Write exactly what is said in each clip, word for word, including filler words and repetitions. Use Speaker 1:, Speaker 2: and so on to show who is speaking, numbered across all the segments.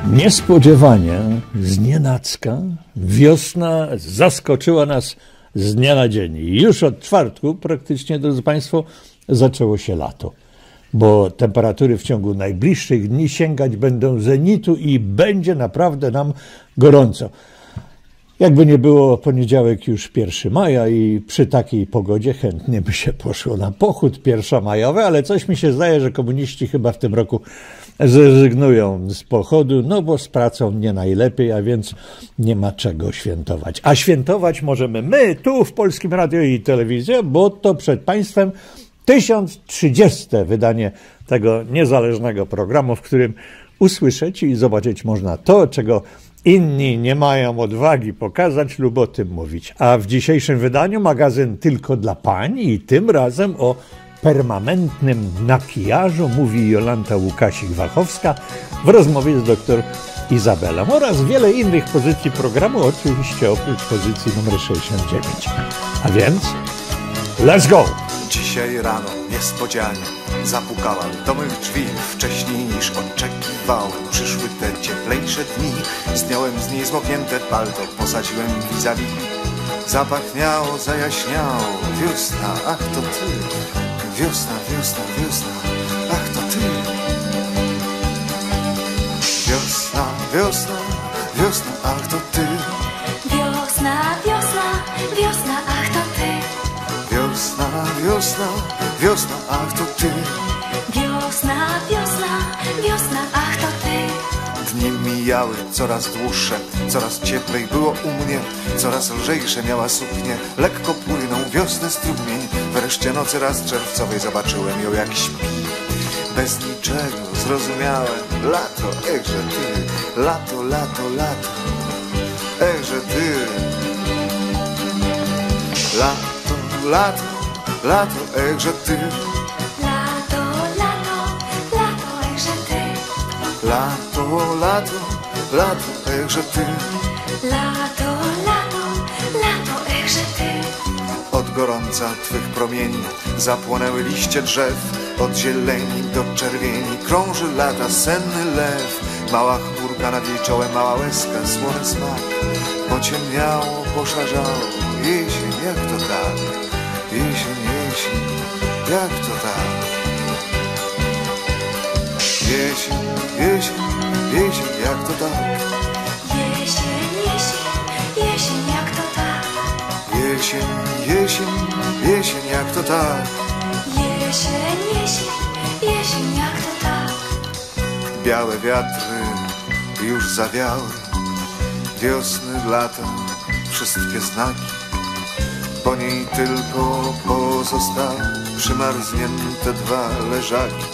Speaker 1: Niespodziewanie, znienacka, wiosna zaskoczyła nas z dnia na dzień. I już od czwartku praktycznie, drodzy Państwo, zaczęło się lato, bo temperatury w ciągu najbliższych dni sięgać będą zenitu i będzie naprawdę nam gorąco. Jakby nie było, poniedziałek już pierwszego maja i przy takiej pogodzie chętnie by się poszło na pochód pierwszomajowy, ale coś mi się zdaje, że komuniści chyba w tym roku zrezygnują z pochodu, no bo z pracą nie najlepiej, a więc nie ma czego świętować. A świętować możemy my tu w Polskim Radiu i Telewizji, bo to przed Państwem tysiąc trzydzieste wydanie tego niezależnego programu, w którym usłyszeć i zobaczyć można to, czego inni nie mają odwagi pokazać lub o tym mówić. A w dzisiejszym wydaniu magazyn tylko dla pań i tym razem o permanentnym makijażu mówi Jolanta Łukasik-Wachowska w rozmowie z doktor Izabelą oraz wiele innych pozycji programu, oczywiście oprócz pozycji numer sześćdziesiąt dziewięć. A więc let's go!
Speaker 2: Dzisiaj rano niespodzianie zapukałem do mych drzwi wcześniej niż oczekiwałem. Przyszły te cieplejsze dni, zdjąłem z niej zmoknięte palto, posadziłem vis-a-vis. Zapachniało, zajaśniało, wiosna, ach to ty. Wiosna, wiosna, wiosna, ach to ty. Wiosna, wiosna, wiosna, ach to ty.
Speaker 3: Wiosna, wiosna, wiosna, ach to ty.
Speaker 2: Wiosna, wiosna, wiosna, ach to ty.
Speaker 3: Wiosna, wiosna, wiosna, ach to ty.
Speaker 2: Dni mijały coraz dłuższe, coraz cieplej było u mnie, coraz lżejsze miała suknię, lekko płynął wiosny strumień. Wreszcie nocy raz czerwcowej zobaczyłem ją jak śpi. Bez niczego zrozumiałem, lato, echże ty, lato, lato, lato, echże ty. Lato, lato, lato, echże ty.
Speaker 3: Lato, lato, lato, echże ty.
Speaker 2: Lato, lato, lato, echże ty.
Speaker 3: Lato, lato, lato, echże ty.
Speaker 2: Od gorąca twych promieni zapłonęły liście drzew. Od zieleni do czerwieni krąży lata senny lew. Mała chmurka nad jej czołem, mała łezka, słony smak. Pociemniało, poszarzało, jesień, jak to tak? Jesień, jesień, jak to tak? Jesień, jesień, jesień, jak to tak?
Speaker 3: Jesień, jesień, jesień, jak to tak?
Speaker 2: Jesień, jesień, jesień, jak to tak?
Speaker 3: Jesień, jesień, jesień, jak to tak?
Speaker 2: Białe wiatry już zawiały, wiosny, lata, wszystkie znaki. Po niej tylko pozostały przymarznięte dwa leżaki.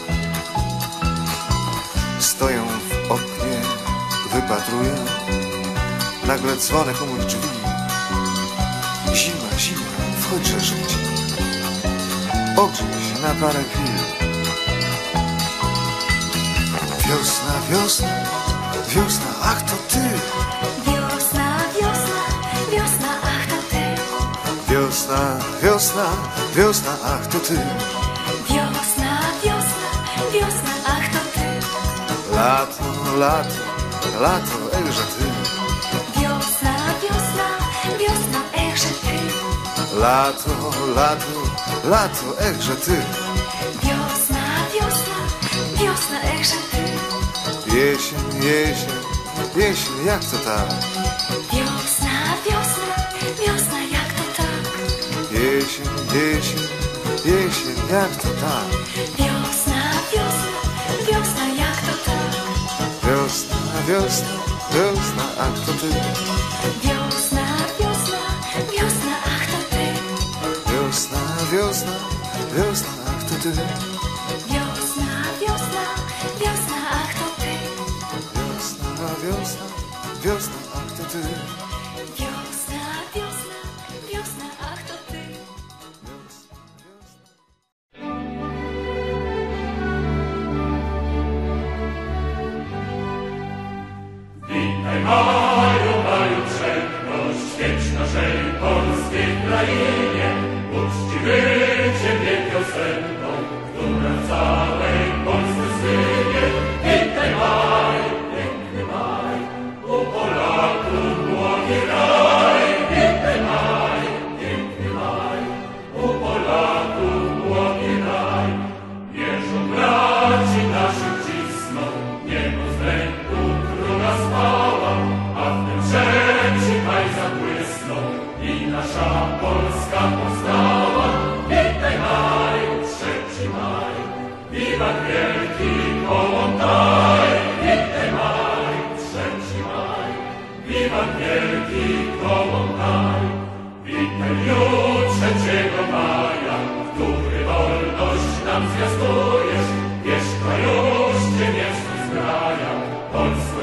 Speaker 2: Stoję w oknie, wypatruję, nagle dzwonek u mych drzwi. Zima, zima, wchodźże żyć, ogrzej się na parę chwil. Wiosna, wiosna, wiosna, ach to ty.
Speaker 3: Wiosna, wiosna, wiosna, ach to ty.
Speaker 2: Wiosna, wiosna, wiosna, ach to ty.
Speaker 3: Wiosna, wiosna, wiosna, ach to ty.
Speaker 2: Lato, lato, lato, echże ty.
Speaker 3: Wiosna, wiosna, wiosna, echże ty.
Speaker 2: Lato, lato, lato, echże ty.
Speaker 3: Wiosna, wiosna, wiosna, echże ty.
Speaker 2: Jesień, jesień, jesień, jak to tak?
Speaker 3: Wiosna, wiosna, wiosna, jak to tak?
Speaker 2: Jesień, jesień, jesień, jak to tak?
Speaker 3: Wiosna, wiosna, wiosna, jak to tak?
Speaker 2: Wiosna, wiosna, wiosna, ach to ty.
Speaker 3: Wiosna, wiosna, wiosna, ach to ty.
Speaker 2: Wiosna, wiosna, wiosna, ach to ty.
Speaker 3: Wiosna, wiosna, wiosna, ach to ty.
Speaker 2: Wiosna, wiosna, wiosna, ach to ty.
Speaker 3: Wiosna, wiosna, wiosna, ach to ty.
Speaker 4: Witaj maju, maju wszelkość, świeć naszej polskiej krainie, uczciwy Ciebie piosenką, która w całej Polsce słynie. Witaj maju, piękny maju.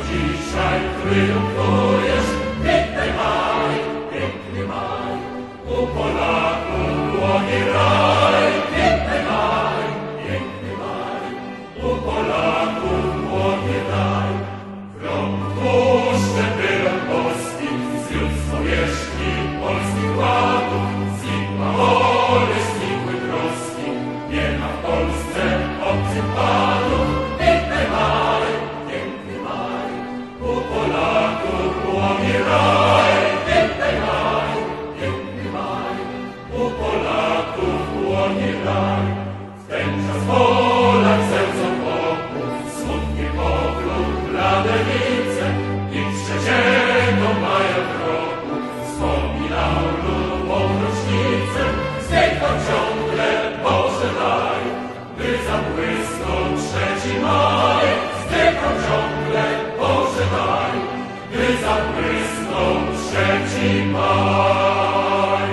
Speaker 4: dzisiaj triumfujesz. Witaj maj, piękny maj, u Polaków dłoni raj. Witaj maj, piękny maj, u Polaków dłoni raj. Krok tłuszcze wyrok boski, zwiódł z powierzchni polskich ładów. Znikła woły, znikły troski, nie ma w Polsce obcych panów. Witaj maj, piękny maj, u Polaków dłoni raj. Witaj maj, piękny maj, u Polaków dłoni raj. W ten czas Polak zełzą wokół, smutnie pogląd blade lice. I trzeciego maja w roku wspominał lubą rocznicę. Zbiegał ciągle Boże daj, by zabłysnął trzeci maj. Zbiegał ciągle Boże daj, by zabłysnął trzeci maj.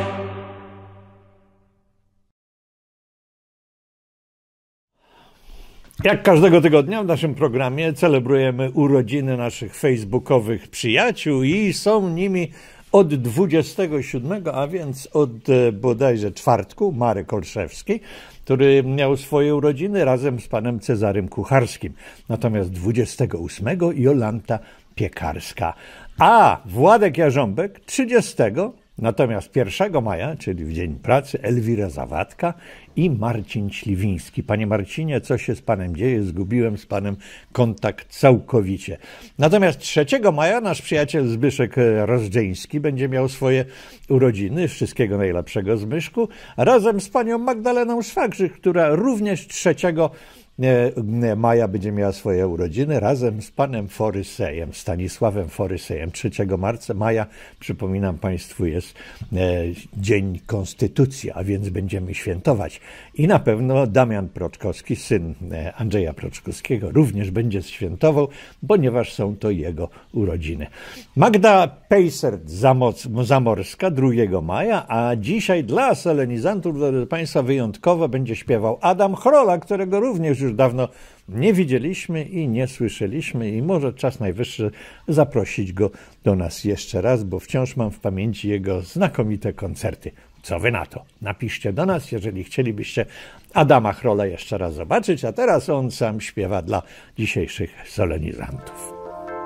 Speaker 1: Jak każdego tygodnia w naszym programie celebrujemy urodziny naszych facebookowych przyjaciół i są nimi od dwudziestego siódmego, a więc od e, bodajże czwartku, Marek Olszewski, który miał swoje urodziny razem z panem Cezarym Kucharskim. Natomiast dwudziestego ósmego Jolanta Piekarska. A Władek Jarząbek trzydziestego, natomiast pierwszego maja, czyli w Dzień Pracy, Elwira Zawadka i Marcin Śliwiński. Panie Marcinie, co się z panem dzieje? Zgubiłem z panem kontakt całkowicie. Natomiast trzeciego maja nasz przyjaciel Zbyszek Rozdzeński będzie miał swoje urodziny. Wszystkiego najlepszego, Zbyszku. Razem z panią Magdaleną Szwagrzyk, która również trzeciego maja będzie miała swoje urodziny razem z panem Forysejem, Stanisławem Forysejem. trzeciego maja, przypominam państwu, jest Dzień Konstytucji, a więc będziemy świętować. I na pewno Damian Proczkowski, syn Andrzeja Proczkowskiego, również będzie świętował, ponieważ są to jego urodziny. Magda Pejsert-Zamorska drugiego maja, a dzisiaj dla solenizantów, drodzy państwa, wyjątkowo będzie śpiewał Adam Chrola, którego również już dawno nie widzieliśmy i nie słyszeliśmy i może czas najwyższy zaprosić go do nas jeszcze raz, bo wciąż mam w pamięci jego znakomite koncerty. Co wy na to? Napiszcie do nas, jeżeli chcielibyście Adama Chrola jeszcze raz zobaczyć, a teraz on sam śpiewa dla dzisiejszych solenizantów.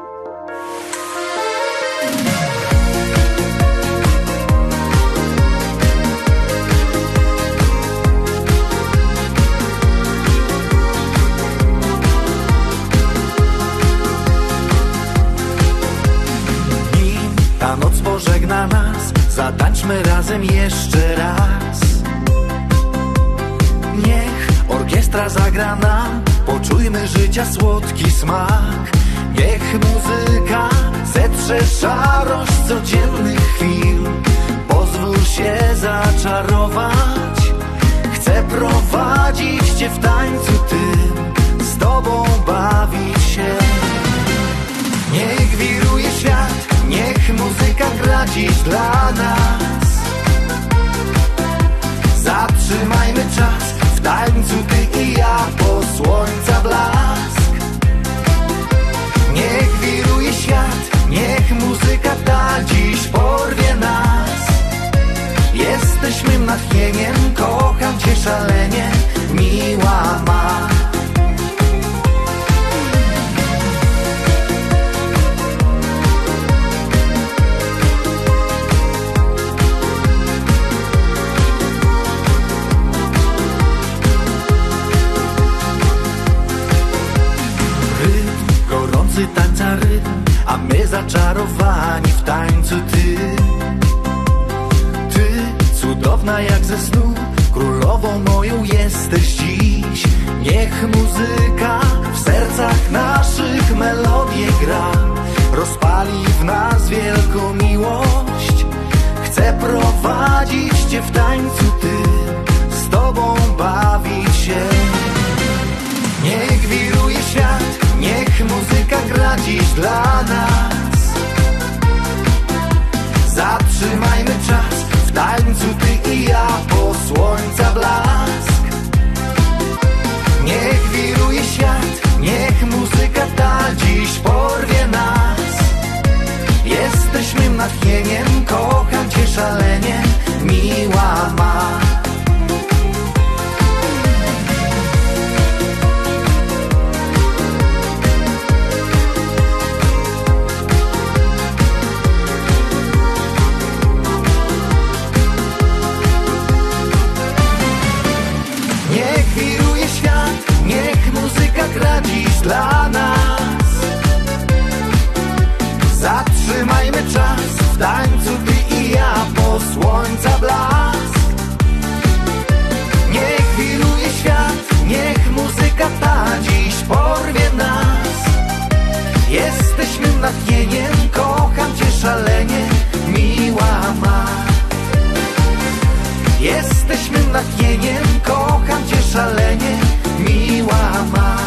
Speaker 5: Ta noc pożegna nas, zatańczmy razem jeszcze raz. Niech orkiestra zagra nam, poczujmy życia słodki smak. Niech muzyka zetrze szarość codziennych chwil. Pozwól się zaczarować, chcę prowadzić cię w tańcu tym, z tobą bawić się. Niech wiruje świat, niech muzyka gra dziś dla nas. Zatrzymajmy czas, w tańcu ty i ja, po słońca blask. Niech wiruje świat, niech muzyka ta dziś porwie nas. Jesteśmy natchnieniem, kocham cię szalenie, miła ma. Tańca rytm, a my zaczarowani w tańcu ty. Ty, cudowna jak ze snu, królową moją jesteś dziś. Niech muzyka w sercach naszych melodię gra, rozpali w nas wielką miłość. Chcę prowadzić cię w tańcu ty, z tobą bawić się. Niech wiruje świat, niech muzyka gra dziś dla nas. Zatrzymajmy czas, w tańcu ty i ja, po słońca blask. Niech wiruje świat, niech muzyka ta dziś porwie nas. Zatrzymajmy czas w tańcu ty i ja po słońca blask. Niech wiruje świat, niech muzyka ta dziś porwie nas. Jesteśmy natchnieniem, kocham cię szalenie, miła ma. Jesteśmy natchnieniem, kocham cię szalenie, miła ma.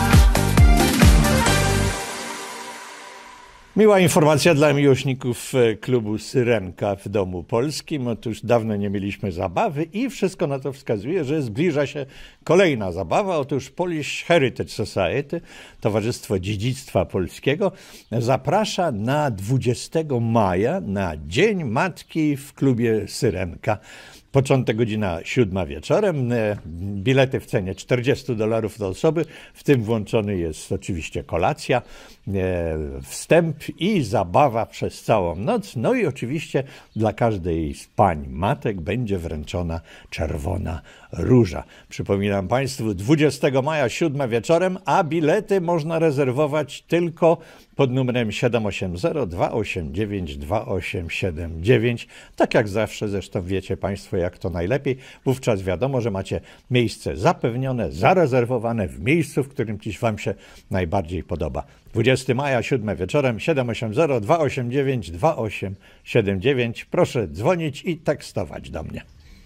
Speaker 1: Miła informacja dla miłośników klubu Syrenka w Domu Polskim. Otóż dawno nie mieliśmy zabawy i wszystko na to wskazuje, że zbliża się kolejna zabawa. Otóż Polish Heritage Society, Towarzystwo Dziedzictwa Polskiego, zaprasza na dwudziestego maja na Dzień Matki w klubie Syrenka. Początek godzina siódma wieczorem, bilety w cenie czterdzieści dolarów do osoby, w tym włączony jest oczywiście kolacja, wstęp i zabawa przez całą noc. No i oczywiście dla każdej z pań matek będzie wręczona czerwona róża. Przypominam Państwu, dwudziestego maja, siódma wieczorem, a bilety można rezerwować tylko pod numerem siedem osiem zero, dwa osiem dziewięć, dwa osiem siedem dziewięć. Tak jak zawsze, zresztą wiecie Państwo, jak to najlepiej. Wówczas wiadomo, że macie miejsce zapewnione, zarezerwowane w miejscu, w którym dziś Wam się najbardziej podoba. dwudziestego maja, siódma wieczorem, siedem osiem zero, dwa osiem dziewięć, dwa osiem siedem dziewięć. Proszę dzwonić i tekstować do mnie.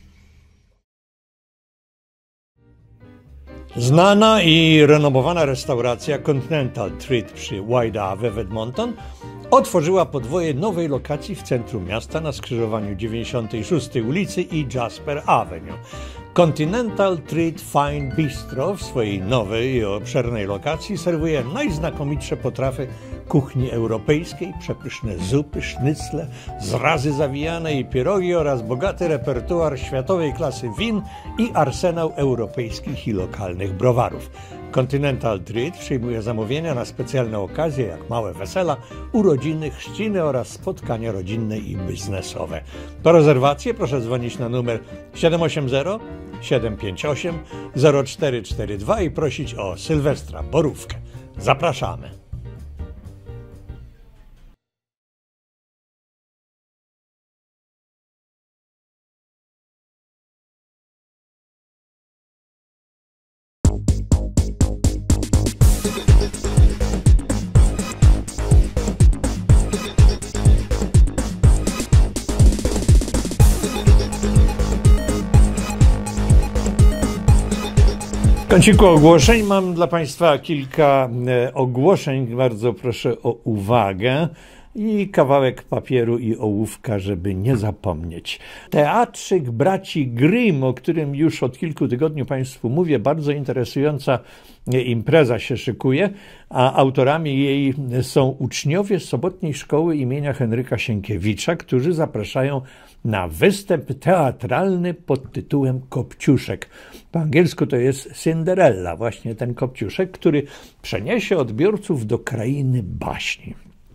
Speaker 1: Znana i renomowana restauracja Continental Treat przy Wide Ave w Edmonton otworzyła podwoje nowej lokacji w centrum miasta na skrzyżowaniu dziewięćdziesiątej szóstej ulicy i Jasper Avenue. Continental Treat Fine Bistro w swojej nowej i obszernej lokacji serwuje najznakomitsze potrawy kuchni europejskiej, przepyszne zupy, sznycle, zrazy zawijane i pierogi oraz bogaty repertuar światowej klasy win i arsenał europejskich i lokalnych browarów. Continental Treat przyjmuje zamówienia na specjalne okazje jak małe wesela, urodziny, chrzciny oraz spotkania rodzinne i biznesowe. Po rezerwację proszę dzwonić na numer siedem osiem zero, siedem pięć osiem, zero cztery cztery dwa i prosić o Sylwestra Borówkę. Zapraszamy! W kąciku ogłoszeń mam dla Państwa kilka ogłoszeń. Bardzo proszę o uwagę i kawałek papieru i ołówka, żeby nie zapomnieć. Teatrzyk braci Grimm, o którym już od kilku tygodni Państwu mówię, bardzo interesująca impreza się szykuje, a autorami jej są uczniowie Sobotniej Szkoły imienia Henryka Sienkiewicza, którzy zapraszają na występ teatralny pod tytułem Kopciuszek. Po angielsku to jest Cinderella, właśnie ten Kopciuszek, który przeniesie odbiorców do krainy baśni.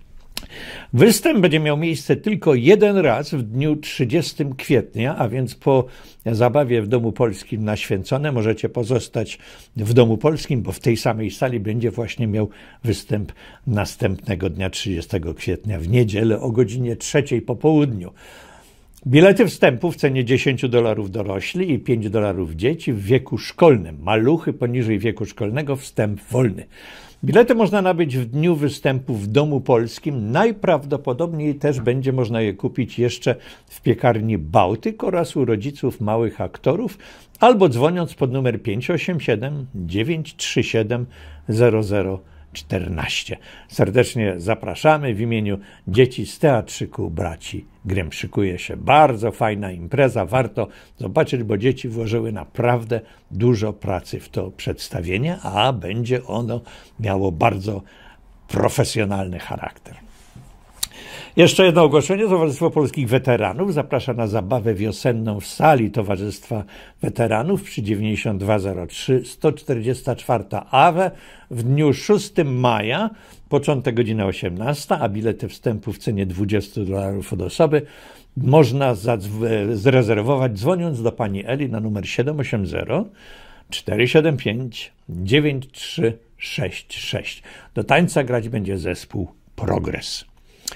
Speaker 1: Występ będzie miał miejsce tylko jeden raz w dniu trzydziestego kwietnia, a więc po zabawie w Domu Polskim na Święcone możecie pozostać w Domu Polskim, bo w tej samej sali będzie właśnie miał występ następnego dnia trzydziestego kwietnia w niedzielę o godzinie trzeciej po południu. Bilety wstępu w cenie dziesięć dolarów dorośli i pięć dolarów dzieci w wieku szkolnym. Maluchy poniżej wieku szkolnego wstęp wolny. Bilety można nabyć w dniu występu w Domu Polskim. Najprawdopodobniej też będzie można je kupić jeszcze w piekarni Bałtyk oraz u rodziców małych aktorów, albo dzwoniąc pod numer pięć osiem siedem, dziewięć trzy siedem, zero zero czternaście. Serdecznie zapraszamy w imieniu dzieci z Teatrzyku braci Grimm. Szykuje się bardzo fajna impreza, warto zobaczyć, bo dzieci włożyły naprawdę dużo pracy w to przedstawienie, a będzie ono miało bardzo profesjonalny charakter. Jeszcze jedno ogłoszenie. Towarzystwo Polskich Weteranów zaprasza na zabawę wiosenną w sali Towarzystwa Weteranów przy dziewięćdziesiąt dwa zero trzy, sto czterdziesta czwarta Ave w dniu szóstego maja, początek godzina osiemnasta, a bilety wstępu w cenie dwadzieścia dolarów od osoby można zrezerwować dzwoniąc do pani Eli na numer siedem osiem zero, cztery siedem pięć, dziewięć trzy sześć sześć. Do tańca grać będzie zespół Progres.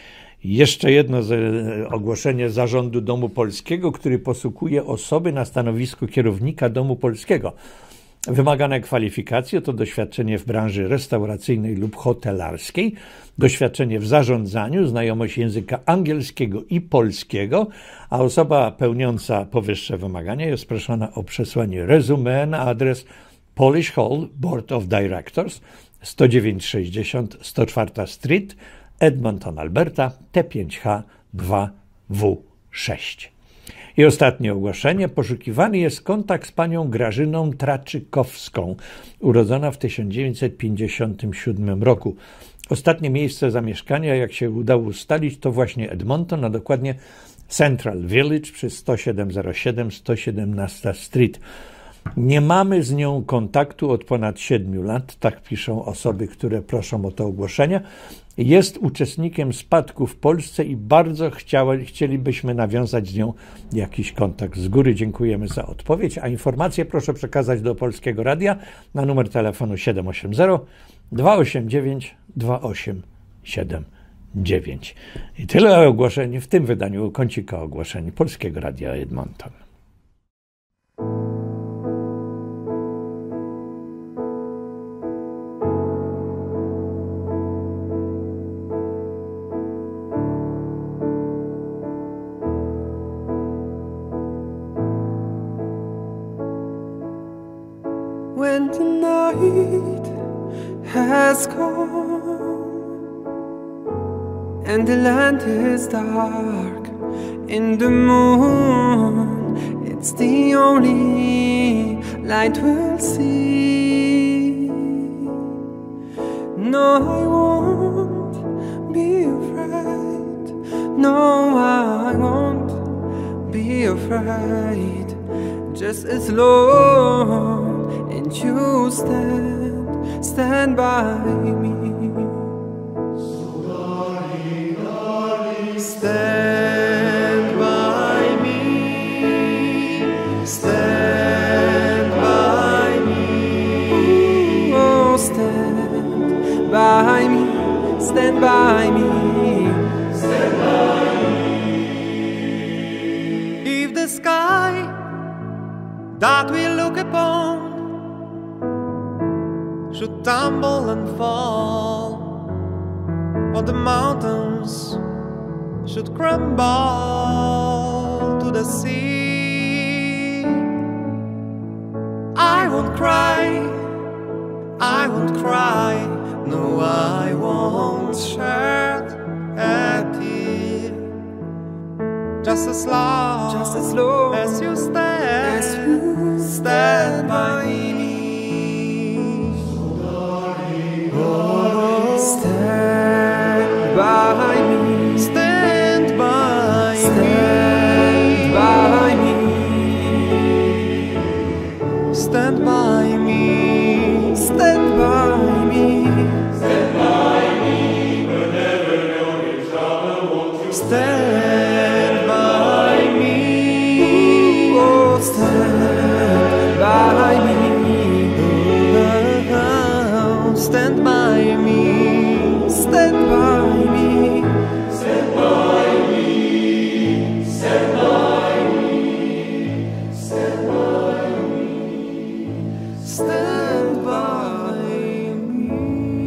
Speaker 1: Jeszcze jedno ogłoszenie Zarządu Domu Polskiego, który posługuje osoby na stanowisku kierownika Domu Polskiego. Wymagane kwalifikacje to doświadczenie w branży restauracyjnej lub hotelarskiej, doświadczenie w zarządzaniu, znajomość języka angielskiego i polskiego, a osoba pełniąca powyższe wymagania jest proszona o przesłanie resume na adres Polish Hall Board of Directors sto dziewięć sześćdziesiąt sto czwarta Street, Edmonton, Alberta, T pięć H dwa W sześć. I ostatnie ogłoszenie. Poszukiwany jest kontakt z panią Grażyną Traczykowską, urodzona w tysiąc dziewięćset pięćdziesiątym siódmym roku. Ostatnie miejsce zamieszkania, jak się udało ustalić, to właśnie Edmonton, a dokładnie Central Village przy sto siedem zero siedem sto siedemnasta Street. Nie mamy z nią kontaktu od ponad siedmiu lat, tak piszą osoby, które proszą o to ogłoszenie. Jest uczestnikiem spadku w Polsce i bardzo chciały, chcielibyśmy nawiązać z nią jakiś kontakt. Z góry dziękujemy za odpowiedź, a informacje proszę przekazać do Polskiego Radia na numer telefonu siedem osiem zero dwa osiem dziewięć dwa osiem siedem dziewięć. I tyle ogłoszeń w tym wydaniu kącika ogłoszeń Polskiego Radia Edmonton.
Speaker 6: When the night has come and the land is dark, in the moon it's the only light we'll see. No, I won't be afraid. No, I won't be afraid. Just as long and you stand, stand by me. So darling, darling, stand by me, stand by me. Oh, stand by me, stand by me, stand by me. If the sky that we look upon should tumble and fall, or the mountains should crumble to the sea, I won't cry, I won't cry, no, I won't shed a tear. Just as long, just as long as you stand, as you stand by me. Oh, stand by me, stand by stand me, by me, stand by me, stand by me, stand by me, whenever you're in trouble, won't you stand by me, oh, stand by me. Stand by me, stand by me, stand by me, stand by me, stand by me, stand by me.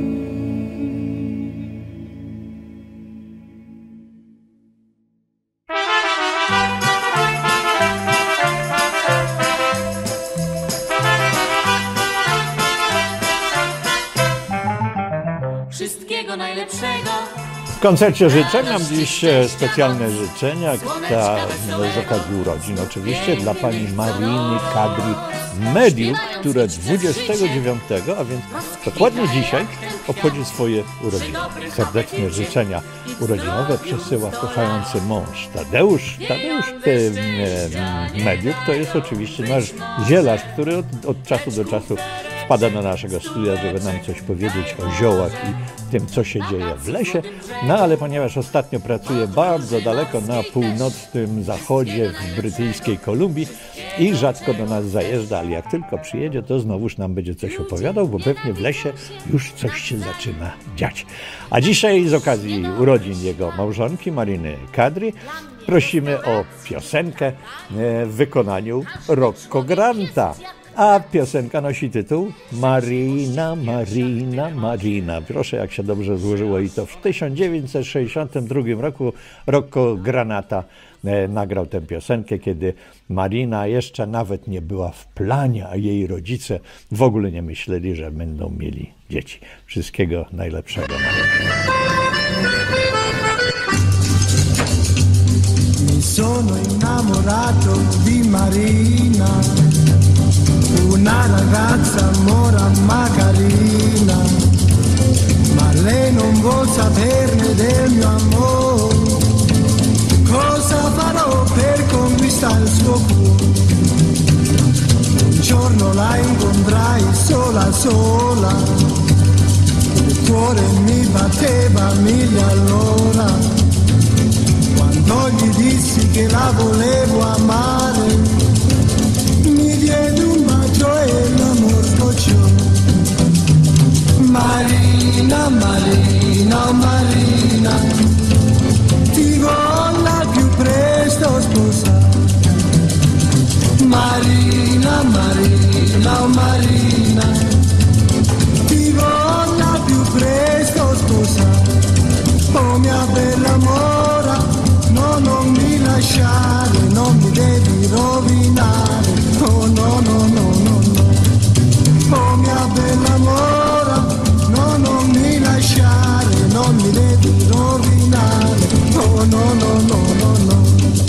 Speaker 3: Wszystkiego najlepszego.
Speaker 1: W koncercie życzeń mam dziś specjalne życzenia dla, z okazji urodzin oczywiście dla pani Mariny Kadri Mediuk, która dwudziestego dziewiątego, a więc dokładnie dzisiaj, obchodzi swoje urodziny. Serdeczne życzenia urodzinowe przesyła kochający mąż Tadeusz. Tadeusz Mediuk to jest oczywiście nasz zielarz, który od, od czasu do czasu wpada do naszego studia, żeby nam coś powiedzieć o ziołach i tym, co się dzieje w lesie. No ale ponieważ ostatnio pracuje bardzo daleko na północnym zachodzie w brytyjskiej Kolumbii i rzadko do nas zajeżdża, ale jak tylko przyjedzie, to znowuż nam będzie coś opowiadał, bo pewnie w lesie już coś się zaczyna dziać. A dzisiaj z okazji urodzin jego małżonki Mariny Kadry prosimy o piosenkę w wykonaniu Rocco Granta. A piosenka nosi tytuł Marina, Marina, Marina. Proszę, jak się dobrze złożyło i to w tysiąc dziewięćset sześćdziesiątym drugim roku Rocco Granata e, nagrał tę piosenkę, kiedy Marina jeszcze nawet nie była w planie, a jej rodzice w ogóle nie myśleli, że będą mieli dzieci. Wszystkiego najlepszego.
Speaker 7: Mi sono innamorato di Marina, una ragazza mora ma carina, ma lei non vuol saperne del mio amore. Cosa farò per conquistare il suo cuore? Un giorno la incontrai sola sola, il cuore mi batteva mille all'ora. Quando gli dissi che la volevo amare, mi diede un bacio e l'amor scocciò. Marina, Marina, Marina, ti voglio più presto sposare. Marina, Marina, Marina, ti voglio più presto sposare. Oh mia bella mora, no, non mi lasciare, non mi devi rovinare. Oh no, no, no, no, no. Oh mia bella mora, no, non mi lasciare, non mi devi rovinare. Oh no, no, no, no, no.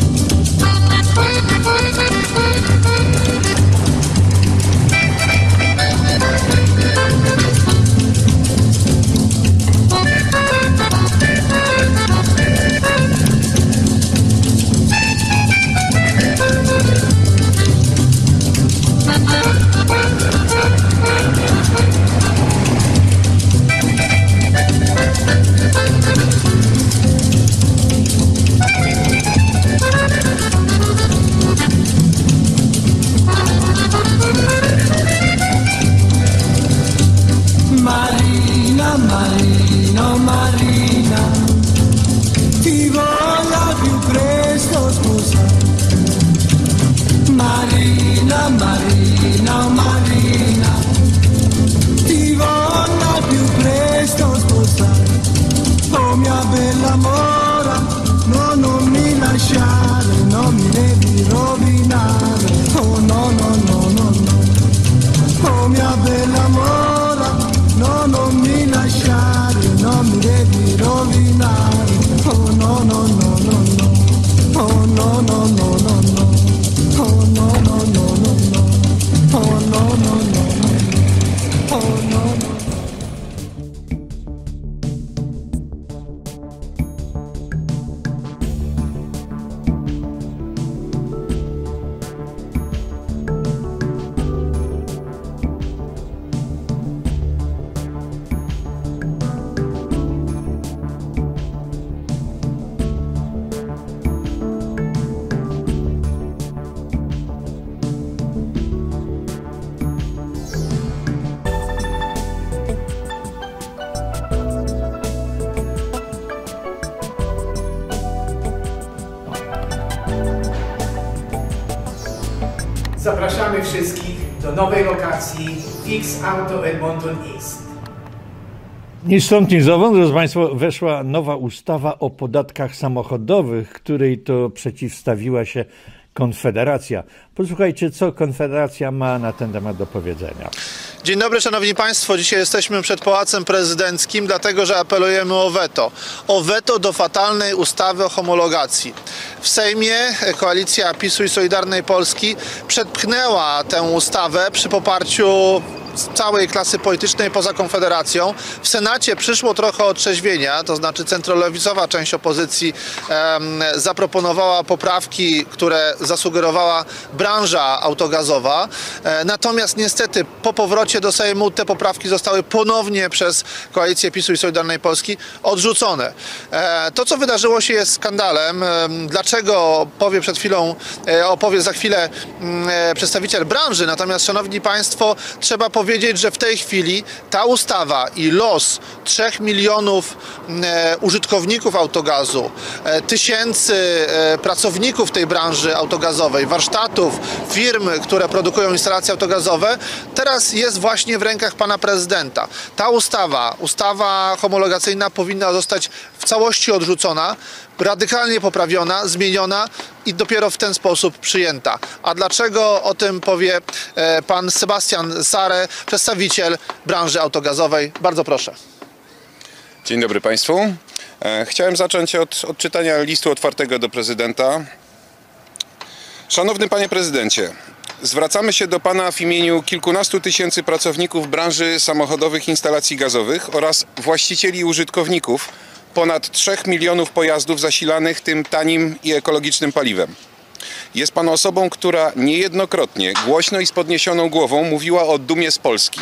Speaker 7: Marina, Marina, Marina, ti voglio più presto sposare. Marina, Marina, Marina, ti voglio più presto sposare. Oh mia bella mora, no, non mi lasciare, non mi devi rovinare. Oh no, no, no, no, no. Oh mia bella mora, no, non mi lasciare, non mi devi rovinare. Oh no, no, no, no, no. Oh no, no, no, no, no. Oh no, no, no, no, no. Oh no, no, no, no, no. Oh no, no.
Speaker 8: Zapraszamy wszystkich do nowej lokacji Fix Auto Edmonton East.
Speaker 1: Ni stąd, ni zowąd, drodzy Państwo, weszła nowa ustawa o podatkach samochodowych, której to przeciwstawiła się Konfederacja. Posłuchajcie, co Konfederacja ma na ten temat do powiedzenia.
Speaker 9: Dzień dobry, Szanowni Państwo. Dzisiaj jesteśmy przed Pałacem Prezydenckim, dlatego że apelujemy o weto. O weto do fatalnej ustawy o homologacji. W Sejmie koalicja PiSu i Solidarnej Polski przepchnęła tę ustawę przy poparciu całej klasy politycznej poza Konfederacją. W Senacie przyszło trochę otrzeźwienia, to znaczy centrolewicowa część opozycji em, zaproponowała poprawki, które zasugerowała branża autogazowa. E, natomiast niestety po powrocie do Sejmu te poprawki zostały ponownie przez koalicję PiSu i Solidarnej Polski odrzucone. E, to, co wydarzyło się, jest skandalem. E, dlaczego powie przed chwilą, e, opowie za chwilę e, przedstawiciel branży, natomiast szanowni państwo, trzeba powiedzieć, że w tej chwili ta ustawa i los trzech milionów e, użytkowników autogazu, e, tysięcy e, pracowników tej branży autogazowej, warsztatów, firm, które produkują instalacje autogazowe, teraz jest właśnie w rękach pana prezydenta. Ta ustawa, ustawa homologacyjna powinna zostać w całości odrzucona, radykalnie poprawiona, zmieniona i dopiero w ten sposób przyjęta. A dlaczego? O tym powie e, pan Sebastian Sare, przedstawiciel branży autogazowej. Bardzo proszę.
Speaker 10: Dzień dobry Państwu. E, chciałem zacząć od odczytania listu otwartego do prezydenta. Szanowny Panie Prezydencie, zwracamy się do Pana w imieniu kilkunastu tysięcy pracowników branży samochodowych instalacji gazowych oraz właścicieli i użytkowników ponad trzech milionów pojazdów zasilanych tym tanim i ekologicznym paliwem. Jest Pan osobą, która niejednokrotnie głośno i z podniesioną głową mówiła o dumie z Polski,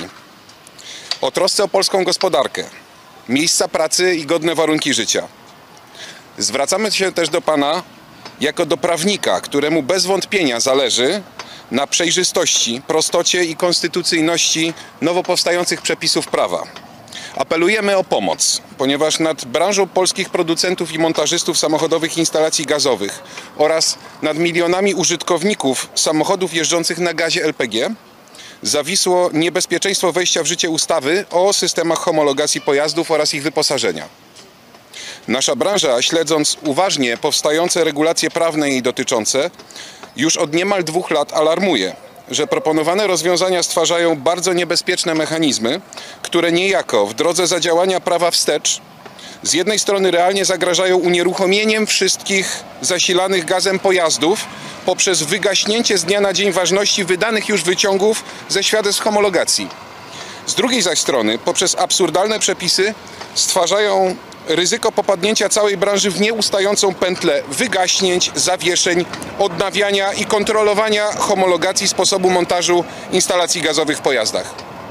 Speaker 10: o trosce o polską gospodarkę, miejsca pracy i godne warunki życia. Zwracamy się też do Pana jako do prawnika, któremu bez wątpienia zależy na przejrzystości, prostocie i konstytucyjności nowo powstających przepisów prawa. Apelujemy o pomoc, ponieważ nad branżą polskich producentów i montażystów samochodowych instalacji gazowych oraz nad milionami użytkowników samochodów jeżdżących na gazie L P G zawisło niebezpieczeństwo wejścia w życie ustawy o systemach homologacji pojazdów oraz ich wyposażenia. Nasza branża, śledząc uważnie powstające regulacje prawne jej dotyczące, już od niemal dwóch lat alarmuje, że proponowane rozwiązania stwarzają bardzo niebezpieczne mechanizmy, które niejako w drodze zadziałania prawa wstecz z jednej strony realnie zagrażają unieruchomieniem wszystkich zasilanych gazem pojazdów poprzez wygaśnięcie z dnia na dzień ważności wydanych już wyciągów ze świadectw homologacji. Z drugiej zaś strony poprzez absurdalne przepisy stwarzają ryzyko popadnięcia całej branży w nieustającą pętlę wygaśnięć, zawieszeń, odnawiania i kontrolowania homologacji sposobu montażu instalacji gazowych w pojazdach.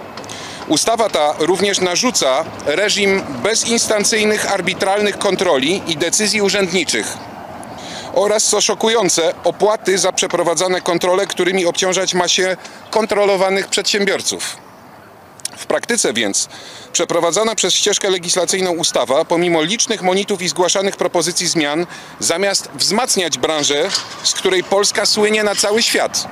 Speaker 10: Ustawa ta również narzuca reżim bezinstancyjnych, arbitralnych kontroli i decyzji urzędniczych oraz, co szokujące, opłaty za przeprowadzane kontrole, którymi obciążać ma się kontrolowanych przedsiębiorców. W praktyce więc przeprowadzana przez ścieżkę legislacyjną ustawa, pomimo licznych monitów i zgłaszanych propozycji zmian, zamiast wzmacniać branżę, z której Polska słynie na cały świat,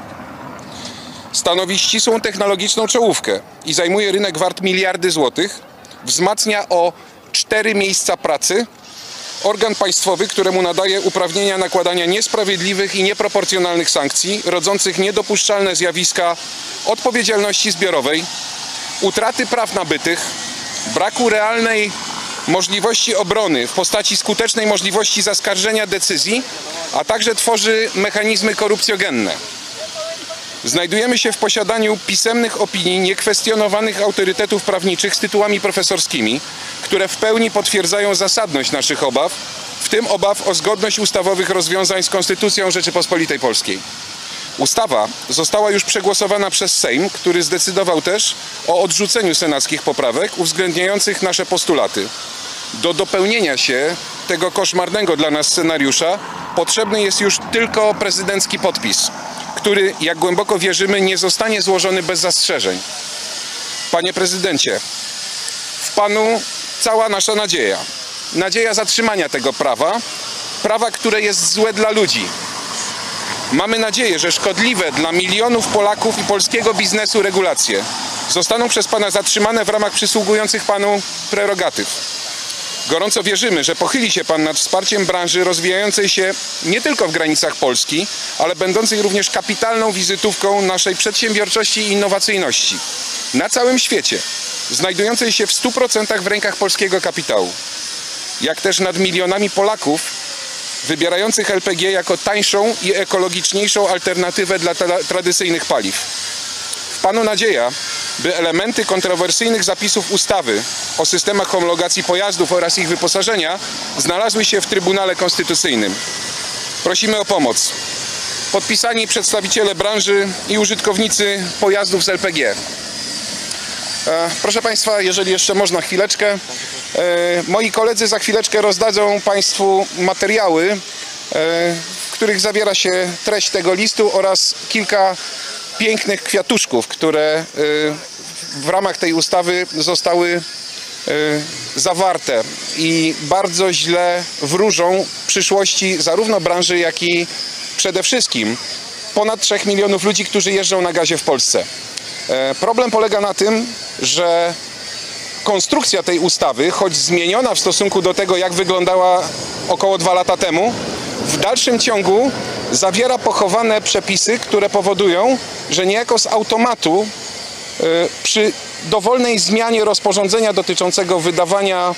Speaker 10: stanowi ścisłą technologiczną czołówkę i zajmuje rynek wart miliardy złotych, wzmacnia o cztery miejsca pracy organ państwowy, któremu nadaje uprawnienia nakładania niesprawiedliwych i nieproporcjonalnych sankcji, rodzących niedopuszczalne zjawiska odpowiedzialności zbiorowej, utraty praw nabytych, braku realnej możliwości obrony w postaci skutecznej możliwości zaskarżenia decyzji, a także tworzy mechanizmy korupcjogenne. Znajdujemy się w posiadaniu pisemnych opinii niekwestionowanych autorytetów prawniczych z tytułami profesorskimi, które w pełni potwierdzają zasadność naszych obaw, w tym obaw o zgodność ustawowych rozwiązań z Konstytucją Rzeczypospolitej Polskiej. Ustawa została już przegłosowana przez Sejm, który zdecydował też o odrzuceniu senackich poprawek uwzględniających nasze postulaty. Do dopełnienia się tego koszmarnego dla nas scenariusza potrzebny jest już tylko prezydencki podpis, który, jak głęboko wierzymy, nie zostanie złożony bez zastrzeżeń. Panie prezydencie, w Panu cała nasza nadzieja. Nadzieja zatrzymania tego prawa, prawa, które jest złe dla ludzi. Mamy nadzieję, że szkodliwe dla milionów Polaków i polskiego biznesu regulacje zostaną przez Pana zatrzymane w ramach przysługujących Panu prerogatyw. Gorąco wierzymy, że pochyli się Pan nad wsparciem branży rozwijającej się nie tylko w granicach Polski, ale będącej również kapitalną wizytówką naszej przedsiębiorczości i innowacyjności na całym świecie, znajdującej się w stu procentach w rękach polskiego kapitału. Jak też nad milionami Polaków wybierających L P G jako tańszą i ekologiczniejszą alternatywę dla tra tradycyjnych paliw. W Panu nadzieja, by elementy kontrowersyjnych zapisów ustawy o systemach homologacji pojazdów oraz ich wyposażenia znalazły się w Trybunale Konstytucyjnym. Prosimy o pomoc. Podpisani przedstawiciele branży i użytkownicy pojazdów z L P G. E, proszę Państwa, jeżeli jeszcze można chwileczkę, e, moi koledzy za chwileczkę rozdadzą Państwu materiały, e, w których zawiera się treść tego listu oraz kilka pięknych kwiatuszków, które e, w ramach tej ustawy zostały e, zawarte i bardzo źle wróżą przyszłości zarówno branży, jak i przede wszystkim ponad trzech milionów ludzi, którzy jeżdżą na gazie w Polsce. Problem polega na tym, że konstrukcja tej ustawy, choć zmieniona w stosunku do tego, jak wyglądała około dwa lata temu, w dalszym ciągu zawiera pochowane przepisy, które powodują, że niejako z automatu przy dowolnej zmianie rozporządzenia dotyczącego wydawania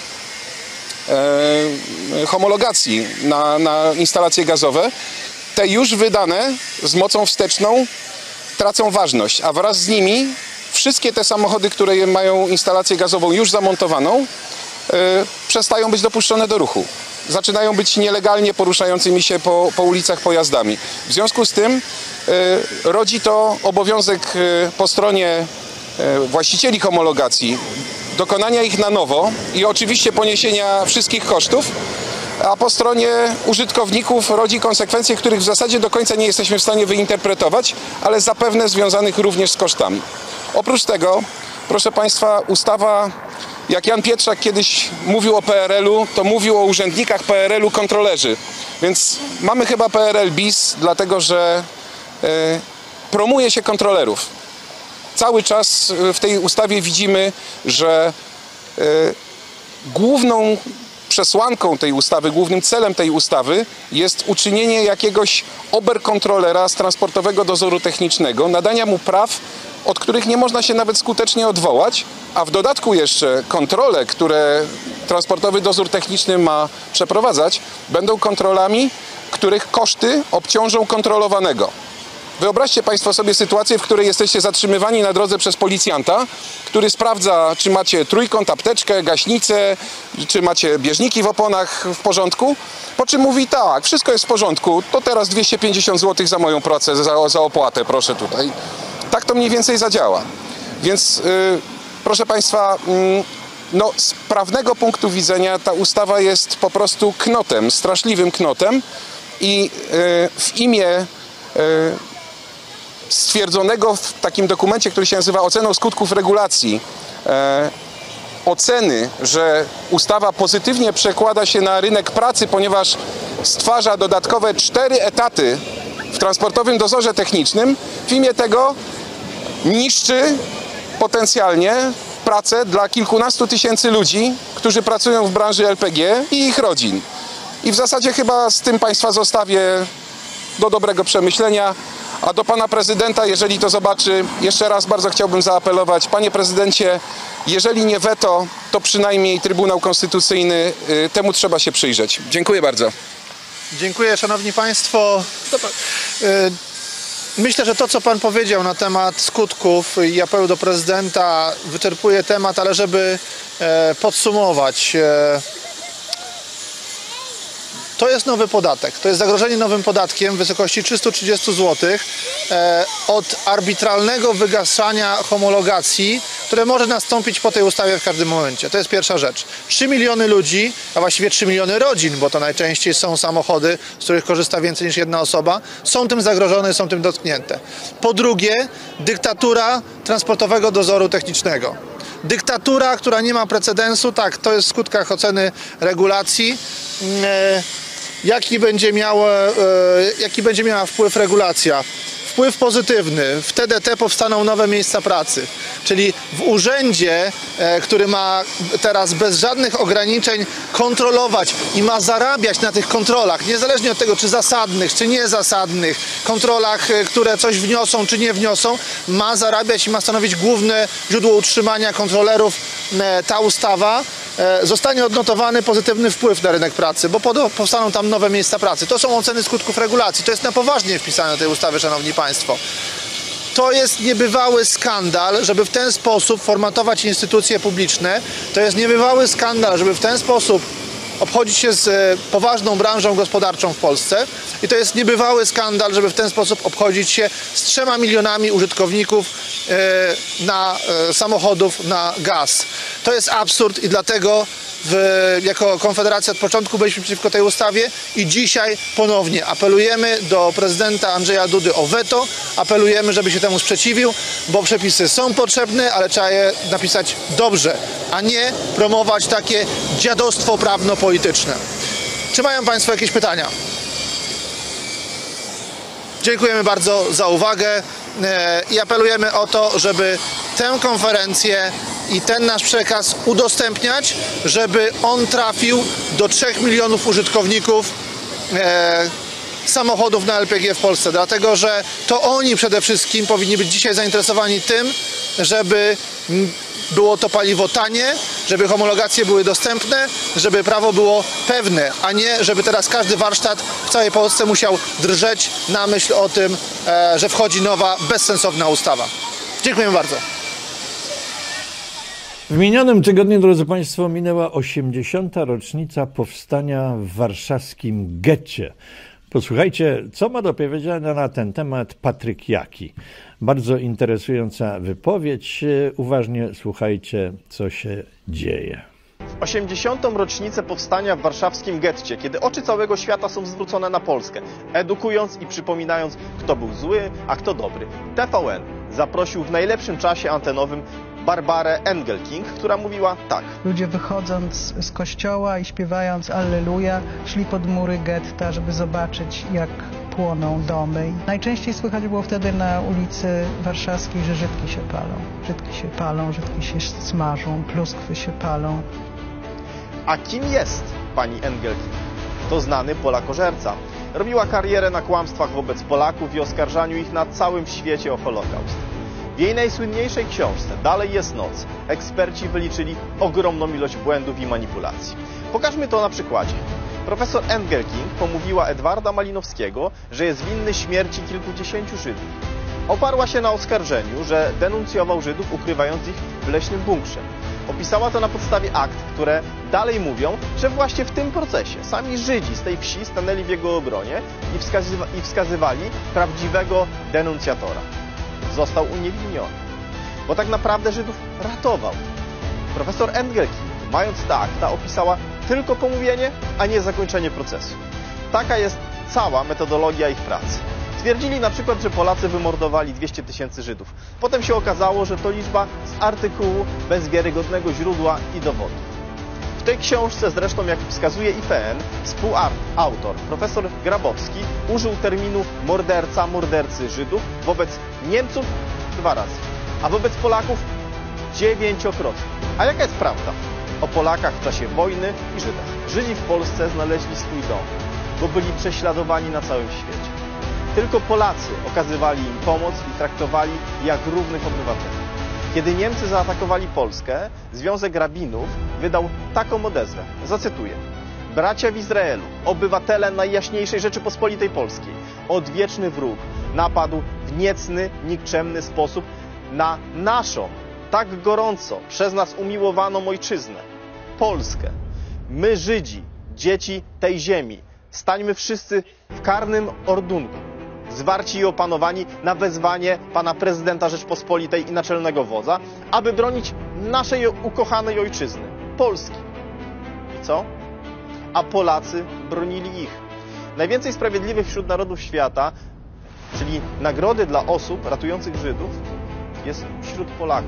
Speaker 10: homologacji na, na instalacje gazowe, te już wydane z mocą wsteczną tracą ważność, a wraz z nimi wszystkie te samochody, które mają instalację gazową już zamontowaną, yy, przestają być dopuszczone do ruchu. Zaczynają być nielegalnie poruszającymi się po, po ulicach pojazdami. W związku z tym yy, rodzi to obowiązek yy, po stronie yy, właścicieli homologacji dokonania ich na nowo i oczywiście poniesienia wszystkich kosztów, a po stronie użytkowników rodzi konsekwencje, których w zasadzie do końca nie jesteśmy w stanie wyinterpretować, ale zapewne związanych również z kosztami. Oprócz tego, proszę Państwa, ustawa, jak Jan Pietrzak kiedyś mówił o P R L-u, to mówił o urzędnikach P R L-u kontrolerzy. Więc mamy chyba P R L bis, dlatego że e, promuje się kontrolerów. Cały czas w tej ustawie widzimy, że e, główną przesłanką tej ustawy, głównym celem tej ustawy jest uczynienie jakiegoś oberkontrolera z transportowego dozoru technicznego, nadania mu praw, od których nie można się nawet skutecznie odwołać, a w dodatku jeszcze kontrole, które transportowy dozór techniczny ma przeprowadzać, będą kontrolami, których koszty obciążą kontrolowanego. Wyobraźcie Państwo sobie sytuację, w której jesteście zatrzymywani na drodze przez policjanta, który sprawdza, czy macie trójkąt, apteczkę, gaśnicę, czy macie bieżniki w oponach w porządku, po czym mówi tak, wszystko jest w porządku, to teraz dwieście pięćdziesiąt złotych za moją pracę, za, za opłatę, proszę tutaj. Tak to mniej więcej zadziała. Więc yy, proszę Państwa, yy, no, z prawnego punktu widzenia ta ustawa jest po prostu knotem, straszliwym knotem i yy, w imię yy, stwierdzonego w takim dokumencie, który się nazywa oceną skutków regulacji, e, oceny, że ustawa pozytywnie przekłada się na rynek pracy, ponieważ stwarza dodatkowe cztery etaty w transportowym dozorze technicznym, w imię tego niszczy potencjalnie pracę dla kilkunastu tysięcy ludzi, którzy pracują w branży L P G i ich rodzin. I w zasadzie chyba z tym Państwa zostawię do dobrego przemyślenia. A do Pana Prezydenta, jeżeli to zobaczy, jeszcze raz bardzo chciałbym zaapelować. Panie Prezydencie, jeżeli nie weto, to przynajmniej Trybunał Konstytucyjny, temu trzeba się przyjrzeć. Dziękuję bardzo.
Speaker 9: Dziękuję, Szanowni Państwo. Myślę, że to, co Pan powiedział na temat skutków i apelu do Prezydenta, wyczerpuje temat, ale żeby podsumować, to jest nowy podatek. To jest zagrożenie nowym podatkiem w wysokości trzystu trzydziestu złotych e, od arbitralnego wygaszania homologacji, które może nastąpić po tej ustawie w każdym momencie. To jest pierwsza rzecz. trzy miliony ludzi, a właściwie trzy miliony rodzin, bo to najczęściej są samochody, z których korzysta więcej niż jedna osoba, są tym zagrożone, są tym dotknięte. Po drugie, dyktatura transportowego dozoru technicznego. Dyktatura, która nie ma precedensu, tak, to jest w skutkach oceny regulacji. E, Jaki będzie, miała, jaki będzie miała wpływ regulacja? Wpływ pozytywny. W T D T powstaną nowe miejsca pracy. Czyli w urzędzie, który ma teraz bez żadnych ograniczeń kontrolować i ma zarabiać na tych kontrolach, niezależnie od tego, czy zasadnych, czy niezasadnych, kontrolach, które coś wniosą, czy nie wniosą, ma zarabiać i ma stanowić główne źródło utrzymania kontrolerów ta ustawa. Zostanie odnotowany pozytywny wpływ na rynek pracy, bo powstaną tam nowe miejsca pracy. To są oceny skutków regulacji. To jest na poważnie wpisane do tej ustawy, Szanowni Państwo. To jest niebywały skandal, żeby w ten sposób formatować instytucje publiczne. To jest niebywały skandal, żeby w ten sposób obchodzić się z poważną branżą gospodarczą w Polsce. I to jest niebywały skandal, żeby w ten sposób obchodzić się z trzema milionami użytkowników na samochodów na gaz. To jest absurd i dlatego w, jako Konfederacja od początku byliśmy przeciwko tej ustawie i dzisiaj ponownie apelujemy do prezydenta Andrzeja Dudy o weto, apelujemy, żeby się temu sprzeciwił, bo przepisy są potrzebne, ale trzeba je napisać dobrze, a nie promować takie dziadostwo prawno-polityczne. Czy mają Państwo jakieś pytania? Dziękujemy bardzo za uwagę i apelujemy o to, żeby tę konferencję i ten nasz przekaz udostępniać, żeby on trafił do trzech milionów użytkowników e, samochodów na L P G w Polsce, dlatego że to oni przede wszystkim powinni być dzisiaj zainteresowani tym, żeby było to paliwo tanie, żeby homologacje były dostępne, żeby prawo było pewne, a nie żeby teraz każdy warsztat w całej Polsce musiał drżeć na myśl o tym, e, że wchodzi nowa, bezsensowna ustawa. Dziękuję bardzo.
Speaker 1: W minionym tygodniu, drodzy Państwo, minęła osiemdziesiąta rocznica powstania w warszawskim getcie. Posłuchajcie, co ma do powiedzenia na ten temat Patryk Jaki. Bardzo interesująca wypowiedź. Uważnie słuchajcie, co się dzieje.
Speaker 11: W osiemdziesiątą rocznicę powstania w warszawskim getcie, kiedy oczy całego świata są zwrócone na Polskę, edukując i przypominając, kto był zły, a kto dobry, T V N zaprosił w najlepszym czasie antenowym Barbarę Engelking, która mówiła tak.
Speaker 12: Ludzie wychodząc z kościoła i śpiewając Alleluja, szli pod mury getta, żeby zobaczyć, jak płoną domy. Najczęściej słychać było wtedy na ulicy Warszawskiej, że Żydki się palą. Żydki się palą, Żydki się smażą, pluskwy się palą.
Speaker 11: A kim jest pani Engelking? To znany Polakożerca. Robiła karierę na kłamstwach wobec Polaków i oskarżaniu ich na całym świecie o Holokaust. W jej najsłynniejszej książce Dalej jest noc eksperci wyliczyli ogromną ilość błędów i manipulacji. Pokażmy to na przykładzie. Profesor Engelking pomówiła Edwarda Malinowskiego, że jest winny śmierci kilkudziesięciu Żydów. Oparła się na oskarżeniu, że denuncjował Żydów, ukrywając ich w leśnym bunkrze. Opisała to na podstawie akt, które dalej mówią, że właśnie w tym procesie sami Żydzi z tej wsi stanęli w jego obronie i, wskazywa i wskazywali prawdziwego denuncjatora. Został uniewinniony, bo tak naprawdę Żydów ratował. Profesor Engelking, mając te akta, opisała tylko pomówienie, a nie zakończenie procesu. Taka jest cała metodologia ich pracy. Twierdzili na przykład, że Polacy wymordowali dwieście tysięcy Żydów. Potem się okazało, że to liczba z artykułu bez wiarygodnego źródła i dowodów. W tej książce zresztą, jak wskazuje I P N, współautor, profesor Grabowski, użył terminu morderca, mordercy Żydów wobec Niemców dwa razy, a wobec Polaków dziewięciokrotnie. A jaka jest prawda o Polakach w czasie wojny i Żydach? Żydzi w Polsce znaleźli swój dom, bo byli prześladowani na całym świecie. Tylko Polacy okazywali im pomoc i traktowali jak równych obywateli. Kiedy Niemcy zaatakowali Polskę, Związek Rabinów wydał taką odezwę. Zacytuję. Bracia w Izraelu, obywatele Najjaśniejszej Rzeczypospolitej Polskiej, odwieczny wróg napadł w niecny, nikczemny sposób na naszą, tak gorąco przez nas umiłowaną ojczyznę, Polskę. My, Żydzi, dzieci tej ziemi, stańmy wszyscy w karnym ordunku, zwarci i opanowani na wezwanie pana prezydenta Rzeczpospolitej i naczelnego wodza, aby bronić naszej ukochanej ojczyzny, Polski. I co? A Polacy bronili ich. Najwięcej sprawiedliwych wśród narodów świata, czyli nagrody dla osób ratujących Żydów, jest wśród Polaków.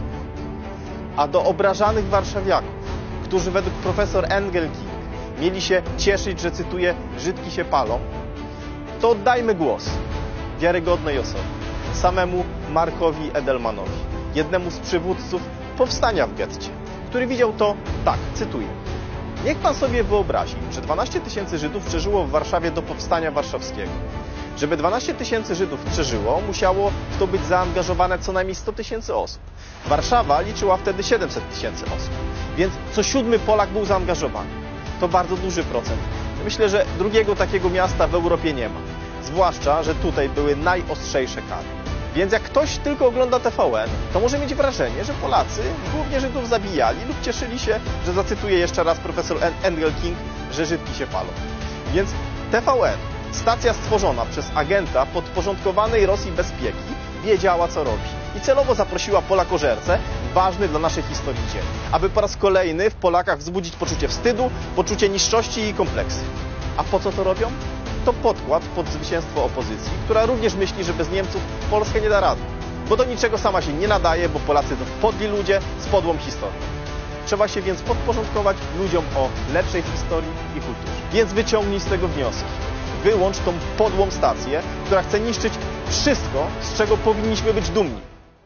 Speaker 11: A do obrażanych warszawiaków, którzy według profesor Engelking mieli się cieszyć, że, cytuję, Żydki się palą, to oddajmy głos wiarygodnej osobie, samemu Markowi Edelmanowi, jednemu z przywódców powstania w getcie, który widział to tak, cytuję. Niech pan sobie wyobrazi, że dwanaście tysięcy Żydów przeżyło w Warszawie do powstania warszawskiego. Żeby dwanaście tysięcy Żydów przeżyło, musiało w to być zaangażowane co najmniej sto tysięcy osób. Warszawa liczyła wtedy siedemset tysięcy osób, więc co siódmy Polak był zaangażowany. To bardzo duży procent. Myślę, że drugiego takiego miasta w Europie nie ma. Zwłaszcza, że tutaj były najostrzejsze kary. Więc jak ktoś tylko ogląda T V N, to może mieć wrażenie, że Polacy głównie Żydów zabijali lub cieszyli się, że zacytuję jeszcze raz profesor Engelking, że Żydki się palą. Więc T V N, stacja stworzona przez agenta podporządkowanej Rosji bezpieki, wiedziała co robi i celowo zaprosiła Pola Kożercę, ważny dla naszej historii dzień, aby po raz kolejny w Polakach wzbudzić poczucie wstydu, poczucie niższości i kompleksy. A po co to robią? To podkład pod zwycięstwo opozycji, która również myśli, że bez Niemców Polskę nie da rady. Bo do niczego sama się nie nadaje, bo Polacy to podli ludzie z podłą historią. Trzeba się więc podporządkować ludziom o lepszej historii i kulturze. Więc wyciągnij z tego wnioski. Wyłącz tą podłą stację, która chce niszczyć wszystko, z czego powinniśmy być dumni.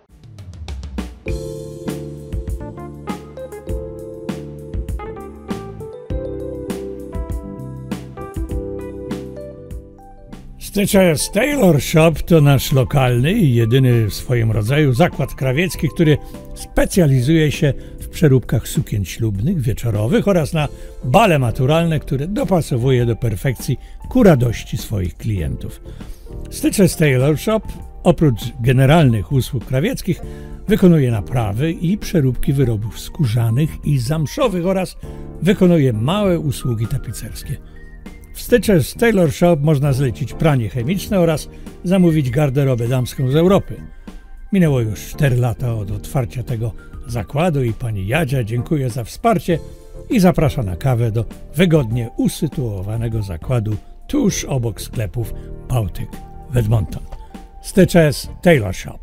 Speaker 1: Stitches Tailor Shop to nasz lokalny i jedyny w swoim rodzaju zakład krawiecki, który specjalizuje się w przeróbkach sukien ślubnych, wieczorowych oraz na bale maturalne, które dopasowuje do perfekcji ku radości swoich klientów. Stitches Tailor Shop oprócz generalnych usług krawieckich wykonuje naprawy i przeróbki wyrobów skórzanych i zamszowych oraz wykonuje małe usługi tapicerskie. W Stitches Tailor Shop można zlecić pranie chemiczne oraz zamówić garderobę damską z Europy. Minęło już cztery lata od otwarcia tego zakładu i pani Jadzia dziękuję za wsparcie i zaprasza na kawę do wygodnie usytuowanego zakładu tuż obok sklepów Bałtyk w Edmonton. Stitches Tailor Shop.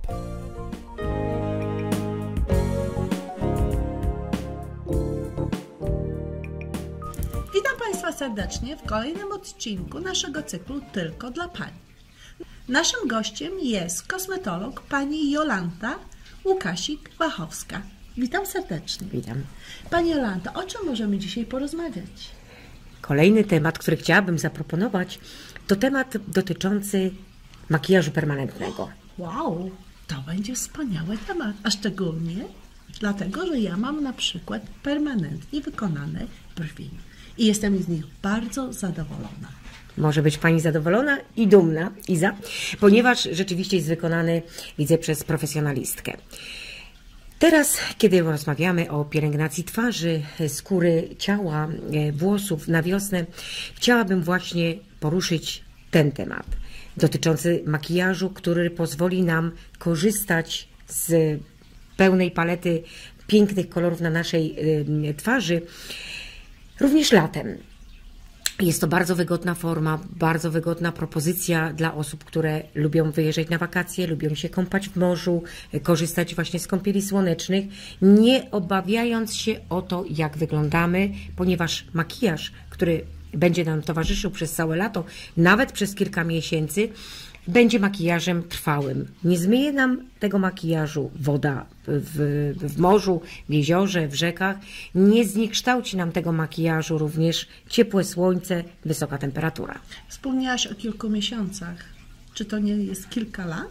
Speaker 13: Witam Państwa serdecznie w kolejnym odcinku naszego cyklu Tylko dla Pań. Naszym gościem jest kosmetolog pani Jolanta Łukasik-Wachowska. Witam serdecznie.
Speaker 14: Witam.
Speaker 13: Pani Jolanta, o czym możemy dzisiaj porozmawiać?
Speaker 14: Kolejny temat, który chciałabym zaproponować, to temat dotyczący makijażu permanentnego.
Speaker 13: Wow, to będzie wspaniały temat, a szczególnie dlatego, że ja mam na przykład permanentnie wykonane brwi i jestem z nich bardzo zadowolona.
Speaker 14: Może być Pani zadowolona i dumna, Iza, ponieważ rzeczywiście jest wykonany, widzę, przez profesjonalistkę. Teraz, kiedy rozmawiamy o pielęgnacji twarzy, skóry, ciała, włosów na wiosnę, chciałabym właśnie poruszyć ten temat dotyczący makijażu, który pozwoli nam korzystać z pełnej palety pięknych kolorów na naszej twarzy, również latem. Jest to bardzo wygodna forma, bardzo wygodna propozycja dla osób, które lubią wyjeżdżać na wakacje, lubią się kąpać w morzu, korzystać właśnie z kąpieli słonecznych, nie obawiając się o to, jak wyglądamy, ponieważ makijaż, który będzie nam towarzyszył przez całe lato, nawet przez kilka miesięcy, będzie makijażem trwałym. Nie zmyje nam tego makijażu woda w, w morzu, w jeziorze, w rzekach. Nie zniekształci nam tego makijażu również ciepłe słońce, wysoka temperatura.
Speaker 13: Wspomniałaś o kilku miesiącach. Czy to nie jest kilka lat?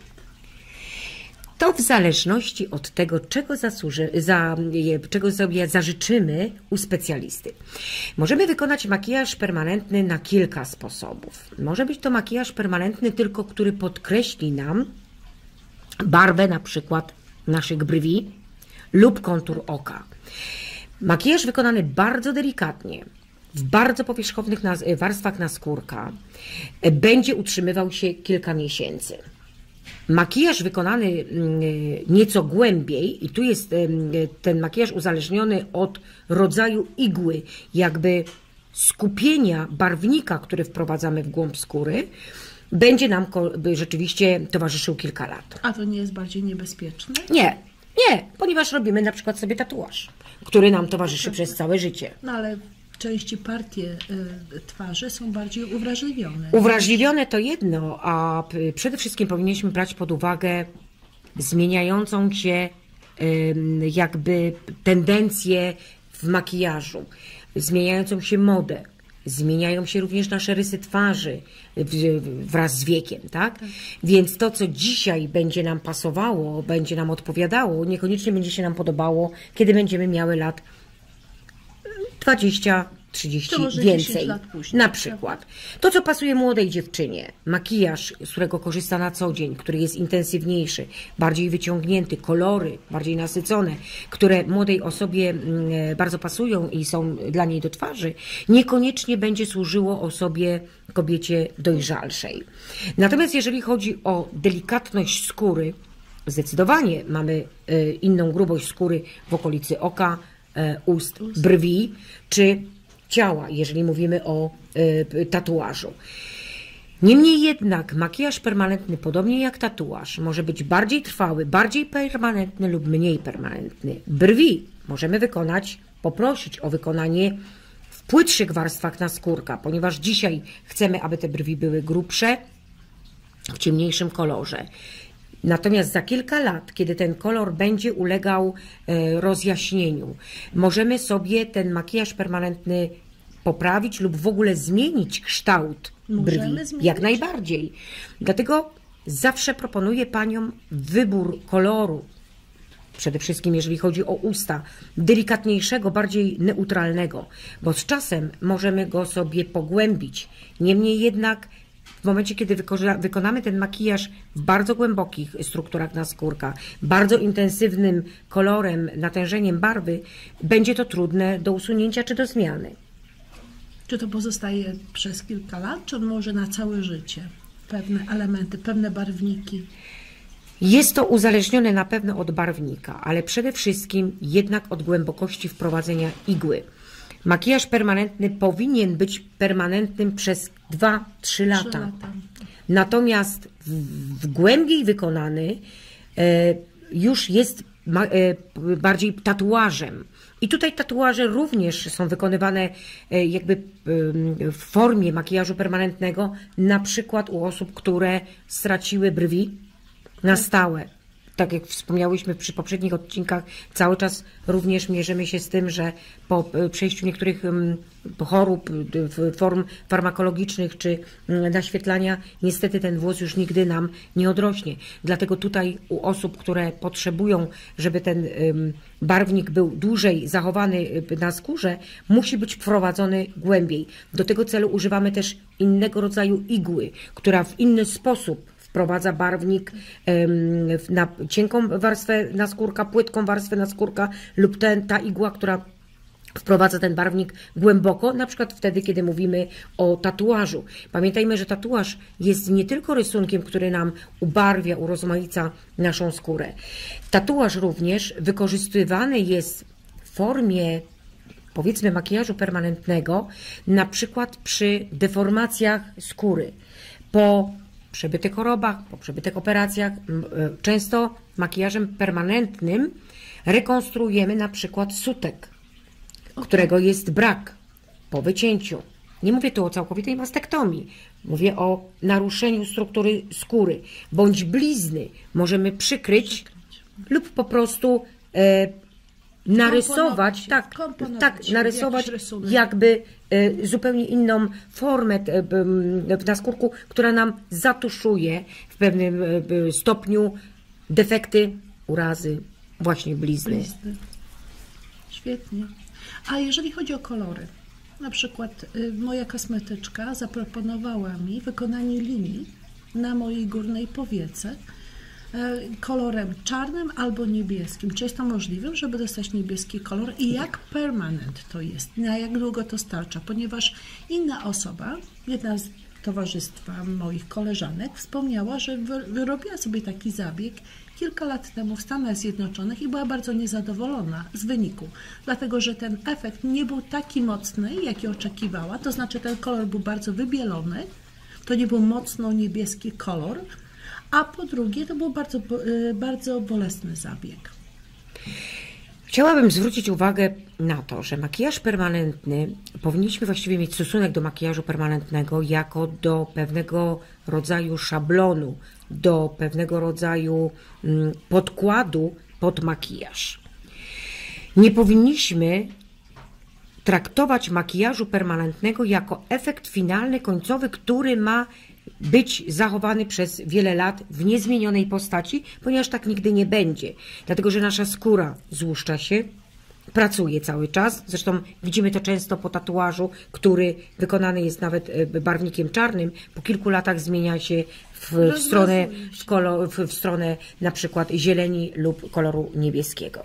Speaker 14: To w zależności od tego, czego, zasłuży, za, czego sobie zażyczymy u specjalisty. Możemy wykonać makijaż permanentny na kilka sposobów. Może być to makijaż permanentny tylko, który podkreśli nam barwę na przykład naszych brwi lub kontur oka. Makijaż wykonany bardzo delikatnie, w bardzo powierzchownych warstwach naskórka będzie utrzymywał się kilka miesięcy. Makijaż wykonany nieco głębiej, i tu jest ten makijaż uzależniony od rodzaju igły, jakby skupienia barwnika, który wprowadzamy w głąb skóry, będzie nam rzeczywiście towarzyszył kilka lat.
Speaker 13: A to nie jest bardziej niebezpieczne?
Speaker 14: Nie, nie, ponieważ robimy na przykład sobie tatuaż, który nam towarzyszy przez całe życie.
Speaker 13: No ale części partie y, twarzy są bardziej uwrażliwione.
Speaker 14: Uwrażliwione to jedno, a przede wszystkim powinniśmy brać pod uwagę zmieniającą się y, jakby tendencję w makijażu, zmieniającą się modę. Zmieniają się również nasze rysy twarzy wraz z wiekiem, tak? tak? Więc to, co dzisiaj będzie nam pasowało, będzie nam odpowiadało, niekoniecznie będzie się nam podobało, kiedy będziemy miały lat dwadzieścia, trzydzieści
Speaker 13: To może
Speaker 14: więcej.
Speaker 13: dziesięć lat później,
Speaker 14: Na przykład. To, co pasuje młodej dziewczynie, makijaż, z którego korzysta na co dzień, który jest intensywniejszy, bardziej wyciągnięty, kolory bardziej nasycone, które młodej osobie bardzo pasują i są dla niej do twarzy, niekoniecznie będzie służyło osobie, kobiecie dojrzalszej. Natomiast jeżeli chodzi o delikatność skóry, zdecydowanie mamy inną grubość skóry w okolicy oka, ust, brwi czy ciała, jeżeli mówimy o tatuażu. Niemniej jednak makijaż permanentny, podobnie jak tatuaż, może być bardziej trwały, bardziej permanentny lub mniej permanentny. Brwi możemy wykonać, poprosić o wykonanie w płytszych warstwach naskórka, ponieważ dzisiaj chcemy, aby te brwi były grubsze, w ciemniejszym kolorze. Natomiast za kilka lat, kiedy ten kolor będzie ulegał rozjaśnieniu, możemy sobie ten makijaż permanentny poprawić lub w ogóle zmienić kształt brwi.
Speaker 13: Zmienić?
Speaker 14: Jak najbardziej. Dlatego zawsze proponuję paniom wybór koloru, przede wszystkim jeżeli chodzi o usta, delikatniejszego, bardziej neutralnego, bo z czasem możemy go sobie pogłębić. Niemniej jednak w momencie, kiedy wykonamy ten makijaż w bardzo głębokich strukturach naskórka, bardzo intensywnym kolorem, natężeniem barwy, będzie to trudne do usunięcia czy do zmiany.
Speaker 13: Czy to pozostaje przez kilka lat, czy może na całe życie? Pewne elementy, pewne barwniki.
Speaker 14: Jest to uzależnione na pewno od barwnika, ale przede wszystkim jednak od głębokości wprowadzenia igły. Makijaż permanentny powinien być permanentnym przez dwa trzy lata. lata. Natomiast w, w głębiej wykonany e, już jest ma, e, bardziej tatuażem. I tutaj tatuaże również są wykonywane e, jakby e, w formie makijażu permanentnego, na przykład u osób, które straciły brwi na stałe. Tak jak wspomniałyśmy przy poprzednich odcinkach, cały czas również mierzymy się z tym, że po przejściu niektórych chorób, form farmakologicznych czy naświetlania, niestety ten włos już nigdy nam nie odrośnie. Dlatego tutaj u osób, które potrzebują, żeby ten barwnik był dłużej zachowany na skórze, musi być wprowadzony głębiej. Do tego celu używamy też innego rodzaju igły, która w inny sposób wprowadza barwnik na cienką warstwę naskórka, płytką warstwę naskórka lub ten, ta igła, która wprowadza ten barwnik głęboko, na przykład wtedy, kiedy mówimy o tatuażu. Pamiętajmy, że tatuaż jest nie tylko rysunkiem, który nam ubarwia, urozmaica naszą skórę. Tatuaż również wykorzystywany jest w formie, powiedzmy, makijażu permanentnego, na przykład przy deformacjach skóry. Po przebytych chorobach, po przebytych operacjach, często makijażem permanentnym rekonstruujemy na przykład sutek, którego jest brak po wycięciu. Nie mówię tu o całkowitej mastektomii, mówię o naruszeniu struktury skóry, bądź blizny możemy przykryć lub po prostu e, narysować, tak, tak, narysować jakby e, zupełnie inną formę w naskórku, która nam zatuszuje w pewnym e, stopniu defekty, urazy, właśnie blizny. blizny.
Speaker 13: Świetnie. A jeżeli chodzi o kolory, na przykład y, moja kosmetyczka zaproponowała mi wykonanie linii na mojej górnej powiece kolorem czarnym albo niebieskim. Czy jest to możliwe, żeby dostać niebieski kolor i jak permanent to jest, na jak długo to starcza, ponieważ inna osoba, jedna z towarzystwa moich koleżanek wspomniała, że wyrobiła sobie taki zabieg kilka lat temu w Stanach Zjednoczonych i była bardzo niezadowolona z wyniku, dlatego że ten efekt nie był taki mocny, jaki oczekiwała, to znaczy ten kolor był bardzo wybielony, to nie był mocno niebieski kolor, a po drugie to był bardzo, bardzo bolesny zabieg.
Speaker 14: Chciałabym zwrócić uwagę na to, że makijaż permanentny, powinniśmy właściwie mieć stosunek do makijażu permanentnego jako do pewnego rodzaju szablonu, do pewnego rodzaju podkładu pod makijaż. Nie powinniśmy traktować makijażu permanentnego jako efekt finalny, końcowy, który ma być zachowany przez wiele lat w niezmienionej postaci, ponieważ tak nigdy nie będzie. Dlatego, że nasza skóra złuszcza się, pracuje cały czas. Zresztą widzimy to często po tatuażu, który wykonany jest nawet barwnikiem czarnym. Po kilku latach zmienia się w, w, stronę, w, kolor, w, w stronę na przykład zieleni lub koloru niebieskiego.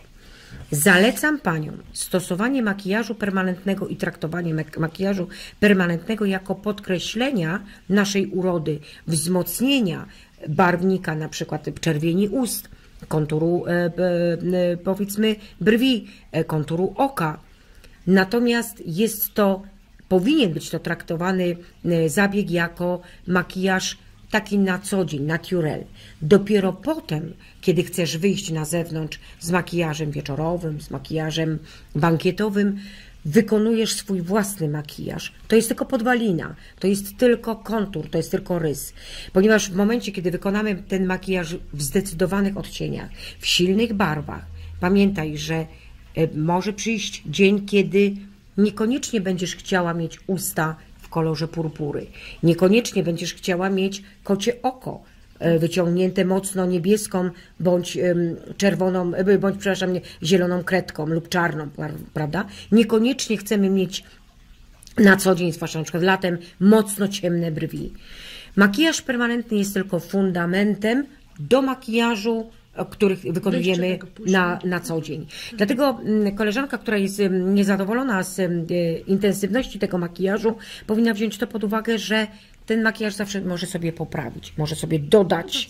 Speaker 14: Zalecam Paniom stosowanie makijażu permanentnego i traktowanie makijażu permanentnego jako podkreślenia naszej urody, wzmocnienia barwnika, na przykład czerwieni ust, konturu e, e, powiedzmy brwi, e, konturu oka. Natomiast jest to, powinien być to traktowany e, zabieg jako makijaż taki na co dzień, naturel. Dopiero potem, kiedy chcesz wyjść na zewnątrz z makijażem wieczorowym, z makijażem bankietowym, wykonujesz swój własny makijaż. To jest tylko podwalina, to jest tylko kontur, to jest tylko rys. Ponieważ w momencie, kiedy wykonamy ten makijaż w zdecydowanych odcieniach, w silnych barwach, pamiętaj, że może przyjść dzień, kiedy niekoniecznie będziesz chciała mieć usta w kolorze purpury, niekoniecznie będziesz chciała mieć kocie oko, wyciągnięte mocno niebieską bądź czerwoną, bądź przepraszam, zieloną kredką lub czarną, prawda? Niekoniecznie chcemy mieć na co dzień, zwłaszcza na przykład latem, mocno ciemne brwi. Makijaż permanentny jest tylko fundamentem do makijażu, których wykonujemy na, na co dzień. Dlatego koleżanka, która jest niezadowolona z intensywności tego makijażu, powinna wziąć to pod uwagę, że ten makijaż zawsze może sobie poprawić, może sobie dodać,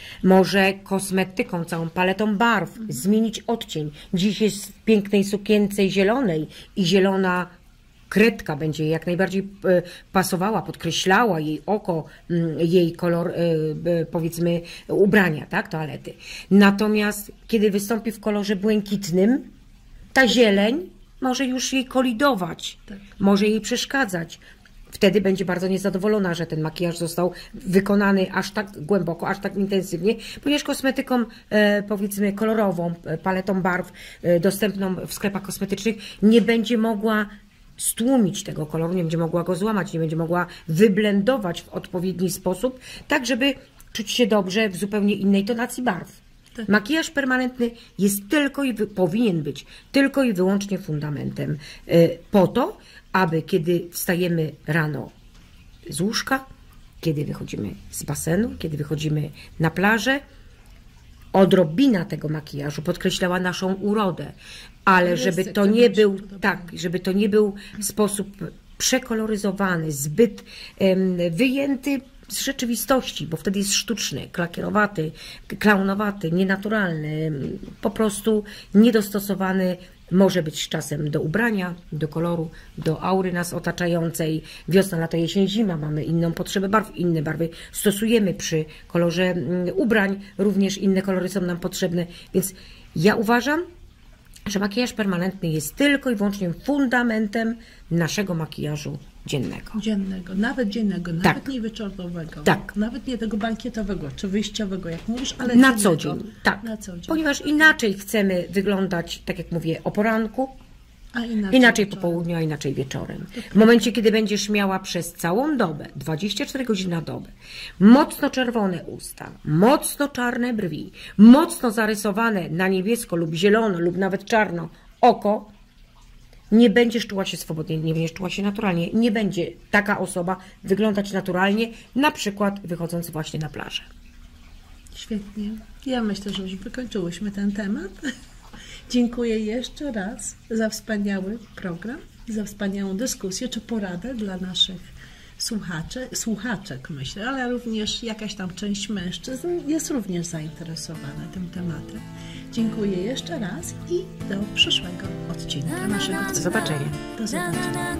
Speaker 14: może kosmetyką, całą paletą barw zmienić odcień. Dziś jest w pięknej sukience zielonej i zielona kredka będzie jak najbardziej pasowała, podkreślała jej oko, jej kolor, powiedzmy, ubrania, tak, toalety. Natomiast kiedy wystąpi w kolorze błękitnym, ta zieleń może już jej kolidować, tak, może jej przeszkadzać. Wtedy będzie bardzo niezadowolona, że ten makijaż został wykonany aż tak głęboko, aż tak intensywnie, ponieważ kosmetyką, e, powiedzmy, kolorową, paletą barw e, dostępną w sklepach kosmetycznych nie będzie mogła stłumić tego koloru, nie będzie mogła go złamać, nie będzie mogła wyblendować w odpowiedni sposób, tak żeby czuć się dobrze w zupełnie innej tonacji barw. Tak. Makijaż permanentny jest tylko i wy, powinien być tylko i wyłącznie fundamentem e, po to, aby kiedy wstajemy rano z łóżka, kiedy wychodzimy z basenu, kiedy wychodzimy na plażę, odrobina tego makijażu podkreślała naszą urodę, ale żeby to nie był, tak, żeby to nie był w sposób przekoloryzowany, zbyt um, wyjęty z rzeczywistości, bo wtedy jest sztuczny, klakierowaty, klaunowaty, nienaturalny, po prostu niedostosowany. Może być czasem do ubrania, do koloru, do aury nas otaczającej. Wiosna, lato, jesień, zima. Mamy inną potrzebę barw, inne barwy stosujemy przy kolorze ubrań. Również inne kolory są nam potrzebne. Więc ja uważam, że makijaż permanentny jest tylko i wyłącznie fundamentem naszego makijażu dziennego.
Speaker 13: Dziennego, nawet dziennego,
Speaker 14: tak,
Speaker 13: nawet nie wieczorowego,
Speaker 14: tak,
Speaker 13: nawet nie tego bankietowego czy wyjściowego, jak mówisz, ale
Speaker 14: na
Speaker 13: dziennego,
Speaker 14: co dzień, tak,
Speaker 13: na co dzień.
Speaker 14: Ponieważ inaczej chcemy wyglądać, tak jak mówię, o poranku,
Speaker 13: a inaczej,
Speaker 14: inaczej po południu, a inaczej wieczorem. W momencie, kiedy będziesz miała przez całą dobę, dwadzieścia cztery godziny na dobę, mocno czerwone usta, mocno czarne brwi, mocno zarysowane na niebiesko lub zielono lub nawet czarno oko, nie będziesz czuła się swobodnie, nie będziesz czuła się naturalnie, nie będzie taka osoba wyglądać naturalnie, na przykład wychodząc właśnie na plażę.
Speaker 13: Świetnie. Ja myślę, że już wykończyłyśmy ten temat. Dziękuję jeszcze raz za wspaniały program, za wspaniałą dyskusję czy poradę dla naszych słuchaczy, słuchaczek, myślę, ale również jakaś tam część mężczyzn jest również zainteresowana tym tematem. Dziękuję jeszcze raz i do przyszłego odcinka naszego cyklu.
Speaker 14: Do zobaczenia.
Speaker 13: Do zobaczenia.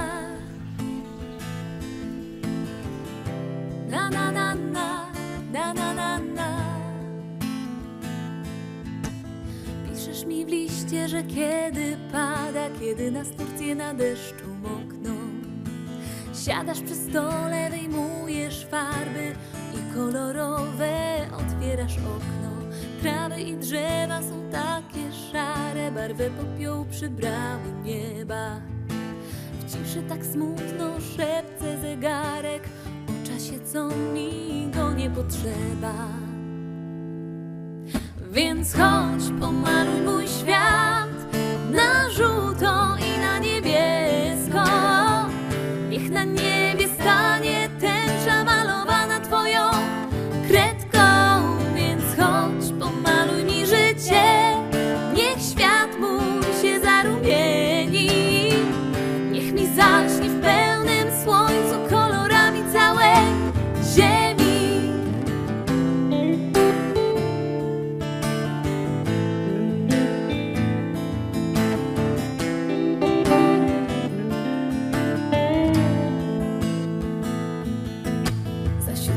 Speaker 3: Na na na na, na na na na. Piszesz mi w liście, że kiedy pada, kiedy nas Turcje na deszczu mokną, siadasz przy stole, wyjmujesz farby i kolorowe otwierasz okno. Trawy i drzewa są takie szare, barwę popiołu przybrały nieba. W ciszy tak smutno szepce zegarek o czasie, co mi go nie potrzeba. Więc chodź, pomaluj mój świat na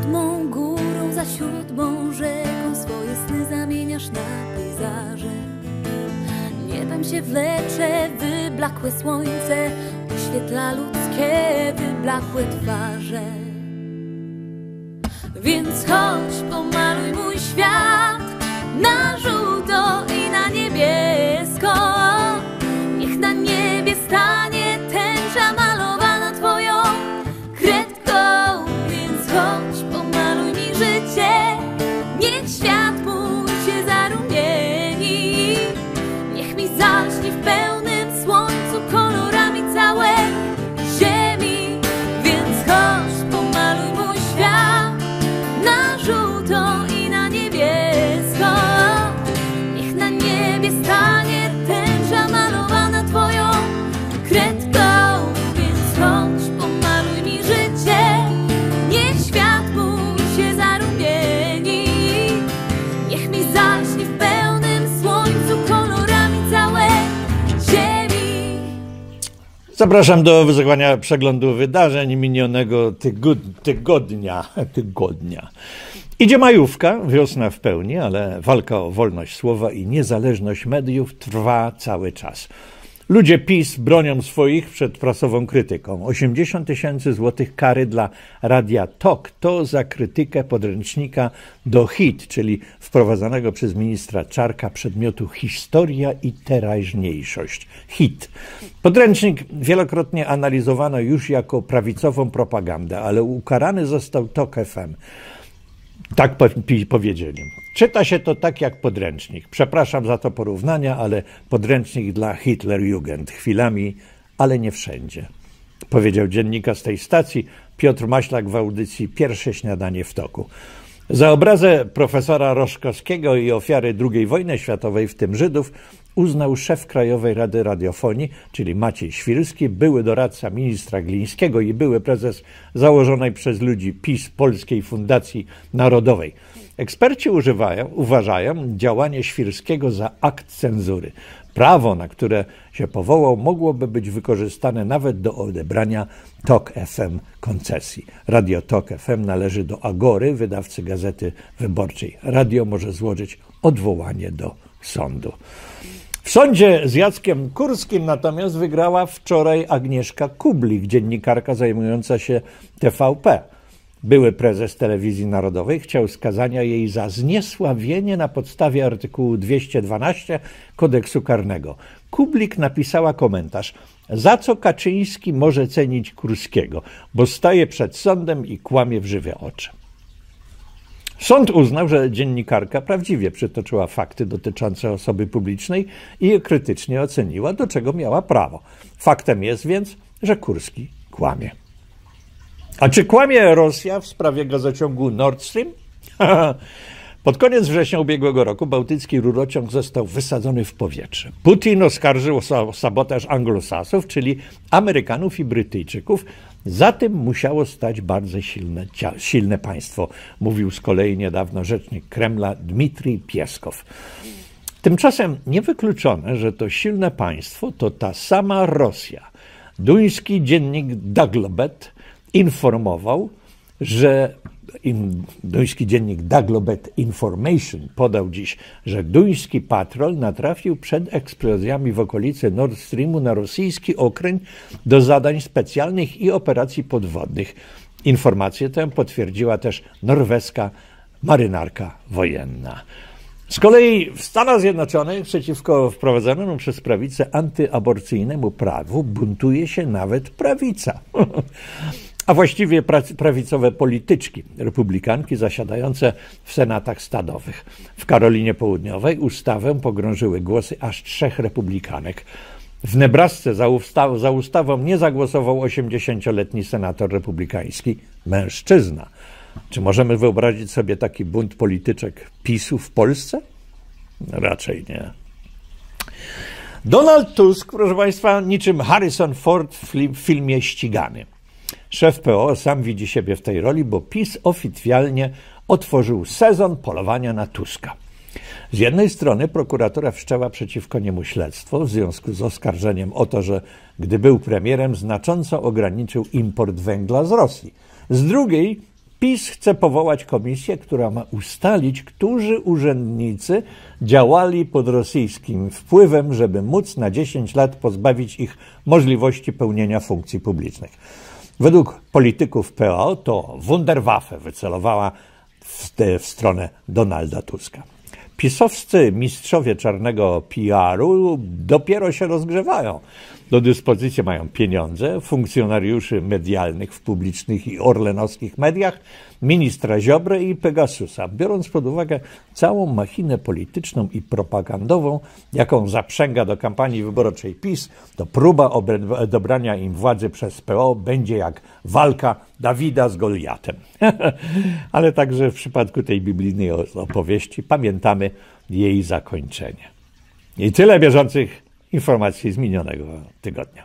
Speaker 3: siódmą górą, za siódmą rzeką swoje sny zamieniasz na pejzaże. Niebem się wlecze wyblakłe słońce, oświetla ludzkie wyblakłe twarze. Więc chodź, pomaluj mój świat na żółto i na niebiesko. Niech na niebie stanie tęcza malowana twoją kredką. Więc chodź, pomaluj mi życie, niech świat mój się zarumieni. Niech mi zaśnie w pełnym słońcu kolorami całej ziemi. Więc chodź, pomaluj mój świat na żółto i na niebiesko. Niech na niebie stanie tęcza malowana twoją kredką. Więc chodź, pomaluj mi życie, niech świat mój się zarumieni. Niech mi zaśnie w pełnym słońcu kolorami całej ziemi.
Speaker 1: Zapraszam do wysłuchania przeglądu wydarzeń minionego tygod- tygodnia. tygodnia. Idzie majówka, wiosna w pełni, ale walka o wolność słowa i niezależność mediów trwa cały czas. Ludzie PiS bronią swoich przed prasową krytyką. osiemdziesiąt tysięcy złotych kary dla Radia Tok to za krytykę podręcznika do H I T, czyli wprowadzanego przez ministra Czarnka przedmiotu Historia i teraźniejszość. H I T. Podręcznik wielokrotnie analizowano już jako prawicową propagandę, ale ukarany został Tok F M. Tak powiedzieli. Czyta się to tak jak podręcznik. Przepraszam za to porównania, ale podręcznik dla Hitlerjugend. Chwilami, ale nie wszędzie. Powiedział dziennikarz tej stacji Piotr Maślak w audycji Pierwsze śniadanie w toku. Za obrazę profesora Roszkowskiego i ofiary drugiej wojny światowej, w tym Żydów, uznał szef Krajowej Rady Radiofonii, czyli Maciej Świrski, były doradca ministra Glińskiego i były prezes założonej przez ludzi PiS Polskiej Fundacji Narodowej. Eksperci używają, uważają działanie Świrskiego za akt cenzury. Prawo, na które się powołał, mogłoby być wykorzystane nawet do odebrania Tok F M koncesji. Radio Tok F M należy do Agory, wydawcy Gazety Wyborczej. Radio może złożyć odwołanie do sądu. W sądzie z Jackiem Kurskim natomiast wygrała wczoraj Agnieszka Kublik, dziennikarka zajmująca się T V P. Były prezes Telewizji Narodowej chciał skazania jej za zniesławienie na podstawie artykułu dwieście dwanaście kodeksu karnego. Kublik napisała komentarz: za co Kaczyński może cenić Kurskiego, bo staje przed sądem i kłamie w żywe oczy. Sąd uznał, że dziennikarka prawdziwie przytoczyła fakty dotyczące osoby publicznej i je krytycznie oceniła, do czego miała prawo. Faktem jest więc, że Kurski kłamie. A czy kłamie Rosja w sprawie gazociągu Nord Stream? Pod koniec września ubiegłego roku bałtycki rurociąg został wysadzony w powietrze. Putin oskarżył o sabotaż Anglosasów, czyli Amerykanów i Brytyjczyków. Za tym musiało stać bardzo silne, silne państwo, mówił z kolei niedawno rzecznik Kremla Dmitrij Pieskow. Tymczasem niewykluczone, że to silne państwo to ta sama Rosja. Duński dziennik Daglobet informował, że duński dziennik Daglobet Information podał dziś, że duński patrol natrafił przed eksplozjami w okolicy Nord Streamu na rosyjski okręt do zadań specjalnych i operacji podwodnych. Informację tę potwierdziła też norweska marynarka wojenna. Z kolei w Stanach Zjednoczonych przeciwko wprowadzonemu przez prawicę antyaborcyjnemu prawu buntuje się nawet prawica. A właściwie prawicowe polityczki, republikanki zasiadające w senatach stadowych. W Karolinie Południowej ustawę pogrążyły głosy aż trzech republikanek. W Nebrasce za, ustaw za ustawą nie zagłosował osiemdziesięcioletni senator republikański, mężczyzna. Czy możemy wyobrazić sobie taki bunt polityczek PiSu w Polsce? Raczej nie. Donald Tusk, proszę Państwa, niczym Harrison Ford w filmie Ścigany. Szef P O sam widzi siebie w tej roli, bo PiS oficjalnie otworzył sezon polowania na Tuska. Z jednej strony prokuratura wszczęła przeciwko niemu śledztwo w związku z oskarżeniem o to, że gdy był premierem znacząco ograniczył import węgla z Rosji. Z drugiej PiS chce powołać komisję, która ma ustalić, którzy urzędnicy działali pod rosyjskim wpływem, żeby móc na dziesięć lat pozbawić ich możliwości pełnienia funkcji publicznych. Według polityków P O to Wunderwaffe wycelowała w, te, w stronę Donalda Tuska. Pisowscy mistrzowie czarnego P R u dopiero się rozgrzewają. Do dyspozycji mają pieniądze, funkcjonariuszy medialnych w publicznych i orlenowskich mediach, ministra Ziobrę i Pegasusa. Biorąc pod uwagę całą machinę polityczną i propagandową, jaką zaprzęga do kampanii wyborczej PiS, to próba odebrania im władzy przez P O będzie jak walka Dawida z Goliatem. Ale także w przypadku tej biblijnej opowieści pamiętamy jej zakończenie. I tyle bieżących informacji z minionego tygodnia.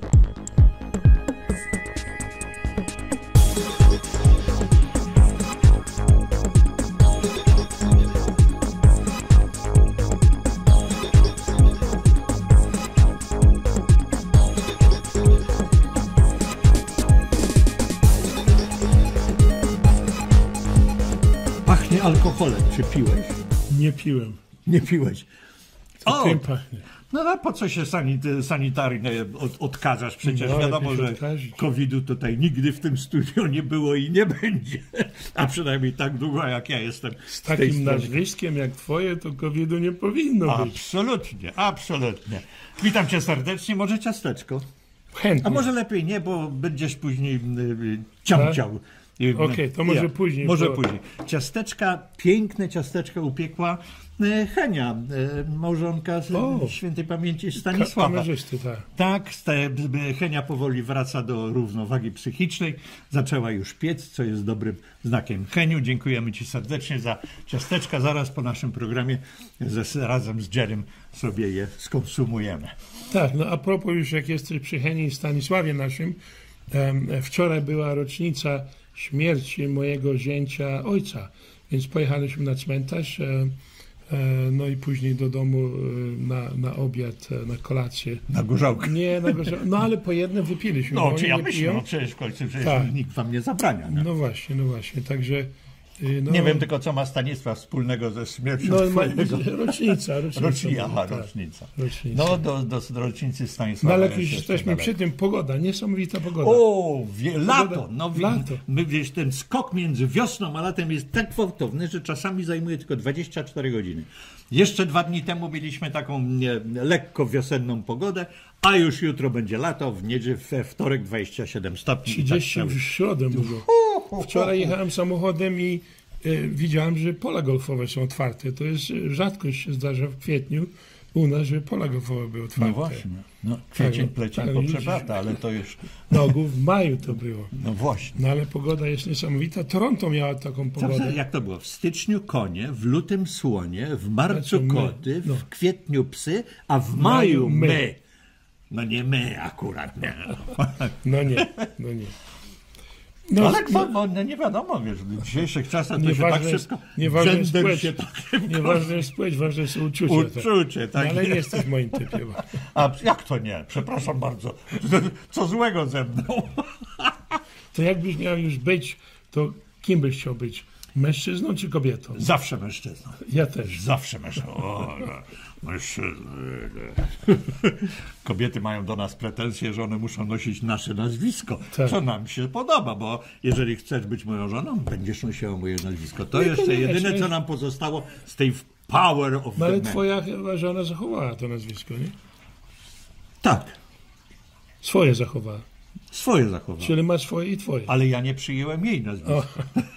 Speaker 1: Pachnie alkoholem. Czy piłeś?
Speaker 15: Nie piłem.
Speaker 1: Nie piłeś.
Speaker 15: To tym pachnie.
Speaker 1: No a po co się sanity, sanitarnie od, odkażasz? Przecież
Speaker 15: no,
Speaker 1: wiadomo, że kowida tutaj nigdy w tym studiu nie było i nie będzie. A przynajmniej tak długo, jak ja jestem.
Speaker 15: Z takim nazwiskiem jak twoje, to kowidu nie powinno być.
Speaker 1: Absolutnie, absolutnie. Witam cię serdecznie. Może ciasteczko?
Speaker 15: Chętnie.
Speaker 1: A może lepiej nie, bo będziesz później y, ciamciał.
Speaker 15: Okej, okay, to może ja. później.
Speaker 1: Może
Speaker 15: to...
Speaker 1: później. Ciasteczka, piękne ciasteczka upiekła Henia, małżonka
Speaker 15: o,
Speaker 1: świętej pamięci Stanisława.
Speaker 15: Kamerzysty, tak.
Speaker 1: Tak, Henia powoli wraca do równowagi psychicznej. Zaczęła już piec, co jest dobrym znakiem. Heniu, dziękujemy ci serdecznie za ciasteczka. Zaraz po naszym programie ze, razem z Jerrym sobie je skonsumujemy.
Speaker 15: Tak, no a propos już jak jesteś przy Heni i Stanisławie naszym, um, wczoraj była rocznica śmierci mojego zięcia ojca, więc pojechaliśmy na cmentarz, e, e, no i później do domu e, na, na obiad, e, na kolację.
Speaker 1: Na gorzałkę.
Speaker 15: Nie, na gorzałkę. No ale po jednym wypiliśmy.
Speaker 1: No, czy ja myślę, no przecież w końcu przecież tak. Nikt wam nie zabrania. No,
Speaker 15: no właśnie, no właśnie, także...
Speaker 1: No, nie wiem tylko, co ma Stanisław wspólnego ze śmiercią
Speaker 15: no,
Speaker 1: twojego.
Speaker 15: Rocznica. Rocznica,
Speaker 1: Rocznica, aha,
Speaker 15: tak,
Speaker 1: rocznica.
Speaker 15: rocznica.
Speaker 1: No, do, do, do rocznicy Stanisława.
Speaker 15: No, ale jak już jesteśmy dalej. Przy tym, pogoda, niesamowita pogoda.
Speaker 1: O, wie,
Speaker 15: pogoda,
Speaker 1: lato. No,
Speaker 15: lato.
Speaker 1: My, wiesz, ten skok między wiosną a latem jest tak gwałtowny, że czasami zajmuje tylko dwadzieścia cztery godziny. Jeszcze dwa dni temu mieliśmy taką nie, lekko wiosenną pogodę, a już jutro będzie lato, w niedzielę, we wtorek dwadzieścia siedem stopni.
Speaker 15: trzydzieści tak w środę było. Wczoraj jechałem samochodem i widziałem, że pola golfowe są otwarte. To jest rzadkość się zdarza w kwietniu u nas, że pola golfowe były otwarte.
Speaker 1: No właśnie. No, kwiecień, plecień, tak, poprzebata, ale to już...
Speaker 15: No, w maju to było.
Speaker 1: No właśnie.
Speaker 15: No ale pogoda jest niesamowita. Toronto miała taką pogodę.
Speaker 1: Zawsze, jak to było? W styczniu konie, w lutym słonie, w marcu
Speaker 15: znaczy
Speaker 1: koty,
Speaker 15: no.
Speaker 1: w kwietniu psy, a w maju my. my. No nie my akurat, nie.
Speaker 15: No nie, no nie.
Speaker 1: No, ale no, no, nie wiadomo, wiesz, w dzisiejszych czasach to się tak szybko...
Speaker 15: Nieważne jest płeć, się tak nieważne jest płeć, ważne jest uczucie.
Speaker 1: Uczucie, tak.
Speaker 15: No, ale nie jesteś w moim typie.
Speaker 1: A jak to nie? Przepraszam bardzo. Co złego ze mną?
Speaker 15: To jakbyś miał już być, to kim byś chciał być? Mężczyzną czy kobietą?
Speaker 1: Zawsze mężczyzną.
Speaker 15: Ja też.
Speaker 1: Zawsze mężczyzną. O, no, mężczyzną. Kobiety mają do nas pretensje, że one muszą nosić nasze nazwisko, tak. Co nam się podoba, bo jeżeli chcesz być moją żoną, będziesz nosiła moje nazwisko. To no jeszcze to jedyne, co nam pozostało z tej power of
Speaker 15: no, ale
Speaker 1: the
Speaker 15: twoja chyba żona zachowała to nazwisko, nie?
Speaker 1: Tak.
Speaker 15: Swoje zachowała.
Speaker 1: Swoje zachowała.
Speaker 15: Czyli ma swoje i twoje.
Speaker 1: Ale ja nie przyjęłem jej nazwiska.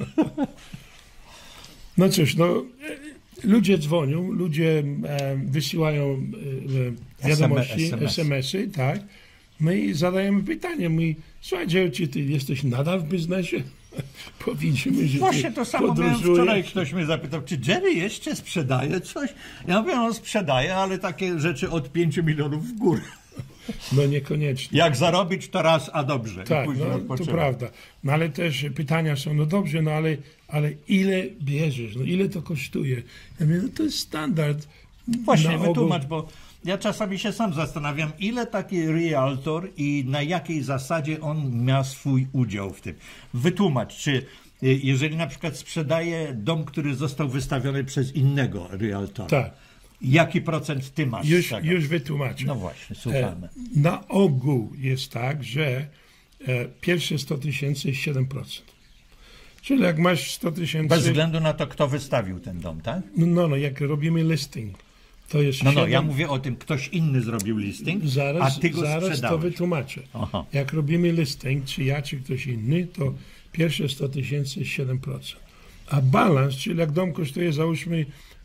Speaker 15: No cóż, no, ludzie dzwonią, ludzie e, wysyłają e, wiadomości, es em esy, tak. My i zadajemy pytanie, my, słuchajcie, czy ty jesteś nadal w biznesie? Powiedzmy, że
Speaker 1: właśnie to samo miałem wczoraj, ktoś mnie zapytał, czy Jerry jeszcze sprzedaje coś? Ja mówię, on sprzedaje, ale takie rzeczy od pięciu milionów w górę.
Speaker 15: No niekoniecznie.
Speaker 1: Jak zarobić, to raz, a dobrze.
Speaker 15: Tak, no, to prawda. No ale też pytania są, no dobrze, no ale, ale ile bierzesz, no ile to kosztuje? Ja mówię, no to jest standard.
Speaker 1: Właśnie, wytłumacz, bo ja czasami się sam zastanawiam, ile taki realtor i na jakiej zasadzie on ma swój udział w tym. Wytłumacz, czy jeżeli na przykład sprzedaje dom, który został wystawiony przez innego realtora,
Speaker 15: tak.
Speaker 1: Jaki procent ty masz
Speaker 15: już,
Speaker 1: z tego?
Speaker 15: Już wytłumaczę.
Speaker 1: No właśnie, słuchamy.
Speaker 15: E, na ogół jest tak, że e, pierwsze sto tysięcy jest siedem procent. Czyli jak masz sto tysięcy...
Speaker 1: Bez względu na to, kto wystawił ten dom, tak?
Speaker 15: No, no, no jak robimy listing, to jest
Speaker 1: No, no,
Speaker 15: siedem...
Speaker 1: ja mówię o tym, ktoś inny zrobił listing,
Speaker 15: zaraz,
Speaker 1: a ty go
Speaker 15: zaraz
Speaker 1: sprzedałeś.
Speaker 15: to wytłumaczę.
Speaker 1: Aha.
Speaker 15: Jak robimy listing, czy ja, czy ktoś inny, to pierwsze sto tysięcy jest siedem procent. A balans, czyli jak dom kosztuje, załóżmy,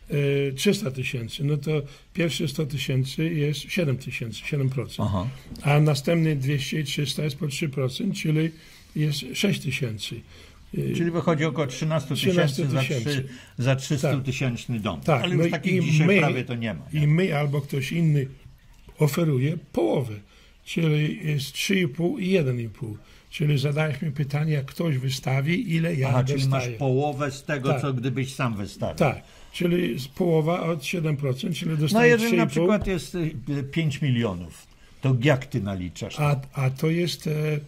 Speaker 15: e, trzysta tysięcy, no to pierwsze sto tysięcy jest siedem tysięcy, siedem procent. Aha. A następne dwieście i trzysta jest po trzy procent, czyli jest sześć tysięcy.
Speaker 1: Czyli wychodzi około trzynaście tysięcy za, trzy, za trzysta tysięczny dom.
Speaker 15: Tak,
Speaker 1: ale już
Speaker 15: no
Speaker 1: takich dzisiaj my, prawie to nie ma. Nie?
Speaker 15: I my albo ktoś inny oferuje połowę, czyli jest trzy i pół i jeden i pół. Czyli zadałeś mi pytanie, jak ktoś wystawi, ile ja
Speaker 1: Aha,
Speaker 15: dostaję.
Speaker 1: czyli masz połowę z tego, tak. co gdybyś sam wystawił.
Speaker 15: Tak, czyli połowa od siedem procent, czyli dostaję
Speaker 1: No jeżeli
Speaker 15: trzy i pół.
Speaker 1: na przykład jest pięć milionów, to jak ty naliczasz?
Speaker 15: A, a to jest...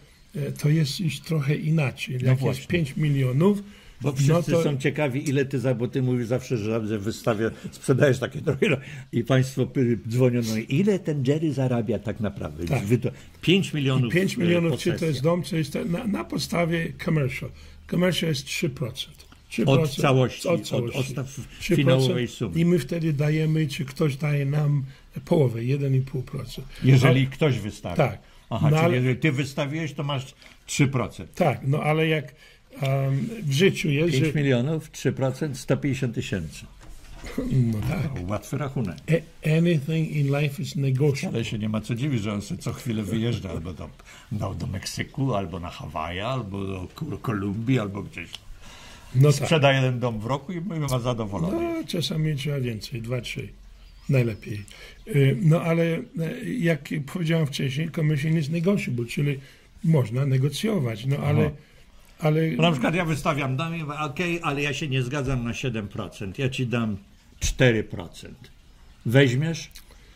Speaker 15: to jest już trochę inaczej. Jak
Speaker 1: no
Speaker 15: jest pięć milionów,
Speaker 1: bo wszyscy
Speaker 15: no to...
Speaker 1: są ciekawi, ile ty za, bo ty mówisz zawsze, że wystawia, sprzedajesz takie trochę i państwo dzwonią, no ile ten Jerry zarabia tak naprawdę?
Speaker 15: Tak.
Speaker 1: Wy to pięć milionów.
Speaker 15: pięć milionów, czy to jest dom, czy jest to, na, na podstawie commercial. Commercial jest trzy procent. trzy procent
Speaker 1: od całości,
Speaker 15: od, całości.
Speaker 1: od, od finałowej sumy.
Speaker 15: I my wtedy dajemy, czy ktoś daje nam połowę, jeden i pół procent.
Speaker 1: Jeżeli
Speaker 15: ale,
Speaker 1: ktoś wystawi.
Speaker 15: Tak.
Speaker 1: Aha,
Speaker 15: no,
Speaker 1: czyli
Speaker 15: ale,
Speaker 1: jeżeli ty wystawiłeś, to masz trzy procent.
Speaker 15: Tak, no ale jak um, w życiu jest...
Speaker 1: pięć
Speaker 15: że...
Speaker 1: milionów, trzy procent, sto pięćdziesiąt tysięcy.
Speaker 15: No tak.
Speaker 1: No, łatwy rachunek.
Speaker 15: A anything in life is negotiable.
Speaker 1: Ale się nie ma co dziwić, że on sobie co chwilę wyjeżdża albo do, do, do Meksyku, albo na Hawaje, albo do Kolumbii, albo gdzieś. No sprzedaje tak. jeden dom w roku i ma zadowolony.
Speaker 15: No czasami trzeba więcej, dwa, trzy. Najlepiej. No ale jak powiedziałem wcześniej, commission is negotiable, czyli można negocjować, no ale... ale...
Speaker 1: No, na przykład ja wystawiam dom i mówię, okej, okay, ale ja się nie zgadzam na siedem procent, ja ci dam cztery procent. Weźmiesz?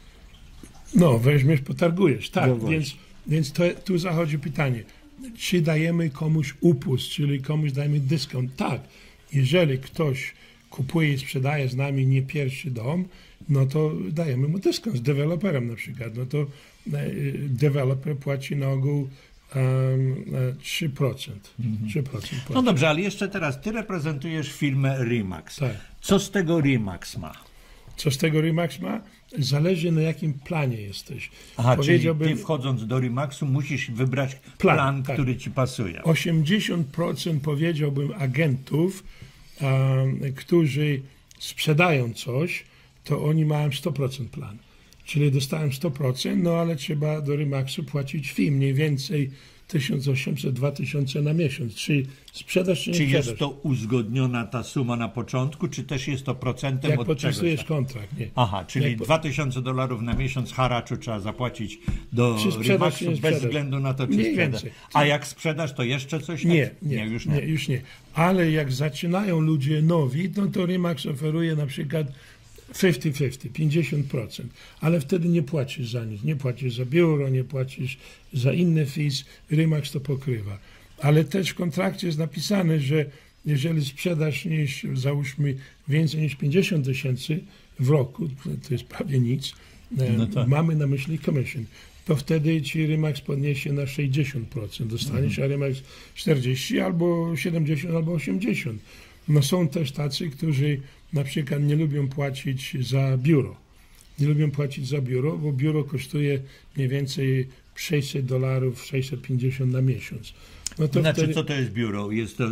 Speaker 15: No, weźmiesz, potargujesz, tak, no więc, więc to, tu zachodzi pytanie, czy dajemy komuś upust, czyli komuś dajemy dyskont? Tak, jeżeli ktoś kupuje i sprzedaje z nami nie pierwszy dom, no to dajemy mu dyskont z deweloperem na przykład. No to deweloper płaci na ogół um, trzy procent.
Speaker 1: Mhm.
Speaker 15: trzy procent
Speaker 1: no dobrze, ale jeszcze teraz ty reprezentujesz firmę Remax.
Speaker 15: Tak.
Speaker 1: Co z tego Remax ma?
Speaker 15: Co z tego Remax ma? Zależy na jakim planie jesteś.
Speaker 1: Aha, czyli ty wchodząc do Remaxu musisz wybrać plan, plan tak. który ci pasuje.
Speaker 15: osiemdziesiąt procent powiedziałbym agentów, um, którzy sprzedają coś, to oni mają sto procent plan. Czyli dostałem sto procent, no ale trzeba do Remaxu płacić fee, mniej więcej tysiąc osiemset do dwa tysiące na miesiąc. Czy sprzedasz, czy nie
Speaker 1: czy
Speaker 15: sprzedasz?
Speaker 1: Czy jest to uzgodniona ta suma na początku, czy też jest to procentem
Speaker 15: Jak
Speaker 1: od
Speaker 15: podpisujesz
Speaker 1: czegoś?
Speaker 15: kontrakt, nie.
Speaker 1: Aha, czyli
Speaker 15: Jak...
Speaker 1: dwa tysiące dolarów na miesiąc haraczu trzeba zapłacić do
Speaker 15: Remaxu
Speaker 1: bez sprzedasz? Względu na to, czy
Speaker 15: mniej
Speaker 1: sprzedasz.
Speaker 15: Więcej.
Speaker 1: A jak sprzedasz, to jeszcze coś?
Speaker 15: Nie, nie,
Speaker 1: nie, już
Speaker 15: nie.
Speaker 1: nie.
Speaker 15: nie, już nie. Ale jak zaczynają ludzie nowi, no to Remax oferuje na przykład pięćdziesiąt pięćdziesiąt, pięćdziesiąt procent, ale wtedy nie płacisz za nic, nie płacisz za biuro, nie płacisz za inne fees, Remax to pokrywa. Ale też w kontrakcie jest napisane, że jeżeli sprzedasz niż, załóżmy, więcej niż pięćdziesiąt tysięcy w roku, to jest prawie nic, no tak. mamy na myśli commission, to wtedy ci Remax podniesie na sześćdziesiąt procent, dostaniesz, mhm. a Remax czterdzieści albo siedemdziesiąt albo osiemdziesiąt. No są też tacy, którzy na przykład nie lubią płacić za biuro. Nie lubią płacić za biuro, bo biuro kosztuje mniej więcej sześćset dolarów, sześćset pięćdziesiąt na miesiąc. No to
Speaker 1: znaczy,
Speaker 15: wtedy...
Speaker 1: co to jest biuro? Jest to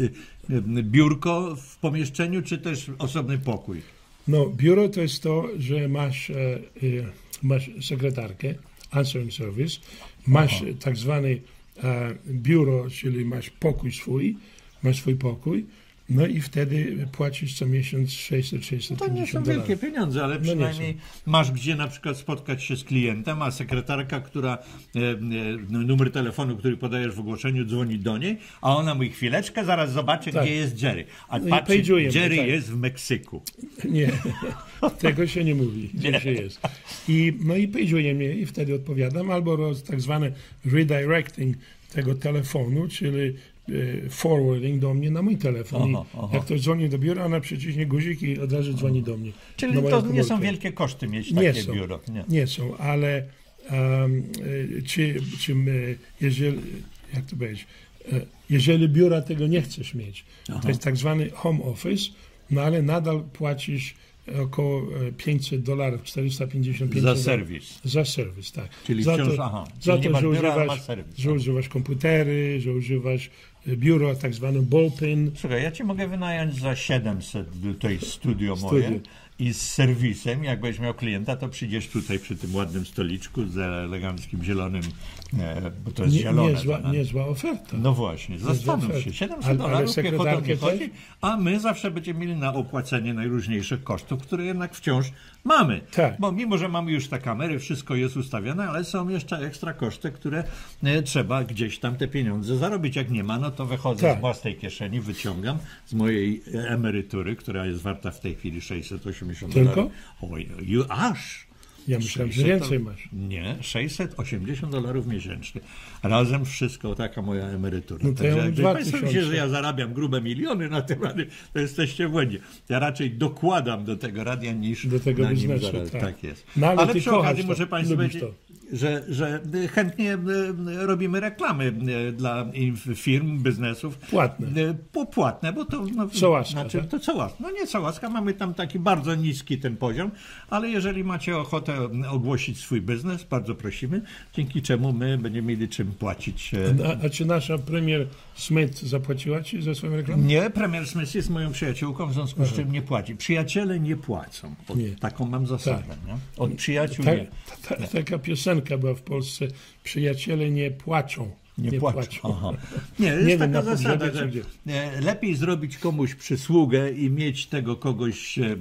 Speaker 1: biurko w pomieszczeniu, czy też osobny pokój?
Speaker 15: No, biuro to jest to, że masz, e, e, masz sekretarkę, answering service, masz Aha. tak zwane e, biuro, czyli masz pokój swój, masz swój pokój, No i wtedy płacisz co miesiąc sześćset sześćset
Speaker 1: To nie są
Speaker 15: dolarów.
Speaker 1: wielkie pieniądze, ale
Speaker 15: No
Speaker 1: przynajmniej masz gdzie na przykład spotkać się z klientem, a sekretarka, która e, e, numer telefonu, który podajesz w ogłoszeniu, dzwoni do niej, a ona mówi chwileczkę, zaraz zobaczę,
Speaker 15: Tak.
Speaker 1: gdzie jest Jerry. A
Speaker 15: No i
Speaker 1: patrzy,
Speaker 15: page'ujemy,
Speaker 1: Jerry
Speaker 15: tak.
Speaker 1: jest w Meksyku.
Speaker 15: Nie, tego się nie mówi, gdzie
Speaker 1: Nie.
Speaker 15: się jest. I, no i page'uje mnie i wtedy odpowiadam, albo roz, tak zwane redirecting tego telefonu, czyli e, forwarding do mnie na mój telefon.
Speaker 1: Aha,
Speaker 15: I
Speaker 1: aha.
Speaker 15: jak ktoś dzwoni do biura, ona przyciśnie guzik i od razu dzwoni do mnie.
Speaker 1: Czyli
Speaker 15: na moją
Speaker 1: to nie są
Speaker 15: komórkę.
Speaker 1: wielkie koszty mieć
Speaker 15: Nie
Speaker 1: takie
Speaker 15: są,
Speaker 1: biuro. Nie.
Speaker 15: nie są, ale um, e, czy, czy my, jeżeli, jak to powiedzieć, e, jeżeli biura tego nie chcesz mieć,
Speaker 1: Aha.
Speaker 15: to jest tak zwany home office, no ale nadal płacisz około e, pięćset dolarów, czterysta pięćdziesiąt pięć
Speaker 1: Za
Speaker 15: dolarów.
Speaker 1: serwis.
Speaker 15: Za serwis, tak.
Speaker 1: Czyli
Speaker 15: za
Speaker 1: wciąż,
Speaker 15: to,
Speaker 1: aha.
Speaker 15: za
Speaker 1: Czyli nie
Speaker 15: to
Speaker 1: masz
Speaker 15: że,
Speaker 1: biura, ale
Speaker 15: używasz,
Speaker 1: masz serwis.
Speaker 15: że używasz komputery, że używasz e, biuro, tak zwany ballpen.
Speaker 1: Słuchaj, ja ci mogę wynająć za siedemset tutaj studio moje
Speaker 15: Studio.
Speaker 1: i z serwisem. Jak będziesz miał klienta, to przyjdziesz tutaj przy tym ładnym stoliczku z eleganckim zielonym, e, bo to jest
Speaker 15: Nie,
Speaker 1: zielone.
Speaker 15: niezła,
Speaker 1: to na-
Speaker 15: niezła oferta.
Speaker 1: No właśnie,
Speaker 15: Niezła
Speaker 1: zastanów
Speaker 15: oferta.
Speaker 1: się. siedemset
Speaker 15: Ale- ale
Speaker 1: dolarów piechotą
Speaker 15: sekretarkę
Speaker 1: nie chodzi,
Speaker 15: też?
Speaker 1: a my zawsze będziemy mieli na opłacenie najróżniejszych kosztów, które jednak wciąż mamy.
Speaker 15: Tak.
Speaker 1: Bo mimo, że mamy już te kamery, wszystko jest ustawione, ale są jeszcze ekstra koszty, które e, trzeba gdzieś tam te pieniądze zarobić. Jak nie ma, no to wychodzę
Speaker 15: Tak.
Speaker 1: z własnej kieszeni, wyciągam z mojej e, emerytury, która jest warta w tej chwili sześćset osiemdziesiąt
Speaker 15: Tylko?
Speaker 1: dolarów. Oj, ju, aż!
Speaker 15: Ja myślałem, że
Speaker 1: sześćset
Speaker 15: więcej masz.
Speaker 1: Nie, sześćset osiemdziesiąt dolarów miesięcznie. Razem wszystko, taka moja emerytura.
Speaker 15: No to
Speaker 1: Także
Speaker 15: ja mam
Speaker 1: jak
Speaker 15: dwa
Speaker 1: Państwo
Speaker 15: tysiące.
Speaker 1: myślicie, że ja zarabiam grube miliony na tym radiu, to jesteście w błędzie. Ja raczej dokładam do tego radia niż
Speaker 15: Do tego
Speaker 1: na nim
Speaker 15: biznesu,
Speaker 1: zaraz.
Speaker 15: tak.
Speaker 1: Tak jest.
Speaker 15: No, ale
Speaker 1: ale
Speaker 15: ty
Speaker 1: przy
Speaker 15: kochasz
Speaker 1: okazji
Speaker 15: to,
Speaker 1: muszę Państwu
Speaker 15: lubisz
Speaker 1: powiedzieć,
Speaker 15: to.
Speaker 1: że, że chętnie e, robimy reklamy e, dla inf- firm, biznesów.
Speaker 15: Płatne.
Speaker 1: E, Popłatne, bo to... No,
Speaker 15: Co łaska,
Speaker 1: znaczy,
Speaker 15: tak?
Speaker 1: to co łaska. No nie co łaska, mamy tam taki bardzo niski ten poziom, ale jeżeli macie ochotę ogłosić swój biznes, bardzo prosimy, dzięki czemu my będziemy mieli czym płacić. e,
Speaker 15: A, a czy nasza premier Smith zapłaciła ci za swoją reklamę?
Speaker 1: Nie, premier Smith jest moją przyjaciółką, w związku z czym nie płaci. Przyjaciele nie płacą. Od,
Speaker 15: Nie.
Speaker 1: Taką mam zasadę.
Speaker 15: Tak.
Speaker 1: Nie? Od przyjaciół
Speaker 15: Ta,
Speaker 1: nie.
Speaker 15: ta, ta, taka piosenka była w Polsce, przyjaciele nie płaczą.
Speaker 1: Nie, płaczą. Aha. Nie, jest
Speaker 15: Nie
Speaker 1: taka
Speaker 15: wiem, na
Speaker 1: zasada,
Speaker 15: pogrzebie
Speaker 1: że
Speaker 15: czy gdzie.
Speaker 1: e, lepiej zrobić komuś przysługę i mieć tego kogoś e,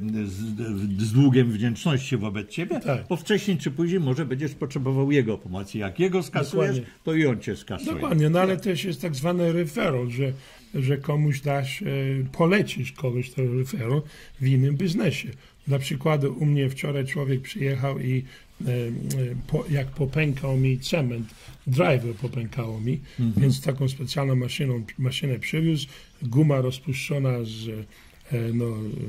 Speaker 1: z, z długiem wdzięczności wobec ciebie,
Speaker 15: Tak.
Speaker 1: bo wcześniej czy później może będziesz potrzebował jego pomocy. Jak jego skasujesz,
Speaker 15: Dokładnie.
Speaker 1: to i on cię skasuje.
Speaker 15: Dokładnie, no ale też jest tak zwany referral, że, że komuś dasz, e, polecisz kogoś tego referral w innym biznesie. Dla przykładu u mnie wczoraj człowiek przyjechał i e, e, po, jak popękał mi cement, driver popękało mi,
Speaker 1: Mhm.
Speaker 15: więc taką specjalną maszyną, maszynę przywiózł, guma rozpuszczona z, e, no,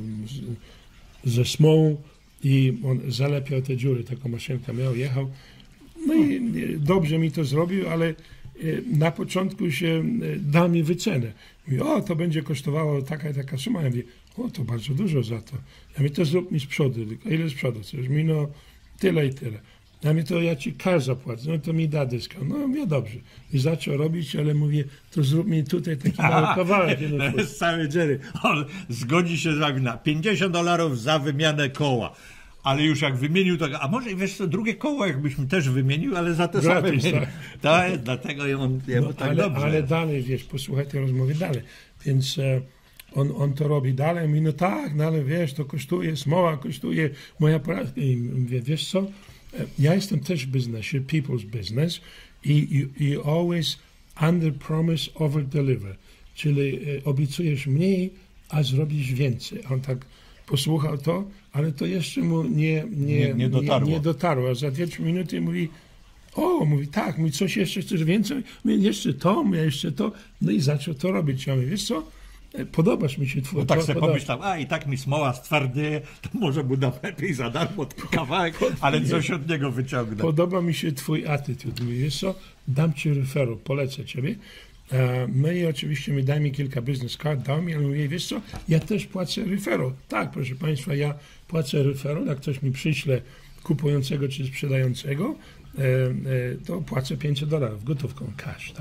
Speaker 15: z, ze smołą i on zalepiał te dziury, taką maszynkę miał, jechał. No i e, dobrze mi to zrobił, ale e, na początku się e, da mi wycenę. Mówi, o, to będzie kosztowało taka i taka suma. Ja mówię, o, to bardzo dużo za to. Ja mówię, to zrób mi z przodu. Tylko, ile z przodu? Coś mi, no, tyle i tyle. Ja mówię, to ja ci kar zapłacę. No to mi da dyskont. No mówię, dobrze. I zaczął robić, ale mówię, to zrób mi tutaj taki mały kawałek.
Speaker 1: To jest cały Jerry. On zgodzi się z wami na pięćdziesiąt dolarów za wymianę koła. Ale już jak wymienił to, a może wiesz co, drugie koło jakbyśmy też wymienił, ale za te
Speaker 15: Gratis,
Speaker 1: same.
Speaker 15: tak.
Speaker 1: Tak, dlatego on jemu
Speaker 15: No,
Speaker 1: tak
Speaker 15: ale,
Speaker 1: dobrze.
Speaker 15: ale dalej, wiesz, posłuchaj tej rozmowy dalej. Więc e, on, on to robi dalej. Mówi, no tak, no ale wiesz, to kosztuje, smoła kosztuje, moja praca. I mówię, wiesz co, e, ja jestem też w biznesie, people's business i, i, i always under promise, over deliver. Czyli e, obiecujesz mniej, a zrobisz więcej. A on tak posłuchał to, ale to jeszcze mu nie, nie,
Speaker 1: Nie- nie dotarło.
Speaker 15: Nie, nie dotarło. A za dwie, trzy minuty mówi, o, mówi, tak, mówi, coś jeszcze chcesz więcej? Mówi, jeszcze to, mówi, jeszcze to. No i zaczął to robić. Ja mówię, wiesz co, e, podobasz mi się twój...
Speaker 1: Bo tak
Speaker 15: to-
Speaker 1: sobie
Speaker 15: podoba-
Speaker 1: pomyślał, a i tak mi smoła stwardnieje, to może mu da lepiej za darmo ten kawałek, ale coś od niego wyciągnę.
Speaker 15: Podoba mi się twój attitude. Mówi, wiesz co, dam ci referral, polecę ciebie. E, No i oczywiście mi daj mi kilka business card, dał mi, ale mówię, wiesz co, ja też płacę referral. Tak, proszę Państwa, ja płacę referral, jak ktoś mi przyśle kupującego czy sprzedającego, e, e, to płacę pięćset dolarów gotówką, cash, tak.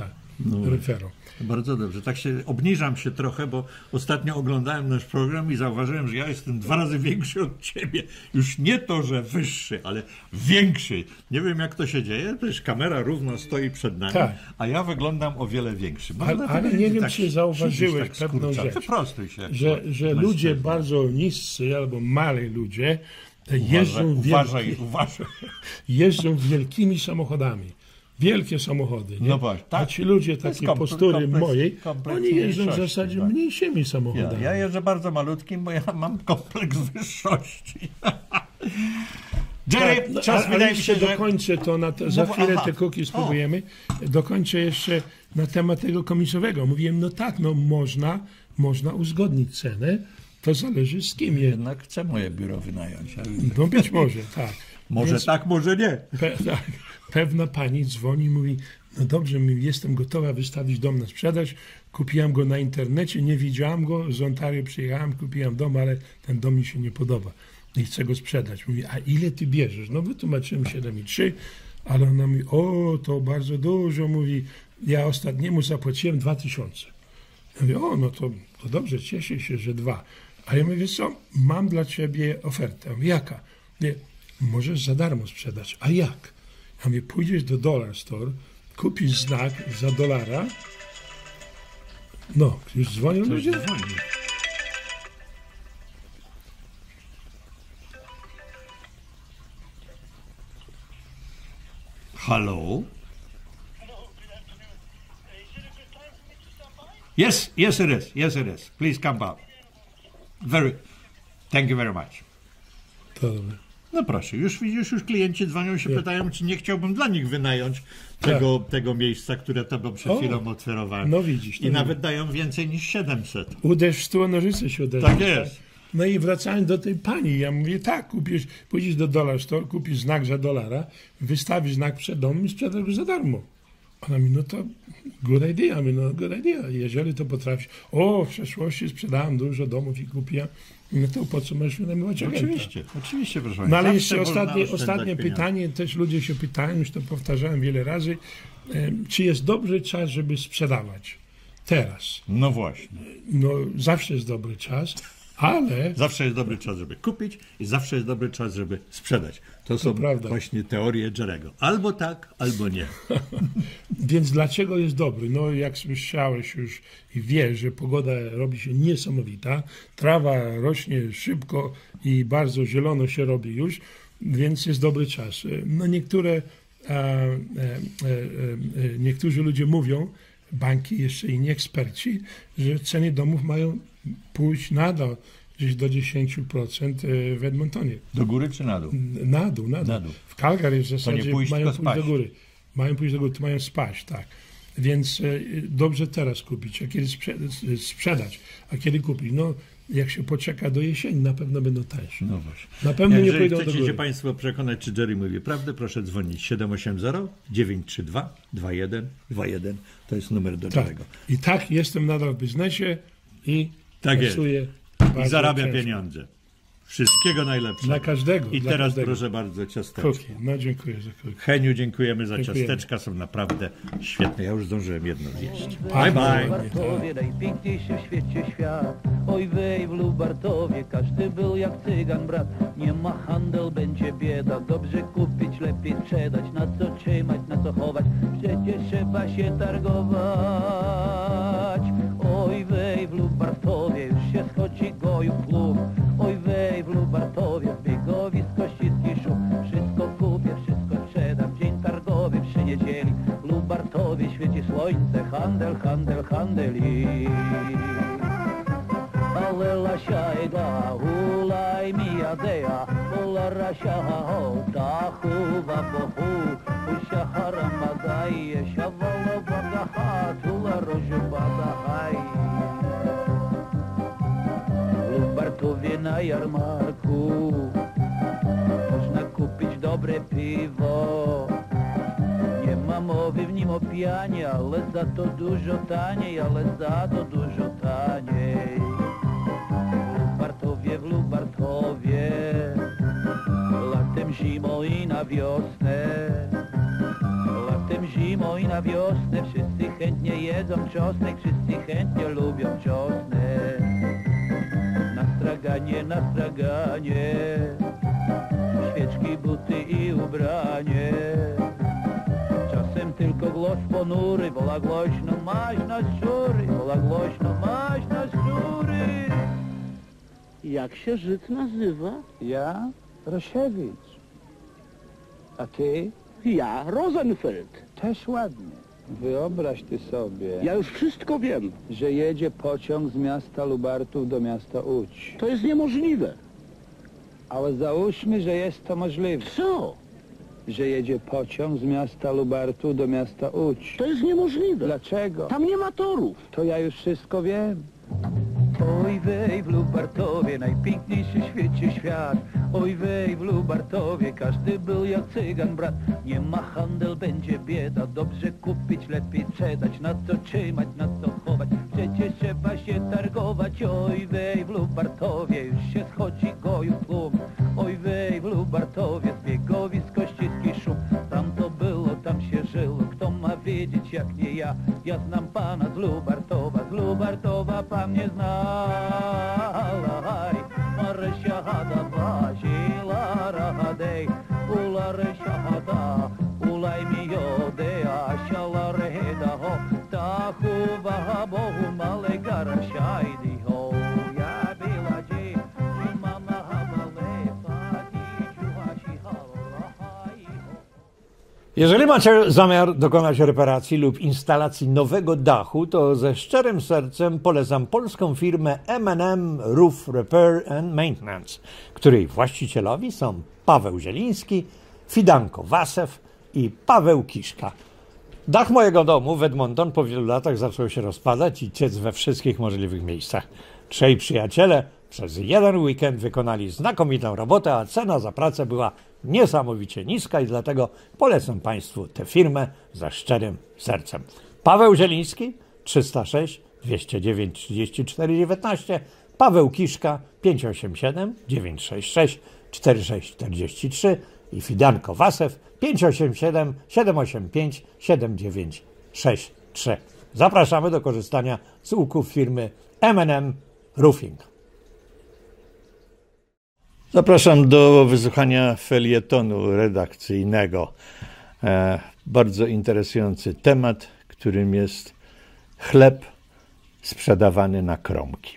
Speaker 15: no, referą.
Speaker 1: Bardzo dobrze. Tak się obniżam się trochę, bo ostatnio oglądałem nasz program i zauważyłem, że ja jestem dwa razy większy od ciebie. Już nie to, że wyższy, ale większy. Nie wiem, jak to się dzieje. Też kamera równo stoi przed nami, tak. A ja wyglądam o wiele większy.
Speaker 15: Ale, ale nie wiem, tak, czy zauważyłeś tak pewną rzecz,
Speaker 1: się,
Speaker 15: że, że ludzie bardzo niscy albo mali ludzie jeżdżą,
Speaker 1: uważaj,
Speaker 15: wielki,
Speaker 1: uważaj.
Speaker 15: jeżdżą wielkimi samochodami. Wielkie samochody, nie?
Speaker 1: No właśnie, tak.
Speaker 15: A ci ludzie takiej
Speaker 1: komple-
Speaker 15: postury
Speaker 1: kompleks-
Speaker 15: mojej, oni jeżdżą w
Speaker 1: mniejszości,
Speaker 15: zasadzie
Speaker 1: tak.
Speaker 15: mniejszymi samochodami.
Speaker 1: Ja, ja jeżdżę bardzo malutkim, bo ja mam kompleks wyższości. Jerry,
Speaker 15: tak, no,
Speaker 1: czas
Speaker 15: a,
Speaker 1: wydaje
Speaker 15: a
Speaker 1: mi się, że...
Speaker 15: dokończę to, na te, za
Speaker 1: No,
Speaker 15: chwilę
Speaker 1: aha.
Speaker 15: te cookies spróbujemy. Dokończę jeszcze na temat tego komisowego. Mówiłem, no tak, no można, można uzgodnić cenę, to zależy z kim je.
Speaker 1: Jednak chcę moje biuro wynająć.
Speaker 15: No być może, tak.
Speaker 1: Może
Speaker 15: Więc
Speaker 1: tak, może nie.
Speaker 15: Pe, tak, pewna pani dzwoni i mówi, no dobrze, jestem gotowa wystawić dom na sprzedaż, kupiłam go na internecie, nie widziałam go, z Ontario przyjechałam, kupiłam dom, ale ten dom mi się nie podoba i chcę go sprzedać. Mówi, a ile ty bierzesz? No wytłumaczyłem siedem i trzy, ale ona mówi, o, to bardzo dużo, mówi, ja ostatniemu zapłaciłem dwa tysiące. Ja mówię, o, no to, to dobrze, cieszę się, że dwa. A ja mówię, wiesz co, mam dla ciebie ofertę. Ja mówię, jaka? Nie, możesz za darmo sprzedać. A jak? Ja mówię, pójdziesz do Dollar Store, kupisz znak za dolara. No, już dzwonią ludzie?
Speaker 1: Hello? Yes, yes it is. Yes it is. Please come back. Very. Thank you very much.
Speaker 15: To dobre.
Speaker 1: No proszę, już widzisz, już klienci dzwonią się,
Speaker 15: Nie.
Speaker 1: pytają, czy nie chciałbym dla nich wynająć tego, tego miejsca, które to przed
Speaker 15: O,
Speaker 1: chwilą oferowałem.
Speaker 15: no widzisz, to
Speaker 1: I
Speaker 15: nie.
Speaker 1: nawet dają więcej niż siedemset.
Speaker 15: Uderz w stół, a nożyce się uderzą.
Speaker 1: Tak jest.
Speaker 15: No i wracając do tej pani, ja mówię, tak, kupisz, pójdziesz do Dollar Store, kupisz znak za dolara, wystawisz znak przed domem i sprzedasz go za darmo. Ona mi, no to good idea, my, no good idea, jeżeli to potrafisz. O, w przeszłości sprzedałem dużo domów i kupiłem, no to po co masz wynajmować agenta?
Speaker 1: Oczywiście, oczywiście, proszę
Speaker 15: No ale
Speaker 1: Zawsze
Speaker 15: jeszcze
Speaker 1: można
Speaker 15: ostatnie,
Speaker 1: oszczędzać
Speaker 15: ostatnie
Speaker 1: pieniądze.
Speaker 15: pytanie, też ludzie się pytają, już to powtarzałem wiele razy, em, czy jest dobry czas, żeby sprzedawać teraz?
Speaker 1: No właśnie.
Speaker 15: No zawsze jest dobry czas, ale...
Speaker 1: Zawsze jest dobry czas, żeby kupić i zawsze jest dobry czas, żeby sprzedać. To, są
Speaker 15: prawda.
Speaker 1: właśnie teorie Jerego. Albo tak, albo nie.
Speaker 15: Więc dlaczego jest dobry? No jak słyszałeś już i wiesz, że pogoda robi się niesamowita, trawa rośnie szybko i bardzo zielono się robi już, więc jest dobry czas. No niektóre, a, e, e, e, niektórzy ludzie mówią, banki, jeszcze inni eksperci, że ceny domów mają pójść nadal gdzieś do dziesięć procent w Edmontonie.
Speaker 1: Do góry czy na dół?
Speaker 15: Na dół, na dół.
Speaker 1: Na dół.
Speaker 15: W Calgary w zasadzie
Speaker 1: nie pójść,
Speaker 15: mają
Speaker 1: tylko
Speaker 15: pójść do
Speaker 1: spaść.
Speaker 15: góry. Mają pójść do góry, to mają spaść, tak. Więc e, dobrze teraz kupić, a kiedy sprze- sprzedać, a kiedy kupić? No, jak się poczeka do jesieni, na pewno będą tańsze.
Speaker 1: No właśnie.
Speaker 15: Na pewno nie
Speaker 1: Jeżeli
Speaker 15: pójdą do
Speaker 1: chcecie
Speaker 15: góry.
Speaker 1: się Państwo przekonać, czy Jerry mówi prawdę, proszę dzwonić siedem osiem zero dziewięć trzy dwa dwa jeden dwa jeden. To jest numer do
Speaker 15: Tak.
Speaker 1: Jerry'ego.
Speaker 15: I tak, jestem nadal w biznesie i
Speaker 1: Tak jest.
Speaker 15: pracuję
Speaker 1: I
Speaker 15: bardzo
Speaker 1: zarabia
Speaker 15: ciężko.
Speaker 1: pieniądze. Wszystkiego najlepszego.
Speaker 15: Dla każdego.
Speaker 1: I
Speaker 15: dla
Speaker 1: teraz
Speaker 15: każdego.
Speaker 1: proszę bardzo ciasteczko.
Speaker 15: Cookie. No dziękuję za cookie.
Speaker 1: Heniu, dziękujemy za
Speaker 15: Dziękujemy.
Speaker 1: ciasteczka, są naprawdę świetne. Ja już zdążyłem jedno zjeść.
Speaker 15: Bye,
Speaker 1: Bye bye.
Speaker 16: Lubartowie, najpiękniejszy w świecie świat. Oj wej w Lubartowie, każdy był jak cygan brat. Nie ma handel, będzie bieda, dobrze kupić, lepiej sprzedać. Na co trzymać, na co chować, przecież trzeba się targować. Oj wej w Lubartowie, już się schodzi goju plug. Oj wej w Lubartowie, zbiegowisko, ściski szum. Wszystko kupię, wszystko sprzedam, dzień targowy przy niedzieli. W Lubartowie świeci słońce, handel, handel, handel i... Ale la shaiga, ulaj mi adea, ula rashaha ho, tahu vabohu, usha haramadai, shavala bagaha, tula roju badahai. W Lubartowie na jarmarku można kupić dobre piwo. Nie ma mowy w nim o pijanie, ale za to dużo taniej, ale za to dużo taniej. W Lubartowie, w Lubartowie, latem, zimą i na wiosnę. Latem, zimą i na wiosnę wszyscy chętnie jedzą czosnek, wszyscy chętnie lubią czosnek. Na straganie, na straganie, świeczki, buty i ubranie. Czasem tylko głos ponury, wola głośno, maś na szczury, wola głośno, maś na szczury.
Speaker 17: Jak się Żyd nazywa?
Speaker 18: Ja? Rosiewicz. A ty?
Speaker 17: Ja, Rosenfeld.
Speaker 18: Też ładnie. Wyobraź ty sobie...
Speaker 17: Ja już wszystko wiem.
Speaker 18: ...że jedzie pociąg z miasta Lubartów do miasta Łódź.
Speaker 17: To jest niemożliwe.
Speaker 18: Ale załóżmy, że jest to możliwe.
Speaker 17: Co?
Speaker 18: Że jedzie pociąg z miasta Lubartów do miasta Łódź.
Speaker 17: To jest niemożliwe.
Speaker 18: Dlaczego?
Speaker 17: Tam nie ma torów.
Speaker 18: To ja już wszystko wiem.
Speaker 16: Oj wej w Lubartowie, najpiękniejszy w świecie świat. Oj wej w Lubartowie, każdy był jak cygan brat. Nie ma handel, będzie bieda, dobrze kupić, lepiej sprzedać. Na co trzymać, na co chować, przecież trzeba się targować. Oj wej w Lubartowie, już się schodzi goju tłum. Oj wej w Lubartowie, zbiegowisko, ściski szum. Tam to było, tam się żyło, kto ma wiedzieć jak nie ja. Ja znam pana z Lubartowa, z Lubartowa pan mnie zna. Alaj, Marysia hada wazila radej, ula Rysia hada, ulaj mi jode, aşala reheda ho, ta chuva bohu male garasha idi ho, ja bila dzi, mama habale, pati juhashi halahai ho.
Speaker 1: Jeżeli macie zamiar dokonać reparacji lub instalacji nowego dachu, to ze szczerym sercem polecam polską firmę M and M Roof Repair and Maintenance, której właścicielowi są Paweł Zieliński, Fidanko Wasew i Paweł Kiszka. Dach mojego domu w Edmonton po wielu latach zaczął się rozpadać i ciec we wszystkich możliwych miejscach. Trzej przyjaciele przez jeden weekend wykonali znakomitą robotę, a cena za pracę była niesamowicie niska i dlatego polecam Państwu tę firmę ze szczerym sercem. Paweł Zieliński trzysta sześć dwieście dziewięć trzydzieści cztery dziewiętnaście, Paweł Kiszka pięć osiem siedem dziewięć sześć sześć cztery sześć cztery trzy i Fidanko Wasew pięć osiem siedem siedem osiem pięć siedem dziewięć sześć trzy. Zapraszamy do korzystania z usług firmy M and M Roofing. Zapraszam do wysłuchania felietonu redakcyjnego. E, bardzo interesujący temat, którym jest chleb sprzedawany na kromki.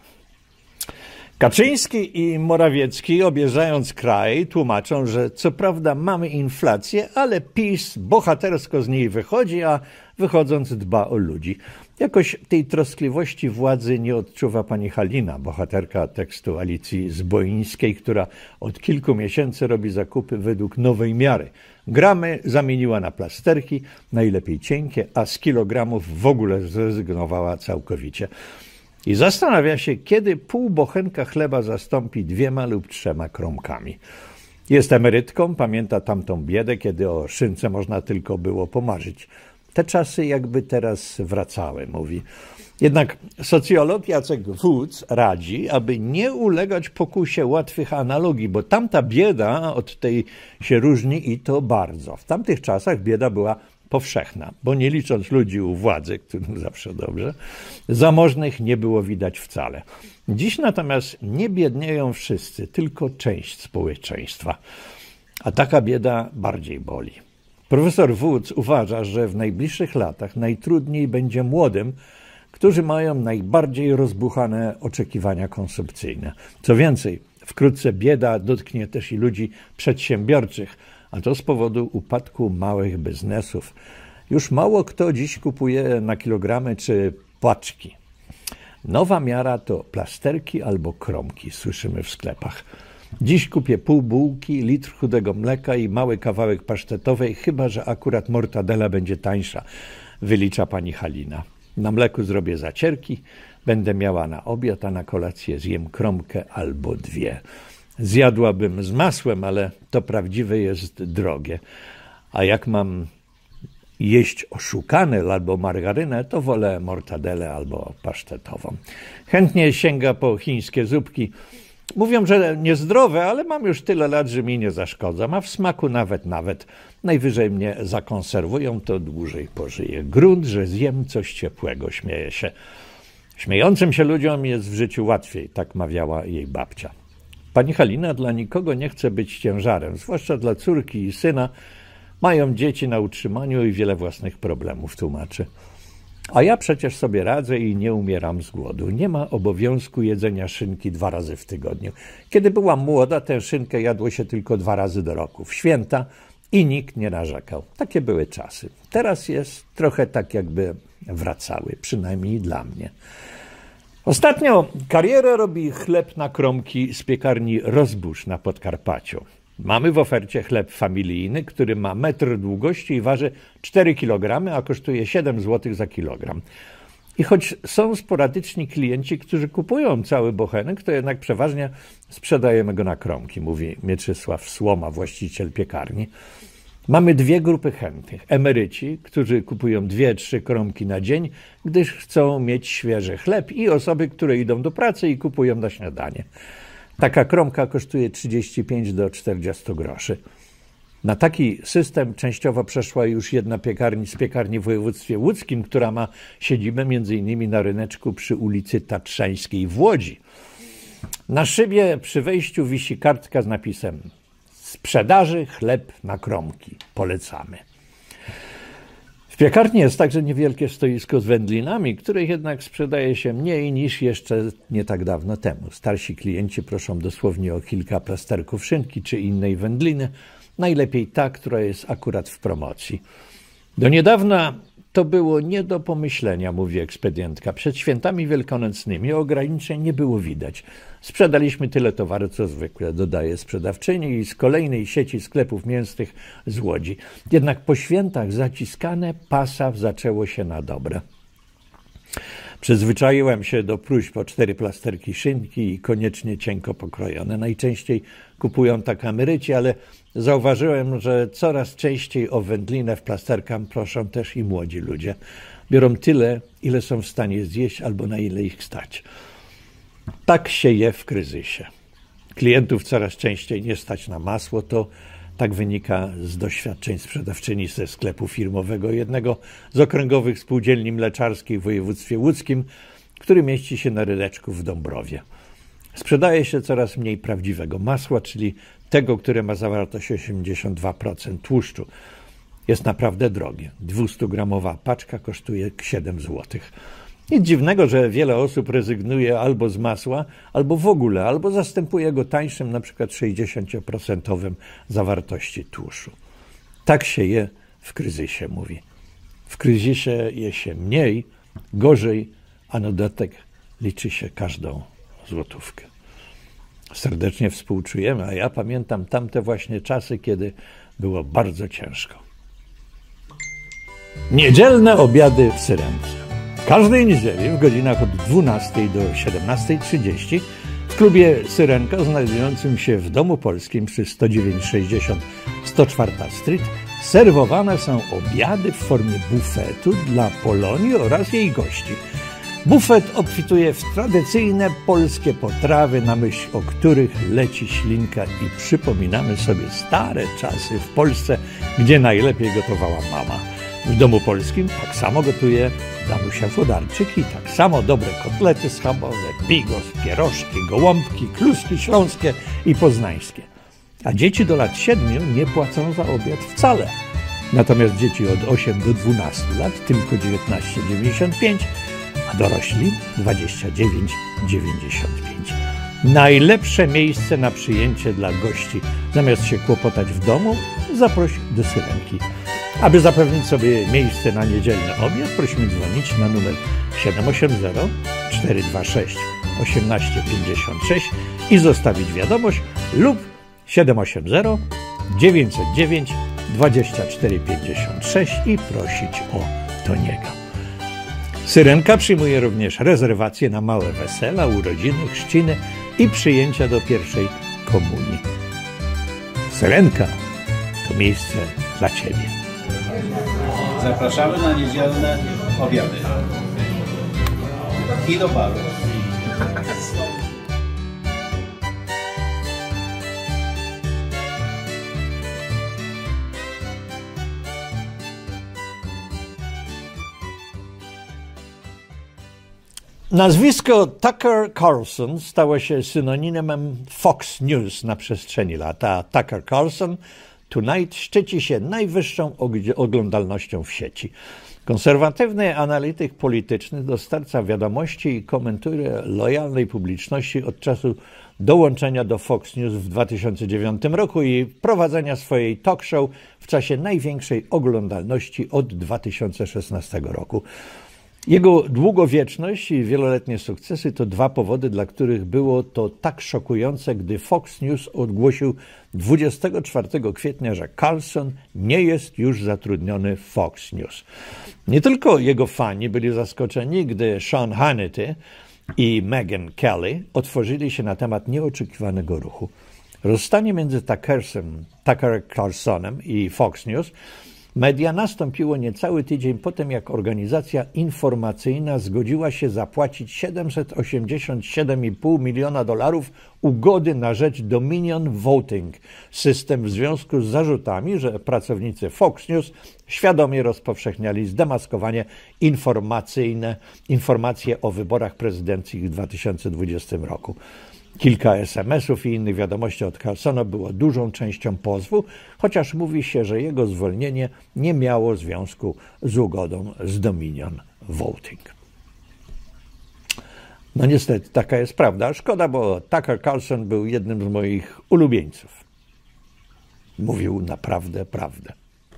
Speaker 1: Kaczyński i Morawiecki, objeżdżając kraj, tłumaczą, że co prawda mamy inflację, ale PiS bohatersko z niej wychodzi, a wychodząc dba o ludzi. Jakoś tej troskliwości władzy nie odczuwa pani Halina, bohaterka tekstu Alicji Zboińskiej, która od kilku miesięcy robi zakupy według nowej miary. Gramy zamieniła na plasterki, najlepiej cienkie, a z kilogramów w ogóle zrezygnowała całkowicie. I zastanawia się, kiedy pół bochenka chleba zastąpi dwiema lub trzema kromkami. Jest emerytką, pamięta tamtą biedę, kiedy o szynce można tylko było pomarzyć. Te czasy jakby teraz wracały, mówi. Jednak socjolog Jacek Wódz radzi, aby nie ulegać pokusie łatwych analogii, bo tamta bieda od tej się różni i to bardzo. W tamtych czasach bieda była powszechna, bo nie licząc ludzi u władzy, którym zawsze dobrze, zamożnych nie było widać wcale. Dziś natomiast nie biednieją wszyscy, tylko część społeczeństwa. A taka bieda bardziej boli. Profesor Wódz uważa, że w najbliższych latach najtrudniej będzie młodym, którzy mają najbardziej rozbuchane oczekiwania konsumpcyjne. Co więcej, wkrótce bieda dotknie też i ludzi przedsiębiorczych, a to z powodu upadku małych biznesów. Już mało kto dziś kupuje na kilogramy czy paczki. Nowa miara to plasterki albo kromki, słyszymy w sklepach. Dziś kupię pół bułki, litr chudego mleka i mały kawałek pasztetowej, chyba że akurat mortadela będzie tańsza, wylicza pani Halina. Na mleku zrobię zacierki, będę miała na obiad, a na kolację zjem kromkę albo dwie. Zjadłabym z masłem, ale to prawdziwe jest drogie. A jak mam jeść oszukane albo margarynę, to wolę mortadelę albo pasztetową. Chętnie sięga po chińskie zupki, Mówią, że niezdrowe, ale mam już tyle lat, że mi nie zaszkodza. A w smaku nawet, nawet. Najwyżej mnie zakonserwują, to dłużej pożyję. Grunt, że zjem coś ciepłego, śmieje się. Śmiejącym się ludziom jest w życiu łatwiej, tak mawiała jej babcia. Pani Halina dla nikogo nie chce być ciężarem, zwłaszcza dla córki i syna. Mają dzieci na utrzymaniu i wiele własnych problemów, tłumaczy. A ja przecież sobie radzę i nie umieram z głodu. Nie ma obowiązku jedzenia szynki dwa razy w tygodniu. Kiedy byłam młoda, tę szynkę jadło się tylko dwa razy do roku, w święta, i nikt nie narzekał. Takie były czasy. Teraz jest trochę tak, jakby wracały, przynajmniej dla mnie. Ostatnio karierę robi chleb na kromki z piekarni Rozbóż na Podkarpaciu. Mamy w ofercie chleb familijny, który ma metr długości i waży cztery kilogramy, a kosztuje siedem złotych za kilogram. I choć są sporadyczni klienci, którzy kupują cały bochenek, to jednak przeważnie sprzedajemy go na kromki, mówi Mieczysław Słoma, właściciel piekarni. Mamy dwie grupy chętnych. Emeryci, którzy kupują dwie, trzy kromki na dzień, gdyż chcą mieć świeży chleb, i osoby, które idą do pracy i kupują na śniadanie. Taka kromka kosztuje trzydzieści pięć do czterdziestu groszy. Na taki system częściowo przeszła już jedna piekarni z piekarni w województwie łódzkim, która ma siedzibę między innymi na ryneczku przy ulicy Tatrzańskiej w Łodzi. Na szybie przy wejściu wisi kartka z napisem: sprzedaży chleb na kromki. Polecamy. W piekarni jest także niewielkie stoisko z wędlinami, których jednak sprzedaje się mniej niż jeszcze nie tak dawno temu. Starsi klienci proszą dosłownie o kilka plasterków szynki czy innej wędliny, najlepiej ta, która jest akurat w promocji. Do niedawna to było nie do pomyślenia, mówi ekspedientka. Przed świętami wielkanocnymi ograniczeń nie było widać. Sprzedaliśmy tyle towaru, co zwykle, dodaje sprzedawczyni i z kolejnej sieci sklepów mięsnych z Łodzi. Jednak po świętach zaciskane pasa zaczęło się na dobre. Przyzwyczaiłem się do próśb o cztery plasterki szynki i koniecznie cienko pokrojone. Najczęściej kupują tak emeryci, ale zauważyłem, że coraz częściej o wędlinę w plasterkach proszą też i młodzi ludzie. Biorą tyle, ile są w stanie zjeść albo na ile ich stać. Tak się je w kryzysie. Klientów coraz częściej nie stać na masło, to tak wynika z doświadczeń sprzedawczyni ze sklepu firmowego jednego z okręgowych spółdzielni mleczarskiej w województwie łódzkim, który mieści się na ryneczku w Dąbrowie. Sprzedaje się coraz mniej prawdziwego masła, czyli tego, które ma zawartość osiemdziesiąt dwa procent tłuszczu. Jest naprawdę drogie. dwustugramowa paczka kosztuje siedem złotych. Nic dziwnego, że wiele osób rezygnuje albo z masła, albo w ogóle, albo zastępuje go tańszym, na przykład sześćdziesięcioprocentowym zawartości tłuszczu. Tak się je w kryzysie, mówi. W kryzysie je się mniej, gorzej, a na dodatek liczy się każdą złotówkę. Serdecznie współczujemy, a ja pamiętam tamte właśnie czasy, kiedy było bardzo ciężko. Niedzielne obiady w Syrence. Każdej niedzieli w godzinach od dwunastej do siedemnastej trzydzieści w klubie Syrenka, znajdującym się w Domu Polskim przy sto dziewięć sześćdziesiąt sto czwarta Street, serwowane są obiady w formie bufetu dla Polonii oraz jej gości. Bufet obfituje w tradycyjne polskie potrawy, na myśl o których leci ślinka, i przypominamy sobie stare czasy w Polsce, gdzie najlepiej gotowała mama. W Domu Polskim tak samo gotuje Danusia Włodarczyk i tak samo dobre kotlety schabowe, bigos, pierożki, gołąbki, kluski śląskie i poznańskie. A dzieci do lat siedmiu nie płacą za obiad wcale. Natomiast dzieci od ośmiu do dwunastu lat tylko dziewiętnaście dziewięćdziesiąt pięć, a dorośli dwadzieścia dziewięć dziewięćdziesiąt pięć. Najlepsze miejsce na przyjęcie dla gości. Zamiast się kłopotać w domu, zaproś do Syrenki. Aby zapewnić sobie miejsce na niedzielny obiad, prosimy dzwonić na numer siedem osiem zero cztery dwa sześć osiem pięć sześć i zostawić wiadomość, lub siedem osiem zero dziewięćset dziewięć dwadzieścia cztery pięćdziesiąt sześć i prosić o Toniego. Syrenka przyjmuje również rezerwacje na małe wesela, urodziny, chrzciny i przyjęcia do pierwszej komunii. Syrenka to miejsce dla Ciebie.
Speaker 19: Zapraszamy na niedzielne obiady. I do baru.
Speaker 1: Nazwisko Tucker Carlson stało się synonimem Fox News na przestrzeni lat, a Tucker Carlson Tonight szczyci się najwyższą oglądalnością w sieci. Konserwatywny analityk polityczny dostarcza wiadomości i komentuje lojalnej publiczności od czasu dołączenia do Fox News w dwa tysiące dziewiątym roku i prowadzenia swojej talk show w czasie największej oglądalności od dwa tysiące szesnastego roku. Jego długowieczność i wieloletnie sukcesy to dwa powody, dla których było to tak szokujące, gdy Fox News ogłosił dwudziestego czwartego kwietnia, że Carlson nie jest już zatrudniony w Fox News. Nie tylko jego fani byli zaskoczeni, gdy Sean Hannity i Megyn Kelly otworzyli się na temat nieoczekiwanego ruchu. Rozstanie między Tuckerem, Tucker Carlsonem i Fox News media nastąpiło niecały tydzień po tym, jak organizacja informacyjna zgodziła się zapłacić siedemset osiemdziesiąt siedem i pół miliona dolarów ugody na rzecz Dominion Voting, system w związku z zarzutami, że pracownicy Fox News świadomie rozpowszechniali zdemaskowanie informacyjne, informacje o wyborach prezydenckich w dwa tysiące dwudziestym roku. Kilka es em esów i innych wiadomości od Carlsona było dużą częścią pozwu, chociaż mówi się, że jego zwolnienie nie miało związku z ugodą z Dominion Voting. No niestety, taka jest prawda. Szkoda, bo Tucker Carlson był jednym z moich ulubieńców. Mówił naprawdę prawdę.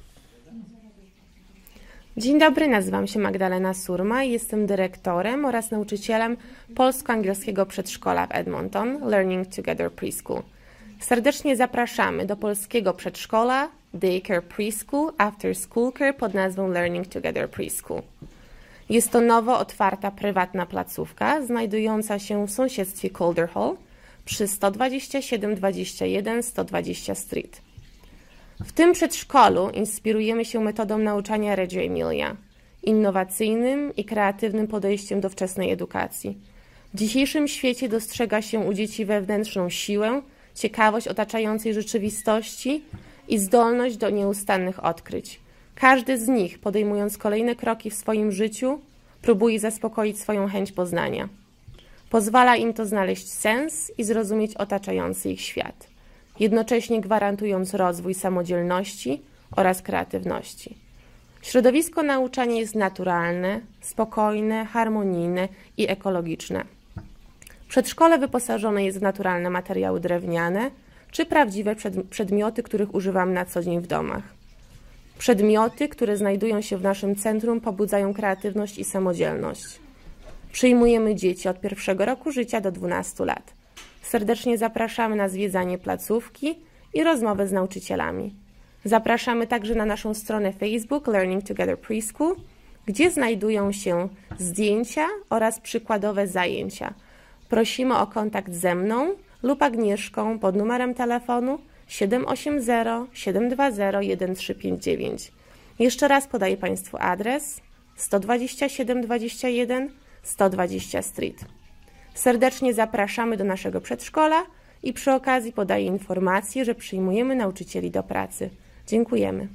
Speaker 20: Dzień dobry, nazywam się Magdalena Surma i jestem dyrektorem oraz nauczycielem polsko-angielskiego przedszkola w Edmonton, Learning Together Preschool. Serdecznie zapraszamy do polskiego przedszkola Daycare Preschool After School Care pod nazwą Learning Together Preschool. Jest to nowo otwarta prywatna placówka znajdująca się w sąsiedztwie Calder Hall przy sto dwadzieścia siedem dwadzieścia jeden sto dwadzieścia Street. W tym przedszkolu inspirujemy się metodą nauczania Reggio Emilia, innowacyjnym i kreatywnym podejściem do wczesnej edukacji. W dzisiejszym świecie dostrzega się u dzieci wewnętrzną siłę, ciekawość otaczającej rzeczywistości i zdolność do nieustannych odkryć. Każdy z nich, podejmując kolejne kroki w swoim życiu, próbuje zaspokoić swoją chęć poznania. Pozwala im to znaleźć sens i zrozumieć otaczający ich świat, jednocześnie gwarantując rozwój samodzielności oraz kreatywności. Środowisko nauczania jest naturalne, spokojne, harmonijne i ekologiczne. Przedszkole wyposażone jest w naturalne materiały drewniane czy prawdziwe przedmioty, których używamy na co dzień w domach. Przedmioty, które znajdują się w naszym centrum, pobudzają kreatywność i samodzielność. Przyjmujemy dzieci od pierwszego roku życia do dwunastu lat. Serdecznie zapraszamy na zwiedzanie placówki i rozmowę z nauczycielami. Zapraszamy także na naszą stronę Facebook Learning Together Preschool, gdzie znajdują się zdjęcia oraz przykładowe zajęcia. Prosimy o kontakt ze mną lub Agnieszką pod numerem telefonu siedem osiem zero siedem dwa zero jeden trzy pięć dziewięć. Jeszcze raz podaję Państwu adres sto dwadzieścia siedem dwadzieścia jeden sto dwadzieścia Street. Serdecznie zapraszamy do naszego przedszkola i przy okazji podaję informację, że przyjmujemy nauczycieli do pracy. Dziękujemy.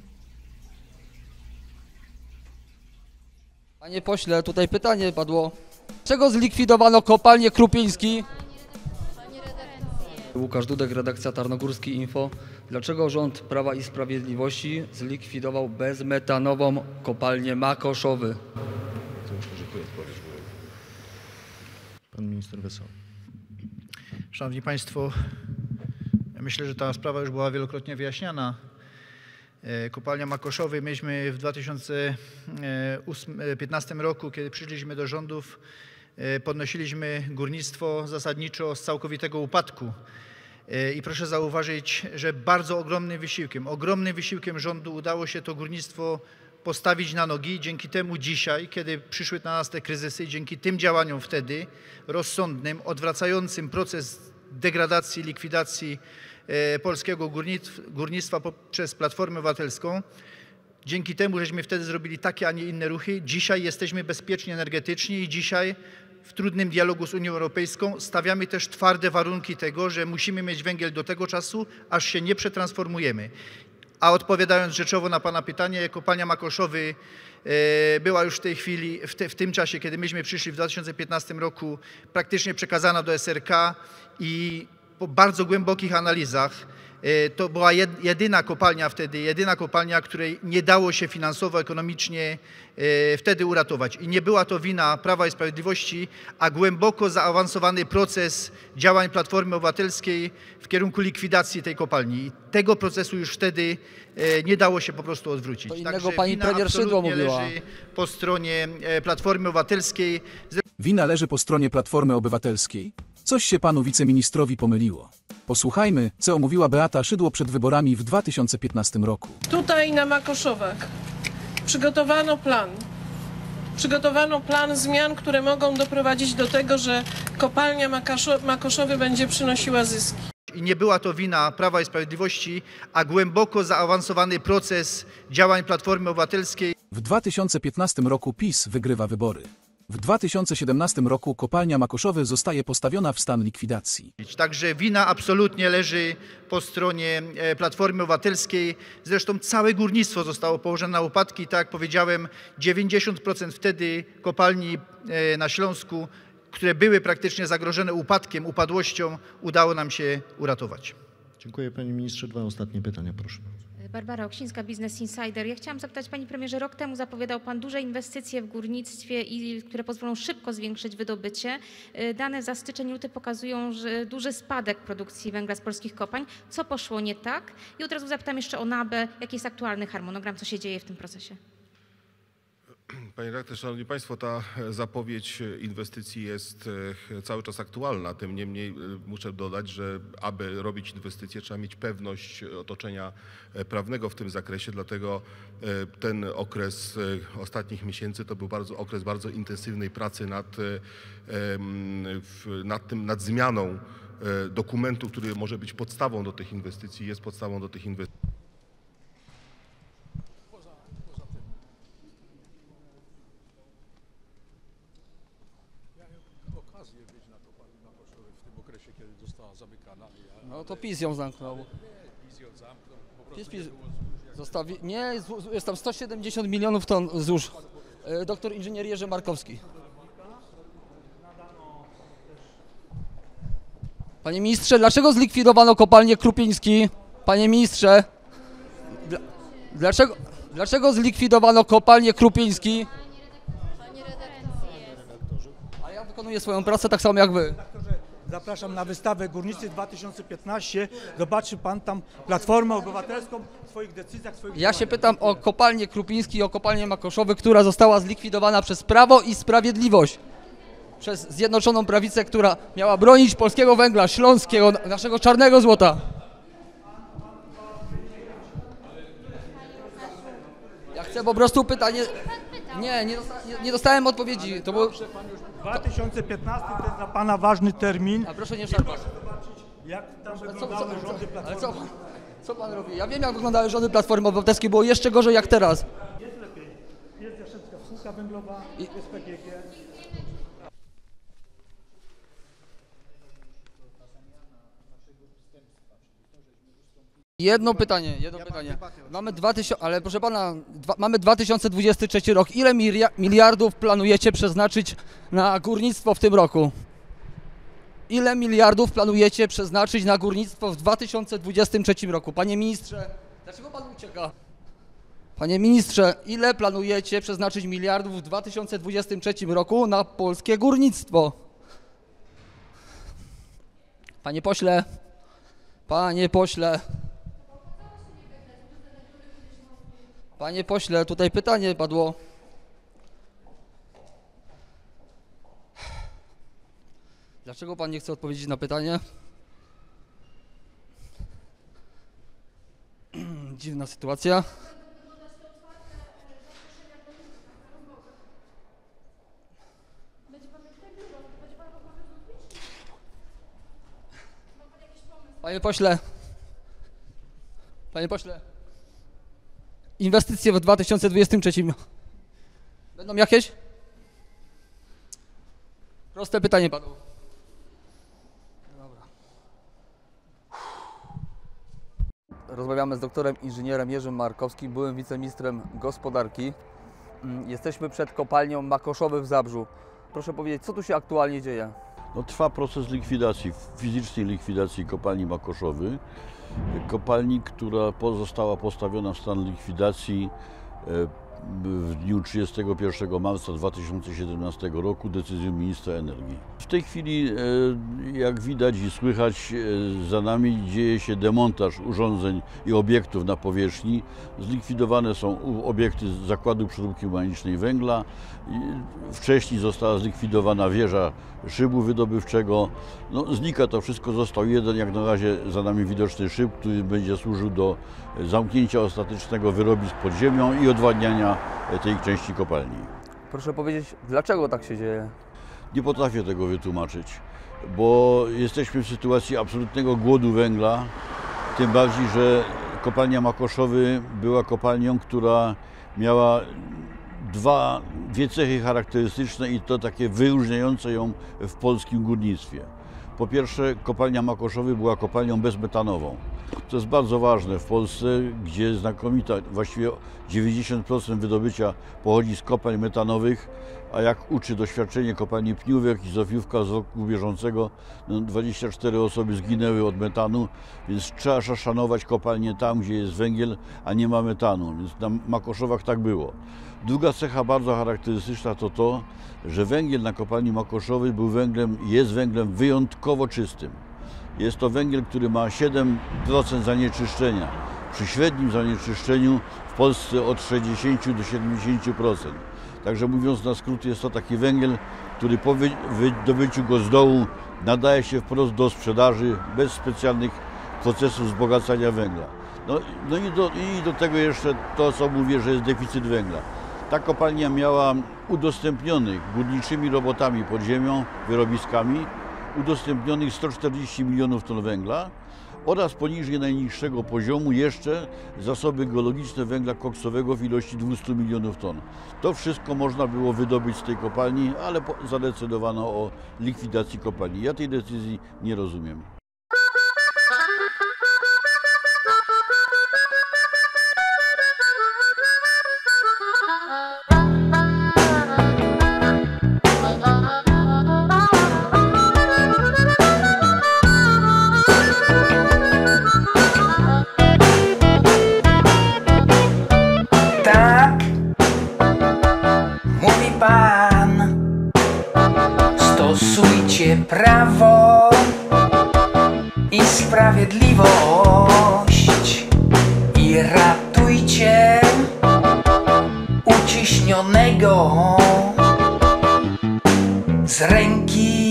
Speaker 21: Panie pośle, tutaj pytanie padło. Czego zlikwidowano kopalnię Krupieński? Łukasz Dudek, redakcja Tarnogórski Info. Dlaczego rząd Prawa i Sprawiedliwości zlikwidował bezmetanową kopalnię Makoszowy?
Speaker 22: Pan minister Wesoły. Szanowni Państwo, ja myślę, że ta sprawa już była wielokrotnie wyjaśniana. Kopalnia Makoszowy, myśmy w dwa tysiące piętnastym roku, kiedy przyszliśmy do rządów, podnosiliśmy górnictwo zasadniczo z całkowitego upadku. I proszę zauważyć, że bardzo ogromnym wysiłkiem, ogromnym wysiłkiem rządu udało się to górnictwo postawić na nogi. Dzięki temu dzisiaj, kiedy przyszły na nas te kryzysy, dzięki tym działaniom wtedy rozsądnym, odwracającym proces degradacji, likwidacji polskiego górnictwa poprzez Platformę Obywatelską, dzięki temu, żeśmy wtedy zrobili takie, a nie inne ruchy, dzisiaj jesteśmy bezpieczni energetycznie i dzisiaj w trudnym dialogu z Unią Europejską stawiamy też twarde warunki tego, że musimy mieć węgiel do tego czasu, aż się nie przetransformujemy. A odpowiadając rzeczowo na pana pytanie, kopalnia Makoszowy była już w tej chwili, w, te, w tym czasie, kiedy myśmy przyszli w dwa tysiące piętnastym roku, praktycznie przekazana do S R K i po bardzo głębokich analizach to była jedyna kopalnia wtedy, jedyna kopalnia, której nie dało się finansowo, ekonomicznie wtedy uratować. I nie była to wina Prawa i Sprawiedliwości, a głęboko zaawansowany proces działań Platformy Obywatelskiej w kierunku likwidacji tej kopalni. I tego procesu już wtedy nie dało się po prostu odwrócić.
Speaker 21: To innego
Speaker 22: Także
Speaker 21: pani
Speaker 22: wina
Speaker 21: premier Szydło
Speaker 22: absolutnie
Speaker 21: mówiła.
Speaker 22: leży po stronie Platformy Obywatelskiej.
Speaker 2: Wina leży po stronie Platformy Obywatelskiej? Coś się panu wiceministrowi pomyliło. Posłuchajmy, co mówiła Beata Szydło przed wyborami w dwa tysiące piętnastym roku.
Speaker 4: Tutaj na Makoszowach przygotowano plan. Przygotowano plan zmian, które mogą doprowadzić do tego, że kopalnia Makoszowy będzie przynosiła zyski.
Speaker 22: I nie była to wina Prawa i Sprawiedliwości, a głęboko zaawansowany proces działań Platformy Obywatelskiej.
Speaker 2: W dwa tysiące piętnastym roku PiS wygrywa wybory. W dwa tysiące siedemnastym roku kopalnia Makoszowy zostaje postawiona w stan likwidacji.
Speaker 22: Także wina absolutnie leży po stronie Platformy Obywatelskiej. Zresztą całe górnictwo zostało położone na łopatki. Tak jak powiedziałem, dziewięćdziesiąt procent wtedy kopalni na Śląsku, które były praktycznie zagrożone upadkiem, upadłością, udało nam się uratować.
Speaker 23: Dziękuję panie ministrze. Dwa ostatnie pytania, proszę.
Speaker 24: Barbara Oksińska, Business Insider. Ja chciałam zapytać panie premierze, rok temu zapowiadał pan duże inwestycje w górnictwie, i, które pozwolą szybko zwiększyć wydobycie. Dane za styczeń, luty pokazują, że duży spadek produkcji węgla z polskich kopalń. Co poszło nie tak? I od razu zapytam jeszcze o NABE. Jaki jest aktualny harmonogram? Co się dzieje w tym procesie?
Speaker 25: Panie redaktorze, szanowni państwo, ta zapowiedź inwestycji jest cały czas aktualna. Tym niemniej muszę dodać, że aby robić inwestycje, trzeba mieć pewność otoczenia prawnego w tym zakresie. Dlatego ten okres ostatnich miesięcy to był bardzo, okres bardzo intensywnej pracy nad, nad, tym, nad zmianą dokumentu, który może być podstawą do tych inwestycji, jest podstawą do tych inwestycji.
Speaker 21: No to PiS ją zamknął. PiS, PiS zostawi... Nie, jest tam sto siedemdziesiąt milionów ton złóż. Doktor inżynier Jerzy Markowski. Panie ministrze, dlaczego zlikwidowano kopalnię Krupiński? Panie ministrze, dlaczego, dlaczego zlikwidowano kopalnię Krupiński? A ja wykonuję swoją pracę tak samo jak wy.
Speaker 26: Zapraszam na wystawę Górnicy dwa tysiące piętnaście. Zobaczy pan tam Platformę Obywatelską w swoich decyzjach. Swoich
Speaker 21: ja się pytam o kopalnię Krupiński i o kopalnię Makoszowy, która została zlikwidowana przez Prawo i Sprawiedliwość. Przez Zjednoczoną Prawicę, która miała bronić polskiego węgla, śląskiego, naszego czarnego złota. Ja chcę po prostu pytanie... Nie, nie, dosta... nie dostałem odpowiedzi. To było...
Speaker 26: dwa tysiące piętnasty to jest dla pana ważny termin.
Speaker 21: A proszę nie szarpać.
Speaker 26: Jak tam wyglądały rządy Platformy?
Speaker 21: Ale co, co pan robi? Ja wiem, jak wyglądały rządy Platformy Obywatelskiej, było jeszcze gorzej jak teraz.
Speaker 26: Jest lepiej. Jest Jastrzębska Spółka Węglowa, jest P G G.
Speaker 21: Jedno pytanie, jedno pytanie. Mamy dwa tysiące, ale proszę pana, dwa, mamy dwa tysiące dwudziesty trzeci rok. Ile miliardów planujecie przeznaczyć na górnictwo w tym roku? Ile miliardów planujecie przeznaczyć na górnictwo w dwa tysiące dwudziestym trzecim roku? Panie ministrze, dlaczego pan ucieka? Panie ministrze, ile planujecie przeznaczyć miliardów w dwa tysiące dwudziestym trzecim roku na polskie górnictwo? Panie pośle, panie pośle. Panie pośle, tutaj pytanie padło. Dlaczego pan nie chce odpowiedzieć na pytanie? Dziwna sytuacja. Panie pośle. Panie pośle. Inwestycje w dwa tysiące dwudziestym trzecim będą jakieś? Proste pytanie padło. Rozmawiamy z doktorem inżynierem Jerzym Markowskim, byłym wiceministrem gospodarki. Jesteśmy przed kopalnią Makoszowy w Zabrzu. Proszę powiedzieć, co tu się aktualnie dzieje?
Speaker 5: No, trwa proces likwidacji, fizycznej likwidacji kopalni Makoszowy. Kopalni, która została postawiona w stan likwidacji w dniu trzydziestego pierwszego marca dwa tysiące siedemnastego roku decyzją ministra energii. W tej chwili, jak widać i słychać, za nami dzieje się demontaż urządzeń i obiektów na powierzchni. Zlikwidowane są obiekty z zakładu przeróbki mechanicznej węgla. Wcześniej została zlikwidowana wieża szybu wydobywczego. No, znika to wszystko, został jeden jak na razie za nami widoczny szyb, który będzie służył do zamknięcia ostatecznego wyrobisk pod ziemią i odwadniania tej części kopalni.
Speaker 21: Proszę powiedzieć, dlaczego tak się dzieje?
Speaker 5: Nie potrafię tego wytłumaczyć, bo jesteśmy w sytuacji absolutnego głodu węgla, tym bardziej, że kopalnia Makoszowy była kopalnią, która miała dwa, dwie cechy charakterystyczne i to takie wyróżniające ją w polskim górnictwie. Po pierwsze, kopalnia Makoszowy była kopalnią bezmetanową. To jest bardzo ważne w Polsce, gdzie znakomita, właściwie dziewięćdziesiąt procent wydobycia pochodzi z kopalń metanowych, a jak uczy doświadczenie kopalni Pniówek i Zofiówka z roku bieżącego, no dwadzieścia cztery osoby zginęły od metanu, więc trzeba szanować kopalnię tam, gdzie jest węgiel, a nie ma metanu, więc na Makoszowach tak było. Druga cecha bardzo charakterystyczna to to, że węgiel na kopalni Makoszowej był węglem, jest węglem wyjątkowo czystym. Jest to węgiel, który ma siedem procent zanieczyszczenia. Przy średnim zanieczyszczeniu w Polsce od sześćdziesięciu do siedemdziesięciu procent. Także mówiąc na skrót, jest to taki węgiel, który po wydobyciu go z dołu nadaje się wprost do sprzedaży bez specjalnych procesów wzbogacania węgla. No, no i, do, i do tego jeszcze to, co mówię, że jest deficyt węgla. Ta kopalnia miała udostępnionych górniczymi robotami pod ziemią, wyrobiskami, udostępnionych sto czterdzieści milionów ton węgla oraz poniżej najniższego poziomu jeszcze zasoby geologiczne węgla koksowego w ilości dwieście milionów ton. To wszystko można było wydobyć z tej kopalni, ale zadecydowano o likwidacji kopalni. Ja tej decyzji nie rozumiem.
Speaker 6: Prawo i sprawiedliwość i ratujcie uciśnionego z ręki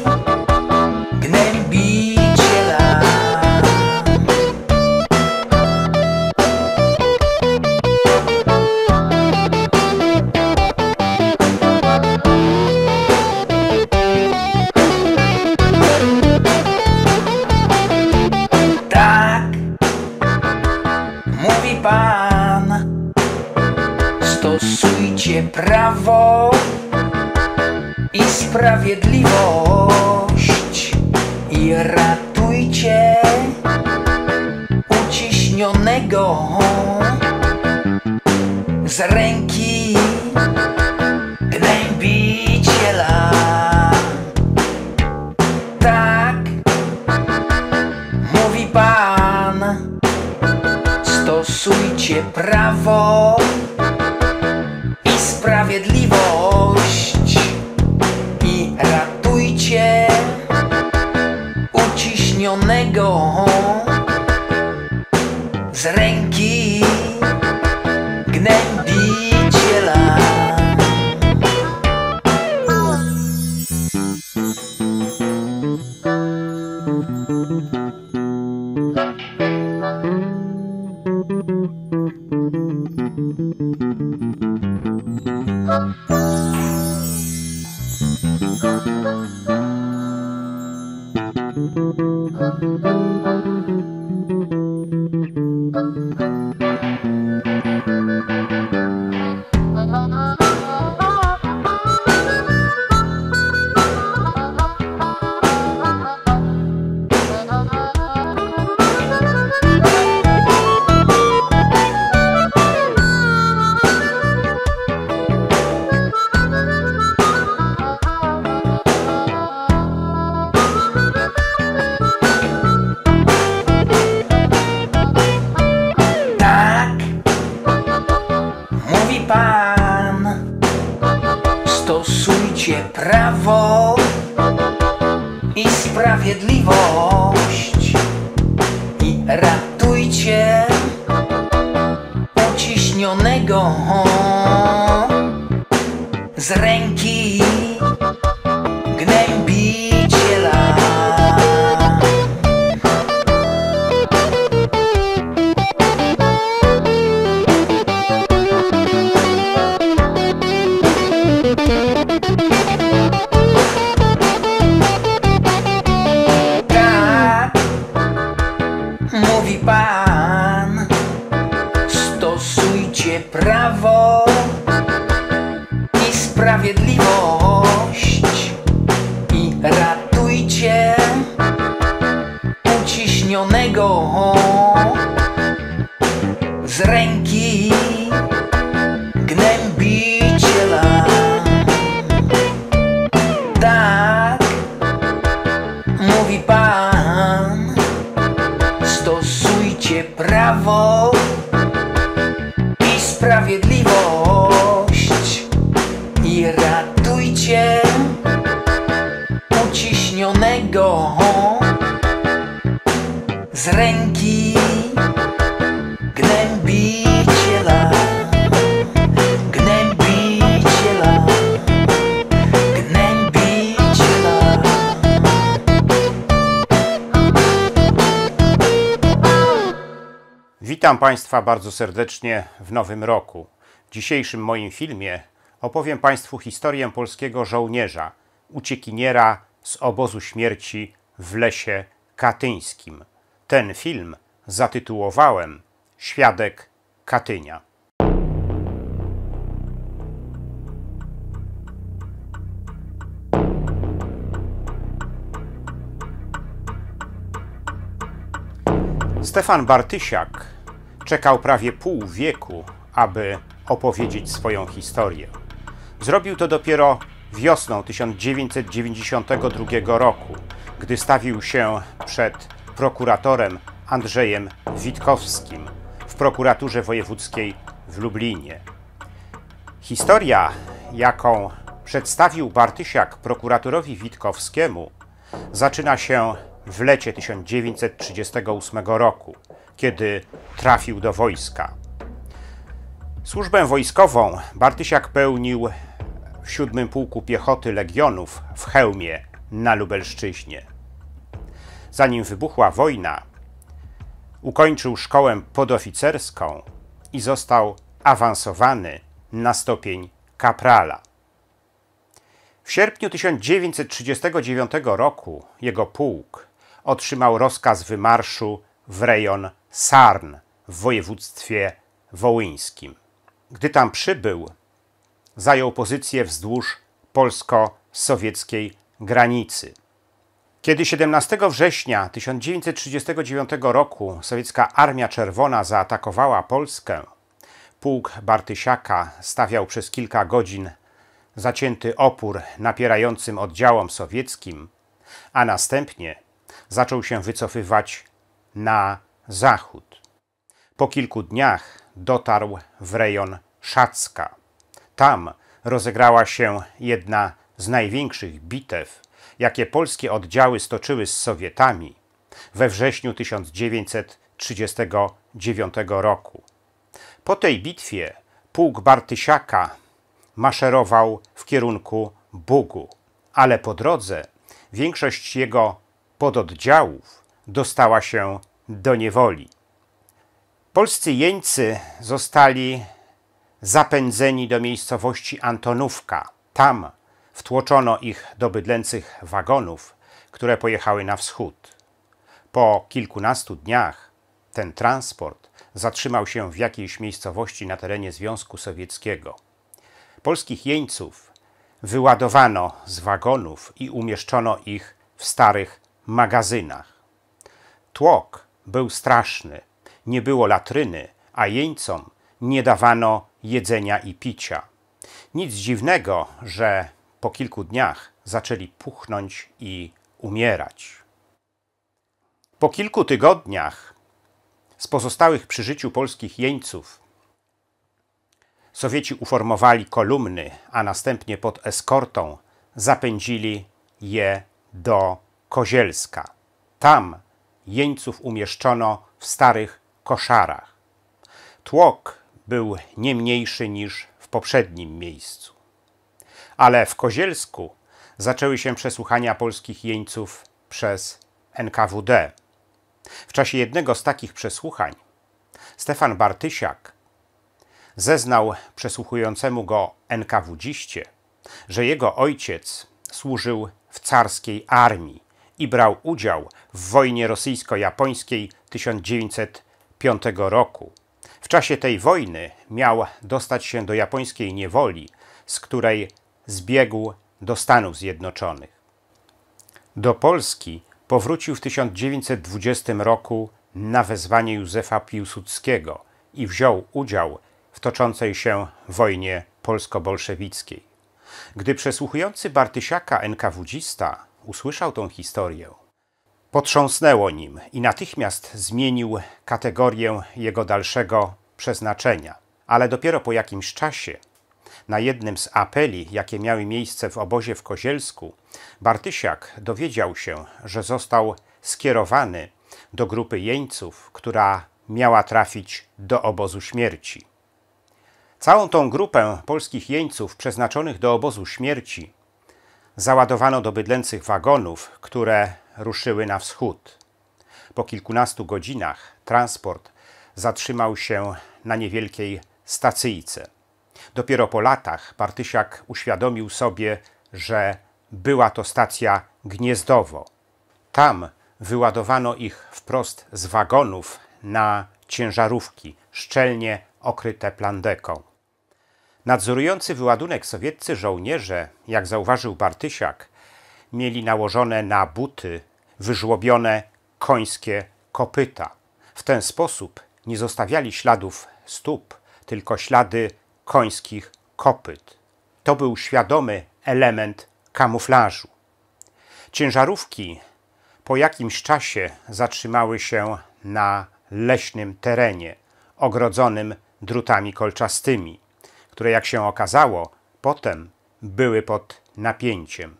Speaker 6: gnębiciela. Stosujcie prawo i sprawiedliwość i ratujcie uciśnionego z ręki gnębiciela. Tak mówi Pan. Stosujcie prawo i sprawiedliwość i ratujcie uciśnionego z ręki gnębiciela. ratujcie prawo i sprawiedliwość i ratujcie uciśnionego z ręki gnębiciela. Tak mówi Pan, stosujcie prawo i sprawiedliwość i ratujcie uciśnionego z ręki gnębiciela. Tak mówi Pan, stosujcie prawo i sprawiedliwość i ratujcie uciśnionego z ręki gnębiciela. Gnębiciela. Gnębiciela.
Speaker 7: Witam Państwa bardzo serdecznie w nowym roku. W dzisiejszym moim filmie opowiem Państwu historię polskiego żołnierza, uciekiniera z obozu śmierci w Lesie Katyńskim. Ten film zatytułowałem Świadek Katynia. Stefan Bartysiak czekał prawie pół wieku, aby opowiedzieć swoją historię. Zrobił to dopiero wiosną tysiąc dziewięćset dziewięćdziesiątego drugiego roku, gdy stawił się przed prokuratorem Andrzejem Witkowskim w prokuraturze wojewódzkiej w Lublinie. Historia, jaką przedstawił Bartysiak prokuratorowi Witkowskiemu, zaczyna się w lecie tysiąc dziewięćset trzydziestego ósmego roku, kiedy trafił do wojska. Służbę wojskową Bartysiak pełnił w siódmym Pułku Piechoty Legionów w Chełmie na Lubelszczyźnie. Zanim wybuchła wojna, ukończył szkołę podoficerską i został awansowany na stopień kaprala. W sierpniu tysiąc dziewięćset trzydziestego dziewiątego roku jego pułk otrzymał rozkaz wymarszu w rejon Sarn w województwie wołyńskim. Gdy tam przybył, zajął pozycję wzdłuż polsko-sowieckiej granicy. Kiedy siedemnastego września tysiąc dziewięćset trzydziestego dziewiątego roku sowiecka Armia Czerwona zaatakowała Polskę, pułk Bartysiaka stawiał przez kilka godzin zacięty opór napierającym oddziałom sowieckim, a następnie zaczął się wycofywać na zachód. Po kilku dniach dotarł w rejon Szacka. Tam rozegrała się jedna z największych bitew, jakie polskie oddziały stoczyły z Sowietami we wrześniu tysiąc dziewięćset trzydziestego dziewiątego roku. Po tej bitwie pułk Bartysiaka maszerował w kierunku Bugu, ale po drodze większość jego pododdziałów dostała się do niewoli. Polscy jeńcy zostali zapędzeni do miejscowości Antonówka. Tam wtłoczono ich do bydlęcych wagonów, które pojechały na wschód. Po kilkunastu dniach ten transport zatrzymał się w jakiejś miejscowości na terenie Związku Sowieckiego. Polskich jeńców wyładowano z wagonów i umieszczono ich w starych magazynach. Tłok był straszny, nie było latryny, a jeńcom nie dawano jedzenia i picia. Nic dziwnego, że po kilku dniach zaczęli puchnąć i umierać. Po kilku tygodniach z pozostałych przy życiu polskich jeńców Sowieci uformowali kolumny, a następnie pod eskortą zapędzili je do Kozielska. Tam jeńców umieszczono w starych koszarach. Tłok był nie mniejszy niż w poprzednim miejscu. Ale w Kozielsku zaczęły się przesłuchania polskich jeńców przez N K W D. W czasie jednego z takich przesłuchań Stefan Bartysiak zeznał przesłuchującemu go enkawudziście, że jego ojciec służył w carskiej armii i brał udział w wojnie rosyjsko-japońskiej tysiąc dziewięćset piątego roku. W czasie tej wojny miał dostać się do japońskiej niewoli, z której zbiegł do Stanów Zjednoczonych. Do Polski powrócił w tysiąc dziewięćset dwudziestym roku na wezwanie Józefa Piłsudskiego i wziął udział w toczącej się wojnie polsko-bolszewickiej. Gdy przesłuchujący Bartysiaka enkawudzista usłyszał tą historię, potrząsnęło nim i natychmiast zmienił kategorię jego dalszego przeznaczenia. Ale dopiero po jakimś czasie, na jednym z apeli, jakie miały miejsce w obozie w Kozielsku, Bartysiak dowiedział się, że został skierowany do grupy jeńców, która miała trafić do obozu śmierci. Całą tą grupę polskich jeńców przeznaczonych do obozu śmierci załadowano do bydlęcych wagonów, które ruszyły na wschód. Po kilkunastu godzinach transport zatrzymał się na niewielkiej stacyjce. Dopiero po latach Bartysiak uświadomił sobie, że była to stacja Gniezdowo. Tam wyładowano ich wprost z wagonów na ciężarówki, szczelnie okryte plandeką. Nadzorujący wyładunek sowieccy żołnierze, jak zauważył Bartysiak, mieli nałożone na buty wyżłobione końskie kopyta. W ten sposób nie zostawiali śladów stóp, tylko ślady końskich kopyt. To był świadomy element kamuflażu. Ciężarówki po jakimś czasie zatrzymały się na leśnym terenie, ogrodzonym drutami kolczastymi, które, jak się okazało, potem były pod napięciem.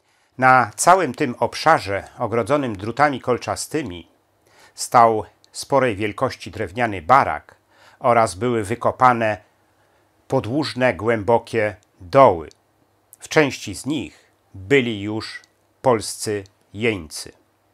Speaker 7: Na całym tym obszarze ogrodzonym drutami kolczastymi stał sporej wielkości drewniany barak oraz były wykopane podłużne, głębokie doły. W części z nich byli już polscy jeńcy.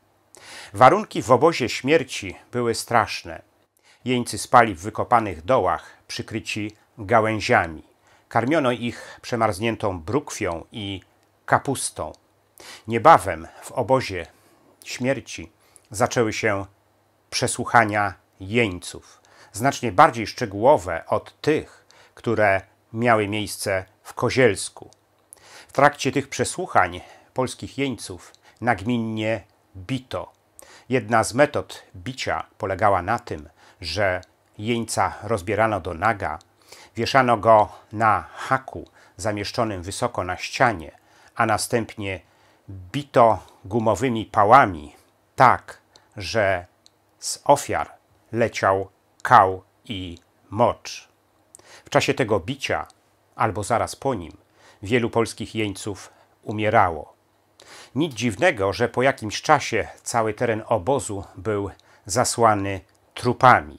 Speaker 7: Warunki w obozie śmierci były straszne. Jeńcy spali w wykopanych dołach, przykryci gałęziami. Karmiono ich przemarzniętą brukwią i kapustą. Niebawem w obozie śmierci zaczęły się przesłuchania jeńców, znacznie bardziej szczegółowe od tych, które miały miejsce w Kozielsku. W trakcie tych przesłuchań polskich jeńców nagminnie bito. Jedna z metod bicia polegała na tym, że jeńca rozbierano do naga, wieszano go na haku zamieszczonym wysoko na ścianie, a następnie bito gumowymi pałami tak, że z ofiar leciał kał i mocz. W czasie tego bicia, albo zaraz po nim, wielu polskich jeńców umierało. Nic dziwnego, że po jakimś czasie cały teren obozu był zasłany trupami.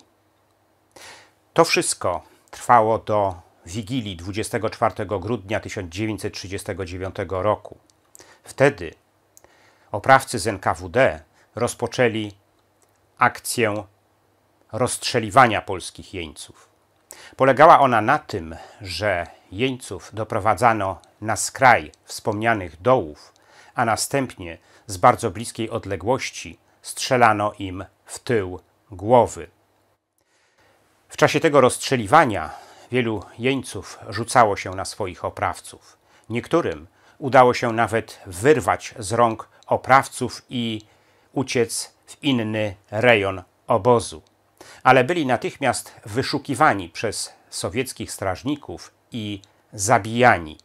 Speaker 7: To wszystko trwało do Wigilii dwudziestego czwartego grudnia tysiąc dziewięćset trzydziestego dziewiątego roku. Wtedy oprawcy z N K W D rozpoczęli akcję rozstrzeliwania polskich jeńców. Polegała ona na tym, że jeńców doprowadzano na skraj wspomnianych dołów, a następnie z bardzo bliskiej odległości strzelano im w tył głowy. W czasie tego rozstrzeliwania wielu jeńców rzucało się na swoich oprawców. Niektórym udało się nawet wyrwać z rąk oprawców i uciec w inny rejon obozu. Ale byli natychmiast wyszukiwani przez sowieckich strażników i zabijani.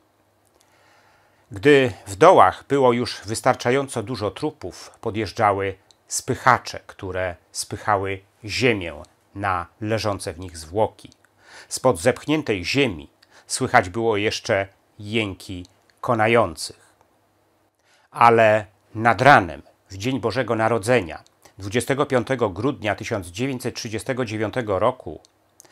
Speaker 7: Gdy w dołach było już wystarczająco dużo trupów, podjeżdżały spychacze, które spychały ziemię na leżące w nich zwłoki. Spod zepchniętej ziemi słychać było jeszcze jęki konających. ale nad ranem, w dzień Bożego Narodzenia, dwudziestego piątego grudnia tysiąc dziewięćset trzydziestego dziewiątego roku,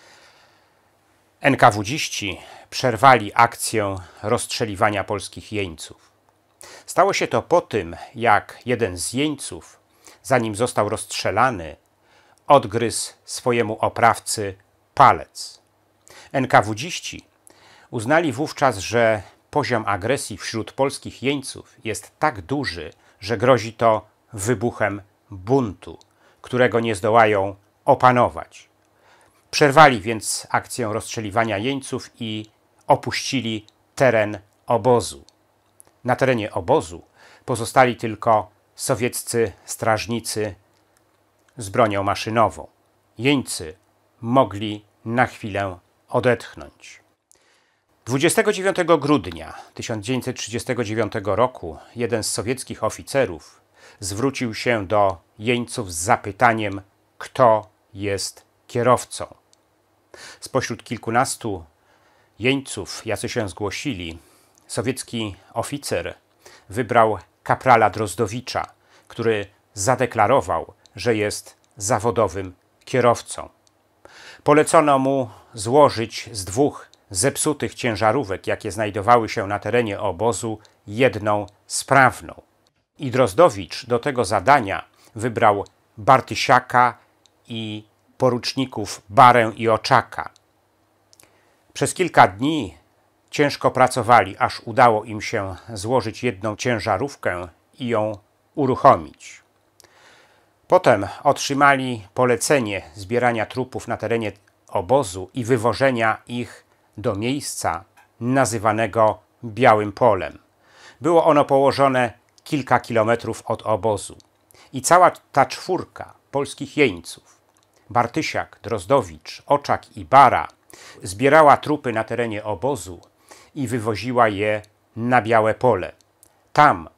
Speaker 7: enkawudziści przerwali akcję rozstrzeliwania polskich jeńców. Stało się to po tym, jak jeden z jeńców, zanim został rozstrzelany, odgryzł swojemu oprawcy palec. enkawudziści uznali wówczas, że poziom agresji wśród polskich jeńców jest tak duży, że grozi to wybuchem buntu, którego nie zdołają opanować. Przerwali więc akcję rozstrzeliwania jeńców i opuścili teren obozu. Na terenie obozu pozostali tylko sowieccy strażnicy z bronią maszynową. Jeńcy mogli na chwilę odetchnąć. dwudziestego dziewiątego grudnia tysiąc dziewięćset trzydziestego dziewiątego roku jeden z sowieckich oficerów zwrócił się do jeńców z zapytaniem, kto jest kierowcą. Spośród kilkunastu jeńców, jacy się zgłosili, sowiecki oficer wybrał kaprala Drozdowicza, który zadeklarował, że jest zawodowym kierowcą. Polecono mu złożyć z dwóch zepsutych ciężarówek, jakie znajdowały się na terenie obozu, jedną sprawną. I Drozdowicz do tego zadania wybrał Bartysiaka i poruczników Barę i Oczaka. Przez kilka dni ciężko pracowali, aż udało im się złożyć jedną ciężarówkę i ją uruchomić. Potem otrzymali polecenie zbierania trupów na terenie obozu i wywożenia ich do miejsca nazywanego Białym Polem. Było ono położone kilka kilometrów od obozu. I cała ta czwórka polskich jeńców, Bartysiak, Drozdowicz, Oczak i Bara, zbierała trupy na terenie obozu i wywoziła je na Białe Pole. Tam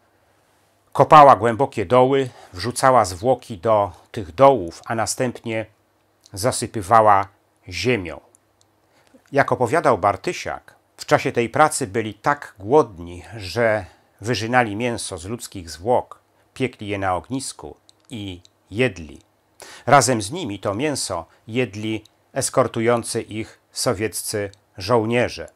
Speaker 7: kopała głębokie doły, wrzucała zwłoki do tych dołów, a następnie zasypywała ziemią. Jak opowiadał Bartysiak, w czasie tej pracy byli tak głodni, że wyżynali mięso z ludzkich zwłok, piekli je na ognisku i jedli. Razem z nimi to mięso jedli eskortujący ich sowieccy żołnierze.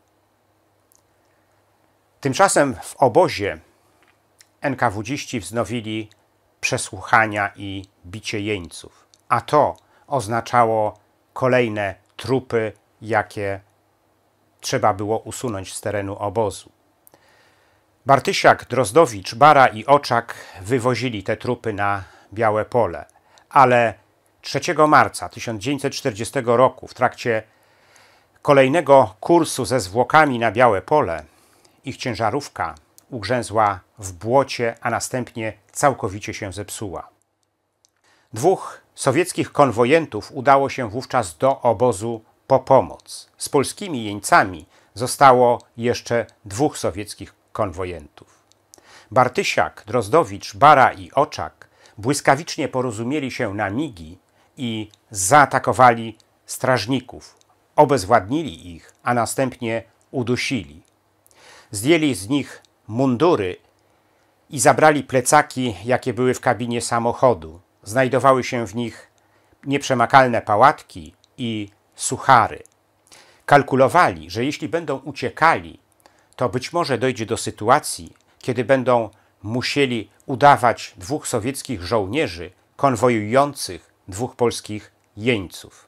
Speaker 7: Tymczasem w obozie enkawudziści wznowili przesłuchania i bicie jeńców, a to oznaczało kolejne trupy, jakie trzeba było usunąć z terenu obozu. Bartysiak, Drozdowicz, Bara i Oczak wywozili te trupy na Białe Pole, ale trzeciego marca tysiąc dziewięćset czterdziestego roku w trakcie kolejnego kursu ze zwłokami na Białe Pole ich ciężarówka ugrzęzła w błocie, a następnie całkowicie się zepsuła. Dwóch sowieckich konwojentów udało się wówczas do obozu po pomoc. Z polskimi jeńcami zostało jeszcze dwóch sowieckich konwojentów. Bartysiak, Drozdowicz, Bara i Oczak błyskawicznie porozumieli się na migi i zaatakowali strażników. Obezwładnili ich, a następnie udusili. Zdjęli z nich mundury i zabrali plecaki, jakie były w kabinie samochodu. Znajdowały się w nich nieprzemakalne pałatki i suchary. Kalkulowali, że jeśli będą uciekali, to być może dojdzie do sytuacji, kiedy będą musieli udawać dwóch sowieckich żołnierzy konwojujących dwóch polskich jeńców.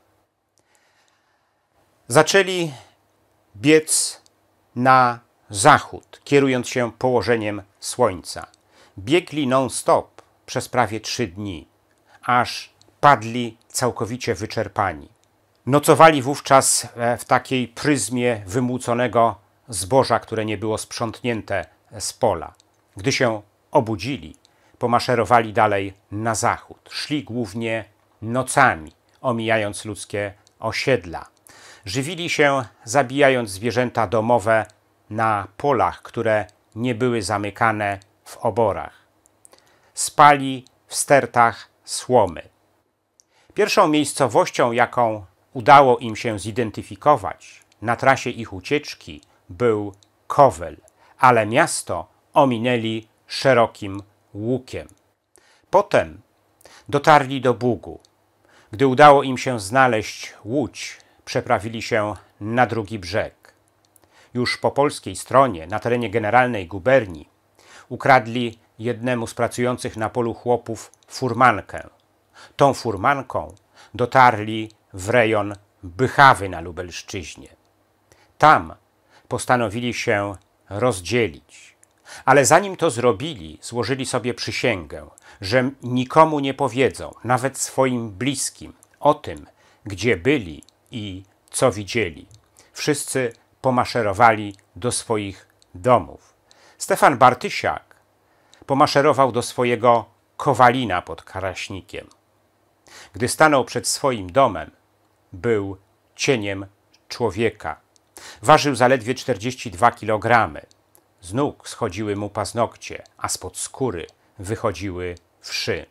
Speaker 7: Zaczęli biec na zachód, kierując się położeniem słońca. Biegli non-stop przez prawie trzy dni, aż padli całkowicie wyczerpani. Nocowali wówczas w takiej pryzmie wymłóconego zboża, które nie było sprzątnięte z pola. Gdy się obudzili, pomaszerowali dalej na zachód. Szli głównie nocami, omijając ludzkie osiedla. Żywili się, zabijając zwierzęta domowe na polach, które nie były zamykane w oborach. Spali w stertach słomy. Pierwszą miejscowością, jaką udało im się zidentyfikować na trasie ich ucieczki, był Kowel, ale miasto ominęli szerokim łukiem. Potem dotarli do Bugu. Gdy udało im się znaleźć łódź, przeprawili się na drugi brzeg. Już po polskiej stronie, na terenie generalnej guberni, ukradli jednemu z pracujących na polu chłopów furmankę. Tą furmanką dotarli w rejon Bychawy na Lubelszczyźnie. Tam postanowili się rozdzielić, ale zanim to zrobili, złożyli sobie przysięgę, że nikomu nie powiedzą, nawet swoim bliskim, o tym, gdzie byli i co widzieli. Wszyscy pomaszerowali do swoich domów. Stefan Bartysiak pomaszerował do swojego Kowalina pod Kraśnikiem. Gdy stanął przed swoim domem, był cieniem człowieka. Ważył zaledwie czterdzieści dwa kilogramy. Z nóg schodziły mu paznokcie, a spod skóry wychodziły wszy.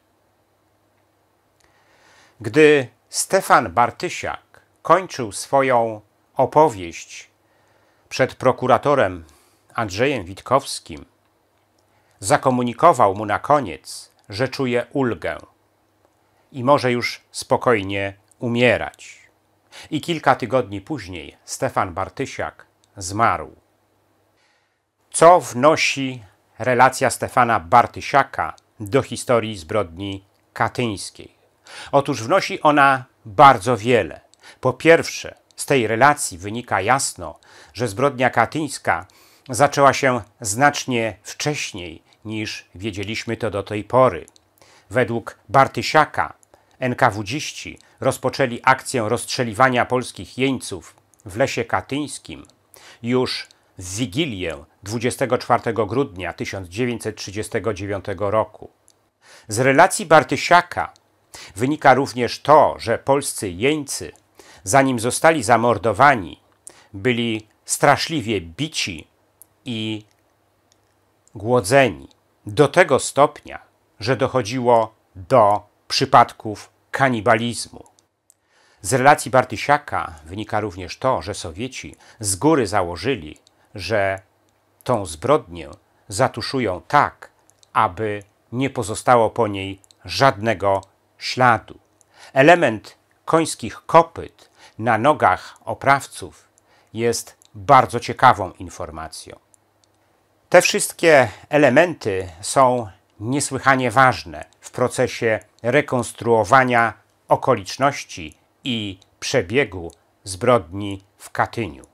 Speaker 7: Gdy Stefan Bartysiak kończył swoją opowieść przed prokuratorem Andrzejem Witkowskim, zakomunikował mu na koniec, że czuje ulgę i może już spokojnie umierać. I kilka tygodni później Stefan Bartysiak zmarł. Co wnosi relacja Stefana Bartysiaka do historii zbrodni katyńskiej? Otóż wnosi ona bardzo wiele. Po pierwsze, z tej relacji wynika jasno, że zbrodnia katyńska zaczęła się znacznie wcześniej niż wiedzieliśmy to do tej pory. Według Bartysiaka en ka wu dziści rozpoczęli akcję rozstrzeliwania polskich jeńców w Lesie Katyńskim już w Wigilię dwudziestego czwartego grudnia tysiąc dziewięćset trzydziestego dziewiątego roku. Z relacji Bartysiaka wynika również to, że polscy jeńcy, zanim zostali zamordowani, byli straszliwie bici i głodzeni do tego stopnia, że dochodziło do przypadków kanibalizmu. Z relacji Bartysiaka wynika również to, że Sowieci z góry założyli, że tą zbrodnię zatuszują tak, aby nie pozostało po niej żadnego śladu. Element końskich kopyt na nogach oprawców jest bardzo ciekawą informacją. Te wszystkie elementy są niesłychanie ważne w procesie rekonstruowania okoliczności i przebiegu zbrodni w Katyniu.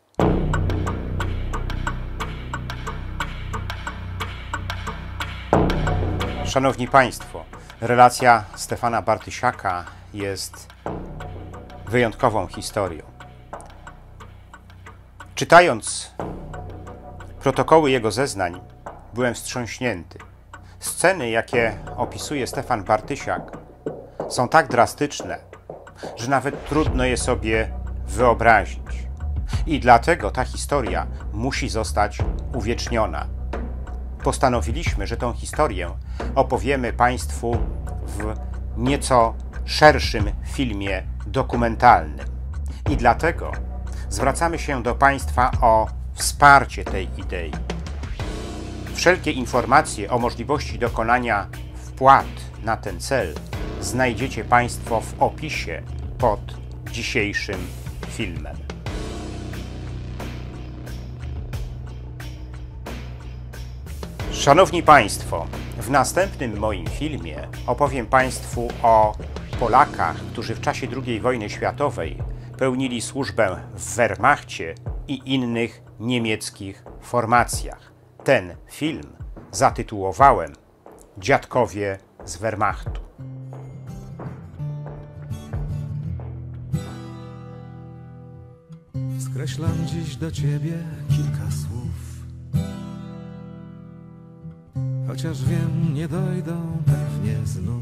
Speaker 7: Szanowni Państwo, relacja Stefana Bartysiaka jest wyjątkową historią. Czytając protokoły jego zeznań, byłem wstrząśnięty. Sceny, jakie opisuje Stefan Bartysiak, są tak drastyczne, że nawet trudno je sobie wyobrazić. I dlatego ta historia musi zostać uwieczniona. Postanowiliśmy, że tą historię opowiemy Państwu w nieco szerszym filmie dokumentalnym. I dlatego zwracamy się do Państwa o wsparcie tej idei. Wszelkie informacje o możliwości dokonania wpłat na ten cel znajdziecie Państwo w opisie pod dzisiejszym filmem. Szanowni Państwo, w następnym moim filmie opowiem Państwu o Polakach, którzy w czasie drugiej wojny światowej pełnili służbę w Wehrmachcie i innych niemieckich formacjach. Ten film zatytułowałem Dziadkowie z Wehrmachtu.
Speaker 8: Skreślam dziś do ciebie kilka słów, chociaż wiem, nie dojdą pewnie znów.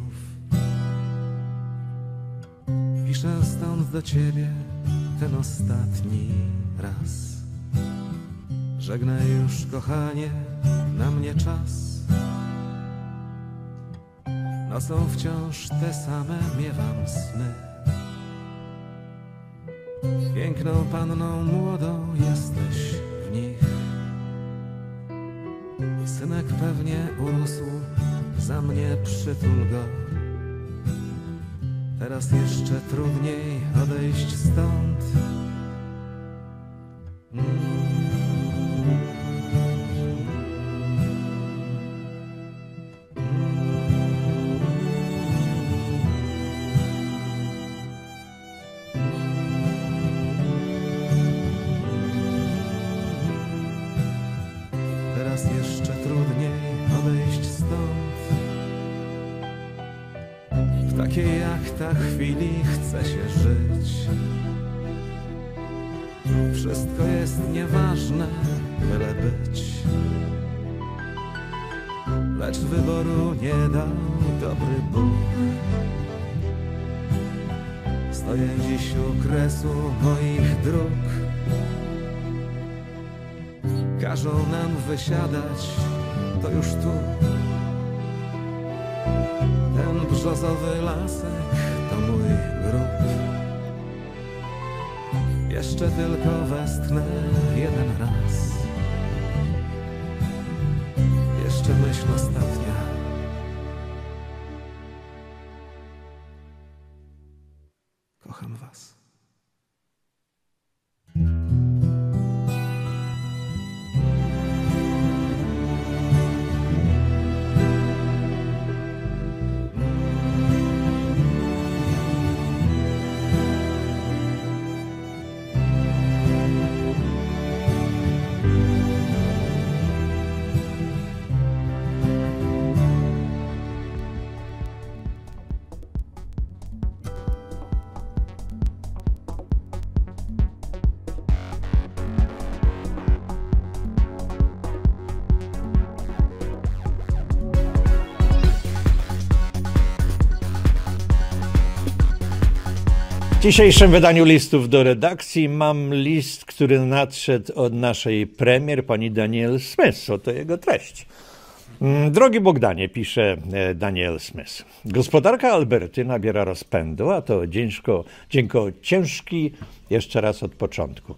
Speaker 8: Piszę stąd do ciebie ten ostatni raz. Żegnaj już, kochanie, na mnie czas. Nocą wciąż te same miewam sny. Piękną panną młodą jesteś w nich. Synek pewnie urósł, za mnie przytul go. Teraz jeszcze trudniej odejść stąd. Teraz jeszcze trudniej odejść stąd. W takiej jak ta chwili chce się żyć. Wszystko jest nieważne, byle być. Lecz wyboru nie dał dobry Bóg. Stoję dziś u kresu moich dróg. Każą nam wysiadać, to już tu. Ten brzozowy lasek to mój grób. Jeszcze tylko westchnę jeden raz. Jeszcze myśl ostatnia. Kocham was.
Speaker 1: W dzisiejszym wydaniu listów do redakcji mam list, który nadszedł od naszej premier, pani Danielle Smith. Oto jego treść. Drogi Bogdanie, pisze Danielle Smith, gospodarka Alberty nabiera rozpędu, a to ciężko, cienko ciężki, jeszcze raz od początku.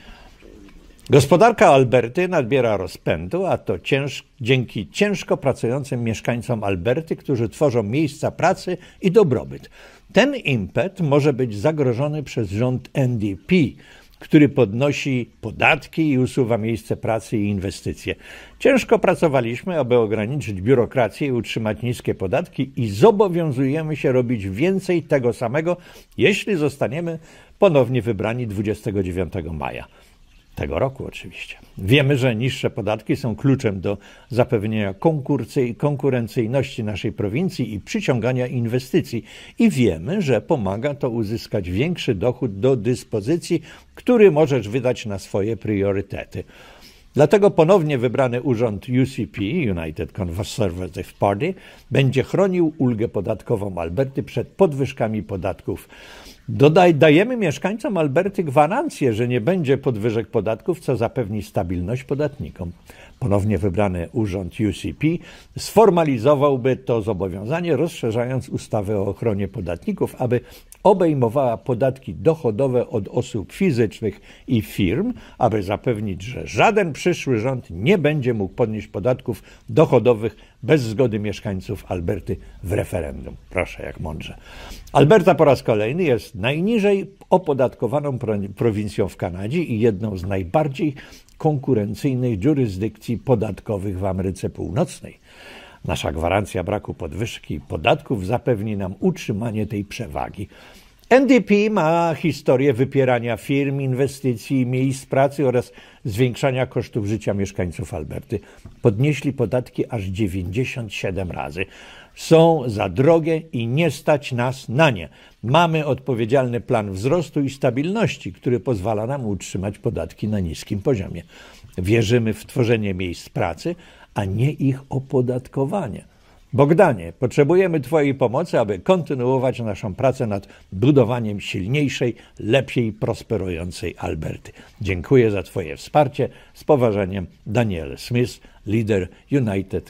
Speaker 1: Gospodarka Alberty nabiera rozpędu, a to cięż, dzięki ciężko pracującym mieszkańcom Alberty, którzy tworzą miejsca pracy i dobrobyt. Ten impet może być zagrożony przez rząd N D P, który podnosi podatki i usuwa miejsce pracy i inwestycje. Ciężko pracowaliśmy, aby ograniczyć biurokrację i utrzymać niskie podatki i zobowiązujemy się robić więcej tego samego, jeśli zostaniemy ponownie wybrani dwudziestego dziewiątego maja. Tego roku oczywiście. Wiemy, że niższe podatki są kluczem do zapewnienia konkurencyjności naszej prowincji i przyciągania inwestycji. I wiemy, że pomaga to uzyskać większy dochód do dyspozycji, który możesz wydać na swoje priorytety. Dlatego ponownie wybrany urząd U C P, United Conservative Party, będzie chronił ulgę podatkową Alberty przed podwyżkami podatków. Dodaj, dajemy mieszkańcom Alberty gwarancję, że nie będzie podwyżek podatków, co zapewni stabilność podatnikom. Ponownie wybrany urząd U C P sformalizowałby to zobowiązanie, rozszerzając ustawę o ochronie podatników, aby obejmowała podatki dochodowe od osób fizycznych i firm, aby zapewnić, że żaden przyszły rząd nie będzie mógł podnieść podatków dochodowych bez zgody mieszkańców Alberty w referendum. Proszę, jak mądrze. Alberta po raz kolejny jest najniżej opodatkowaną prowincją w Kanadzie i jedną z najbardziej konkurencyjnych jurysdykcji podatkowych w Ameryce Północnej. Nasza gwarancja braku podwyżki podatków zapewni nam utrzymanie tej przewagi. N D P ma historię wypierania firm, inwestycji i miejsc pracy oraz zwiększania kosztów życia mieszkańców Alberty. Podnieśli podatki aż dziewięćdziesiąt siedem razy. Są za drogie i nie stać nas na nie. Mamy odpowiedzialny plan wzrostu i stabilności, który pozwala nam utrzymać podatki na niskim poziomie. Wierzymy w tworzenie miejsc pracy, a nie ich opodatkowanie. Bogdanie, potrzebujemy Twojej pomocy, aby kontynuować naszą pracę nad budowaniem silniejszej, lepiej prosperującej Alberty. Dziękuję za Twoje wsparcie. Z poważaniem, Danielle Smith, lider United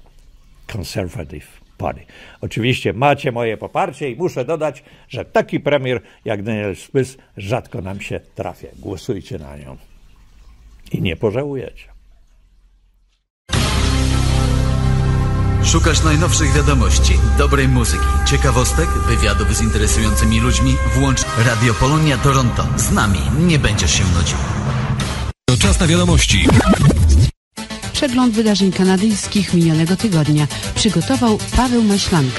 Speaker 1: Conservative Party. Oczywiście macie moje poparcie i muszę dodać, że taki premier jak Danielle Smith rzadko nam się trafia. Głosujcie na nią i nie pożałujecie.
Speaker 9: Szukasz najnowszych wiadomości, dobrej muzyki, ciekawostek, wywiadów z interesującymi ludźmi? Włącz Radio Polonia Toronto. Z nami nie będziesz się nudził.
Speaker 10: To czas na wiadomości.
Speaker 11: Przegląd wydarzeń kanadyjskich minionego tygodnia przygotował Paweł Maślanka.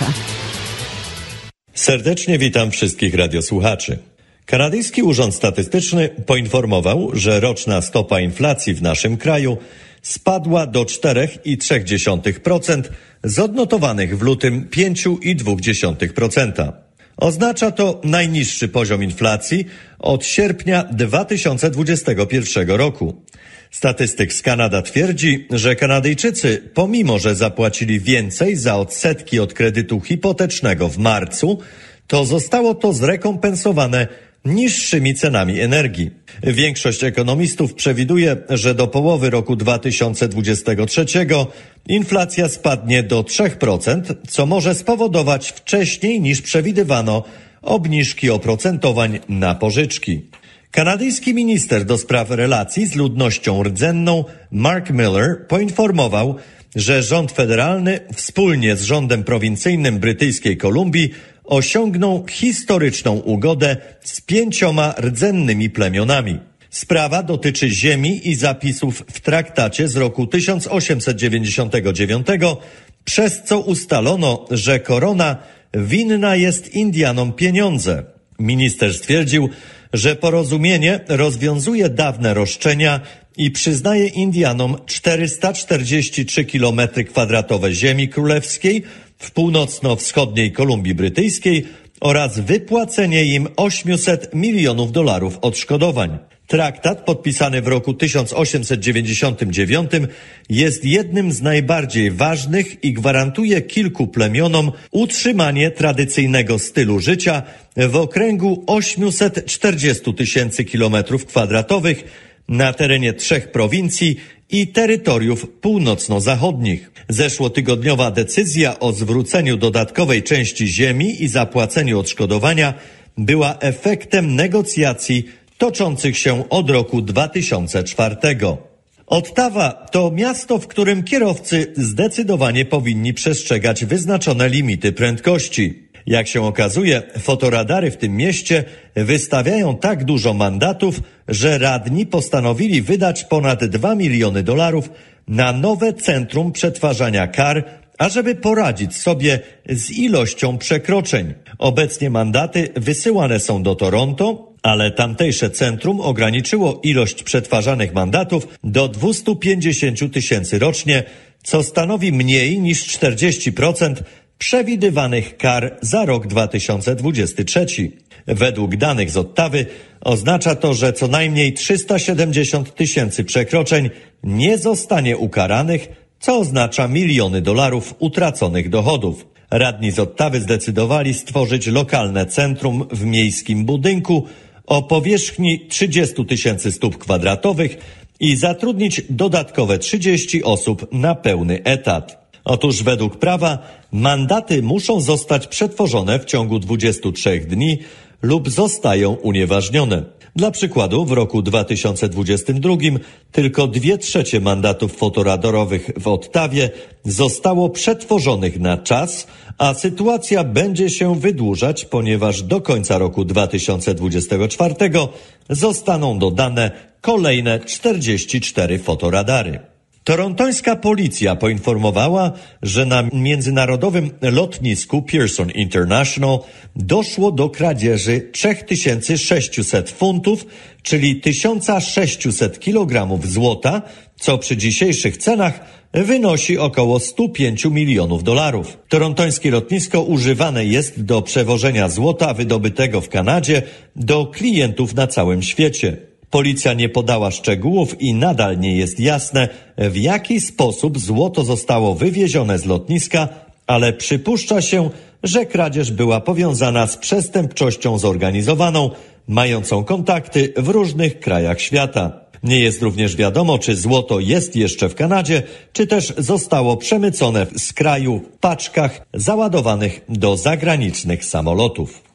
Speaker 12: Serdecznie witam wszystkich radiosłuchaczy. Kanadyjski Urząd Statystyczny poinformował, że roczna stopa inflacji w naszym kraju spadła do cztery i trzy dziesiąte procent z odnotowanych w lutym pięć i dwa dziesiąte procent. Oznacza to najniższy poziom inflacji od sierpnia dwa tysiące dwudziestego pierwszego roku. Statystyk z Kanada twierdzi, że Kanadyjczycy, pomimo że zapłacili więcej za odsetki od kredytu hipotecznego w marcu, to zostało to zrekompensowane niższymi cenami energii. Większość ekonomistów przewiduje, że do połowy roku dwa tysiące dwudziestego trzeciego inflacja spadnie do trzy procent, co może spowodować wcześniej niż przewidywano obniżki oprocentowań na pożyczki. Kanadyjski minister do spraw relacji z ludnością rdzenną Mark Miller poinformował, że rząd federalny wspólnie z rządem prowincyjnym Brytyjskiej Kolumbii osiągnął historyczną ugodę z pięcioma rdzennymi plemionami. Sprawa dotyczy ziemi i zapisów w traktacie z roku tysiąc osiemset dziewięćdziesiątego dziewiątego, przez co ustalono, że korona winna jest Indianom pieniądze. Minister stwierdził, że porozumienie rozwiązuje dawne roszczenia i przyznaje Indianom czterysta czterdzieści trzy kilometry kwadratowe ziemi królewskiej w północno-wschodniej Kolumbii Brytyjskiej oraz wypłacenie im osiemset milionów dolarów odszkodowań. Traktat podpisany w roku tysiąc osiemset dziewięćdziesiątym dziewiątym jest jednym z najbardziej ważnych i gwarantuje kilku plemionom utrzymanie tradycyjnego stylu życia w okręgu osiemset czterdzieści tysięcy kilometrów kwadratowych na terenie trzech prowincji i terytoriów północno-zachodnich. Zeszłotygodniowa decyzja o zwróceniu dodatkowej części ziemi i zapłaceniu odszkodowania była efektem negocjacji toczących się od roku dwa tysiące czwartego. Ottawa to miasto, w którym kierowcy zdecydowanie powinni przestrzegać wyznaczone limity prędkości. Jak się okazuje, fotoradary w tym mieście wystawiają tak dużo mandatów, że radni postanowili wydać ponad dwa miliony dolarów na nowe centrum przetwarzania kar, ażeby poradzić sobie z ilością przekroczeń. Obecnie mandaty wysyłane są do Toronto, ale tamtejsze centrum ograniczyło ilość przetwarzanych mandatów do dwieście pięćdziesiąt tysięcy rocznie, co stanowi mniej niż czterdzieści procent przewidywanych kar za rok dwa tysiące dwudziesty trzeci. Według danych z Ottawy oznacza to, że co najmniej trzysta siedemdziesiąt tysięcy przekroczeń nie zostanie ukaranych, co oznacza miliony dolarów utraconych dochodów. Radni z Ottawy zdecydowali stworzyć lokalne centrum w miejskim budynku o powierzchni trzydzieści tysięcy stóp kwadratowych i zatrudnić dodatkowe trzydzieści osób na pełny etat. Otóż według prawa mandaty muszą zostać przetworzone w ciągu dwudziestu trzech dni lub zostają unieważnione. Dla przykładu w roku dwa tysiące dwudziestym drugim tylko dwie trzecie mandatów fotoradorowych w Ottawie zostało przetworzonych na czas, a sytuacja będzie się wydłużać, ponieważ do końca roku dwa tysiące dwudziestego czwartego zostaną dodane kolejne czterdzieści cztery fotoradary. Torontońska policja poinformowała, że na międzynarodowym lotnisku Pearson International doszło do kradzieży trzy tysiące sześćset funtów, czyli tysiąc sześćset kilogramów złota, co przy dzisiejszych cenach wynosi około sto pięć milionów dolarów. Torontońskie lotnisko używane jest do przewożenia złota wydobytego w Kanadzie do klientów na całym świecie. Policja nie podała szczegółów i nadal nie jest jasne, w jaki sposób złoto zostało wywiezione z lotniska, ale przypuszcza się, że kradzież była powiązana z przestępczością zorganizowaną, mającą kontakty w różnych krajach świata. Nie jest również wiadomo, czy złoto jest jeszcze w Kanadzie, czy też zostało przemycone z kraju w paczkach załadowanych do zagranicznych samolotów.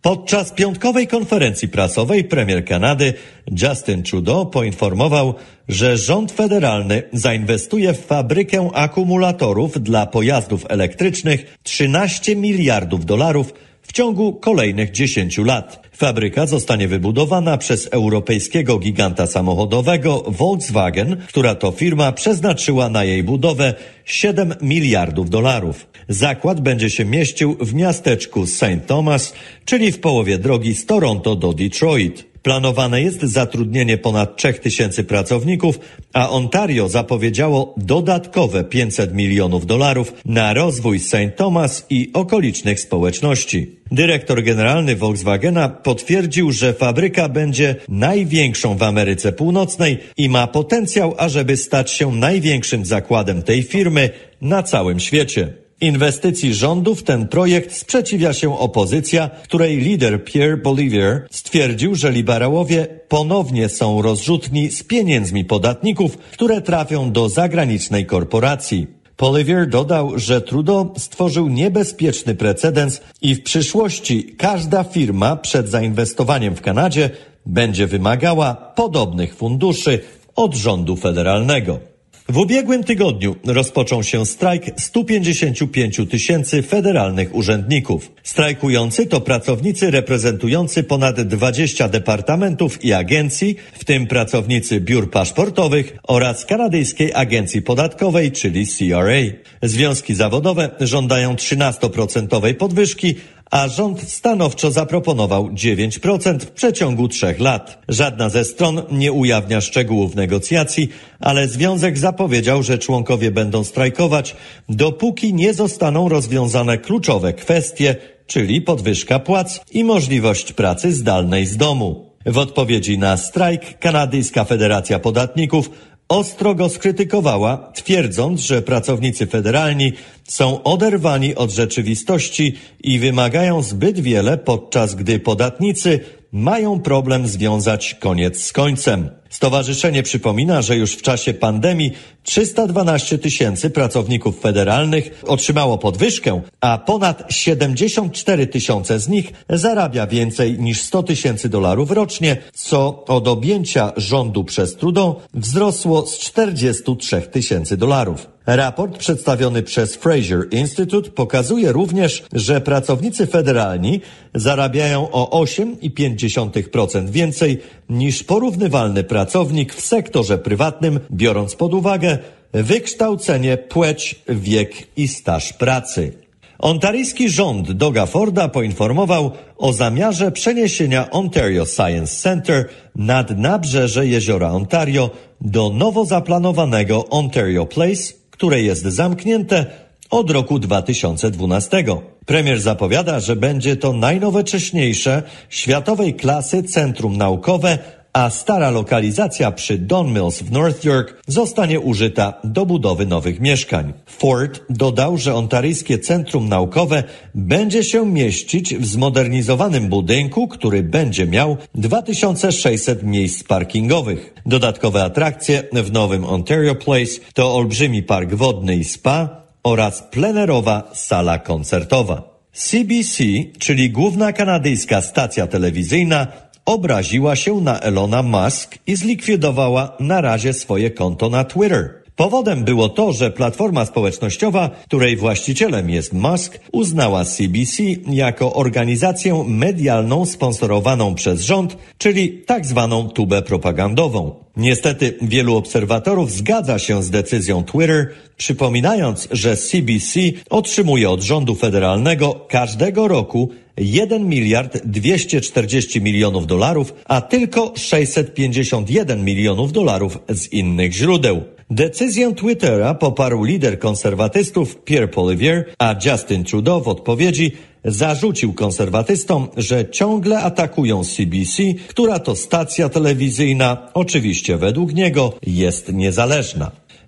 Speaker 12: Podczas piątkowej konferencji prasowej premier Kanady Justin Trudeau poinformował, że rząd federalny zainwestuje w fabrykę akumulatorów dla pojazdów elektrycznych trzynaście miliardów dolarów w ciągu kolejnych dziesięciu lat. Fabryka zostanie wybudowana przez europejskiego giganta samochodowego Volkswagen, która to firma przeznaczyła na jej budowę siedem miliardów dolarów. Zakład będzie się mieścił w miasteczku Saint Thomas, czyli w połowie drogi z Toronto do Detroit. Planowane jest zatrudnienie ponad trzech tysięcy pracowników, a Ontario zapowiedziało dodatkowe pięćset milionów dolarów na rozwój Saint Thomas i okolicznych społeczności. Dyrektor generalny Volkswagena potwierdził, że fabryka będzie największą w Ameryce Północnej i ma potencjał, ażeby stać się największym zakładem tej firmy na całym świecie. Inwestycji rządu w ten projekt sprzeciwia się opozycja, której lider Pierre Poilievre stwierdził, że liberałowie ponownie są rozrzutni z pieniędzmi podatników, które trafią do zagranicznej korporacji. Poilievre dodał, że Trudeau stworzył niebezpieczny precedens i w przyszłości każda firma przed zainwestowaniem w Kanadzie będzie wymagała podobnych funduszy od rządu federalnego. W ubiegłym tygodniu rozpoczął się strajk stu pięćdziesięciu pięciu tysięcy federalnych urzędników. Strajkujący to pracownicy reprezentujący ponad dwadzieścia departamentów i agencji, w tym pracownicy biur paszportowych oraz Kanadyjskiej Agencji Podatkowej, czyli C R A. Związki zawodowe żądają trzynastoprocentowej podwyżki, a rząd stanowczo zaproponował dziewięć procent w przeciągu trzech lat. Żadna ze stron nie ujawnia szczegółów negocjacji, ale związek zapowiedział, że członkowie będą strajkować, dopóki nie zostaną rozwiązane kluczowe kwestie, czyli podwyżka płac i możliwość pracy zdalnej z domu. W odpowiedzi na strajk Kanadyjska Federacja Podatników ostro go skrytykowała, twierdząc, że pracownicy federalni są oderwani od rzeczywistości i wymagają zbyt wiele, podczas gdy podatnicy mają problem związać koniec z końcem. Stowarzyszenie przypomina, że już w czasie pandemii trzysta dwanaście tysięcy pracowników federalnych otrzymało podwyżkę, a ponad siedemdziesiąt cztery tysiące z nich zarabia więcej niż sto tysięcy dolarów rocznie, co od objęcia rządu przez Trudeau wzrosło z czterdziestu trzech tysięcy dolarów. Raport przedstawiony przez Fraser Institute pokazuje również, że pracownicy federalni zarabiają o osiem i pięć dziesiątych procent więcej niż porównywalny pracownik w sektorze prywatnym, biorąc pod uwagę wykształcenie, płeć, wiek i staż pracy. Ontaryjski rząd Doga Forda poinformował o zamiarze przeniesienia Ontario Science Centre nad nabrzeże jeziora Ontario do nowo zaplanowanego Ontario Place, które jest zamknięte od roku dwa tysiące dwunastego. Premier zapowiada, że będzie to najnowocześniejsze, światowej klasy centrum naukowe, a stara lokalizacja przy Don Mills w North York zostanie użyta do budowy nowych mieszkań. Ford dodał, że ontaryjskie centrum naukowe będzie się mieścić w zmodernizowanym budynku, który będzie miał dwa tysiące sześćset miejsc parkingowych. Dodatkowe atrakcje w nowym Ontario Place to olbrzymi park wodny i spa oraz plenerowa sala koncertowa. C B C, czyli główna kanadyjska stacja telewizyjna, obraziła się na Elona Musk i zlikwidowała na razie swoje konto na Twitter. Powodem było to, że platforma społecznościowa, której właścicielem jest Musk, uznała C B C jako organizację medialną sponsorowaną przez rząd, czyli tak zwaną tubę propagandową. Niestety wielu obserwatorów zgadza się z decyzją Twitter, przypominając, że C B C otrzymuje od rządu federalnego każdego roku jeden miliard dwieście czterdzieści milionów dolarów, a tylko sześćset pięćdziesiąt jeden milionów dolarów z innych źródeł. Decyzję Twittera poparł lider konserwatystów Pierre Poilievre, a Justin Trudeau w odpowiedzi zarzucił konserwatystom, że ciągle atakują C B C, która to stacja telewizyjna, oczywiście według niego, jest niezależna.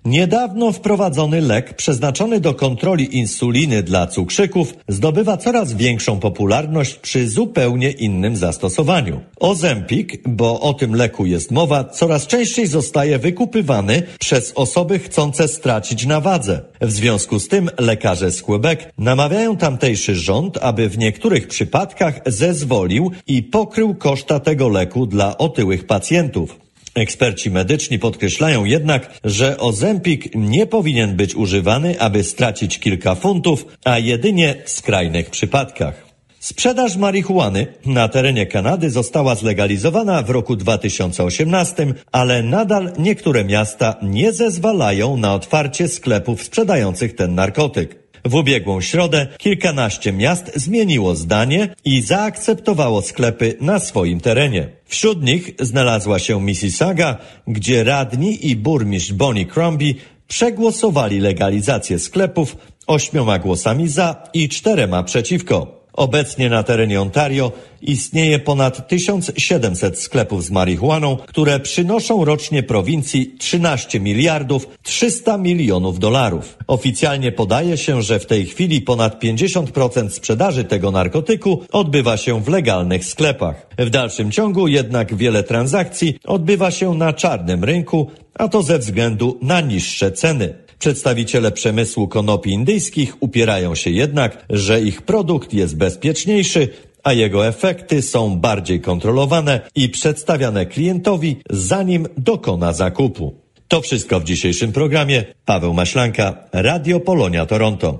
Speaker 12: Niedawno wprowadzony lek przeznaczony do kontroli insuliny dla cukrzyków zdobywa coraz większą popularność przy zupełnie innym zastosowaniu. Ozempic, bo o tym leku jest mowa, coraz częściej zostaje wykupywany przez osoby chcące stracić na wadze. W związku z tym lekarze z Quebec namawiają tamtejszy rząd, aby w niektórych przypadkach zezwolił i pokrył koszta tego leku dla otyłych pacjentów. Eksperci medyczni podkreślają jednak, że Ozempic nie powinien być używany, aby stracić kilka funtów, a jedynie w skrajnych przypadkach. Sprzedaż marihuany na terenie Kanady została zlegalizowana w roku dwa tysiące osiemnastym, ale nadal niektóre miasta nie zezwalają na otwarcie sklepów sprzedających ten narkotyk. W ubiegłą środę kilkanaście miast zmieniło zdanie i zaakceptowało sklepy na swoim terenie. Wśród nich znalazła się Mississauga, gdzie radni i burmistrz Bonnie Crombie przegłosowali legalizację sklepów ośmioma głosami za i czterema przeciwko. Obecnie na terenie Ontario istnieje ponad tysiąc siedemset sklepów z marihuaną, które przynoszą rocznie prowincji trzynaście miliardów trzysta milionów dolarów. Oficjalnie podaje się, że w tej chwili ponad pięćdziesiąt procent sprzedaży tego narkotyku odbywa się w legalnych sklepach. W dalszym ciągu jednak wiele transakcji odbywa się na czarnym rynku, a to ze względu na niższe ceny. Przedstawiciele przemysłu konopi indyjskich upierają się jednak, że ich produkt jest bezpieczniejszy, a jego efekty są bardziej kontrolowane i przedstawiane klientowi, zanim dokona zakupu. To wszystko w dzisiejszym programie. Paweł Maślanka, Radio Polonia Toronto.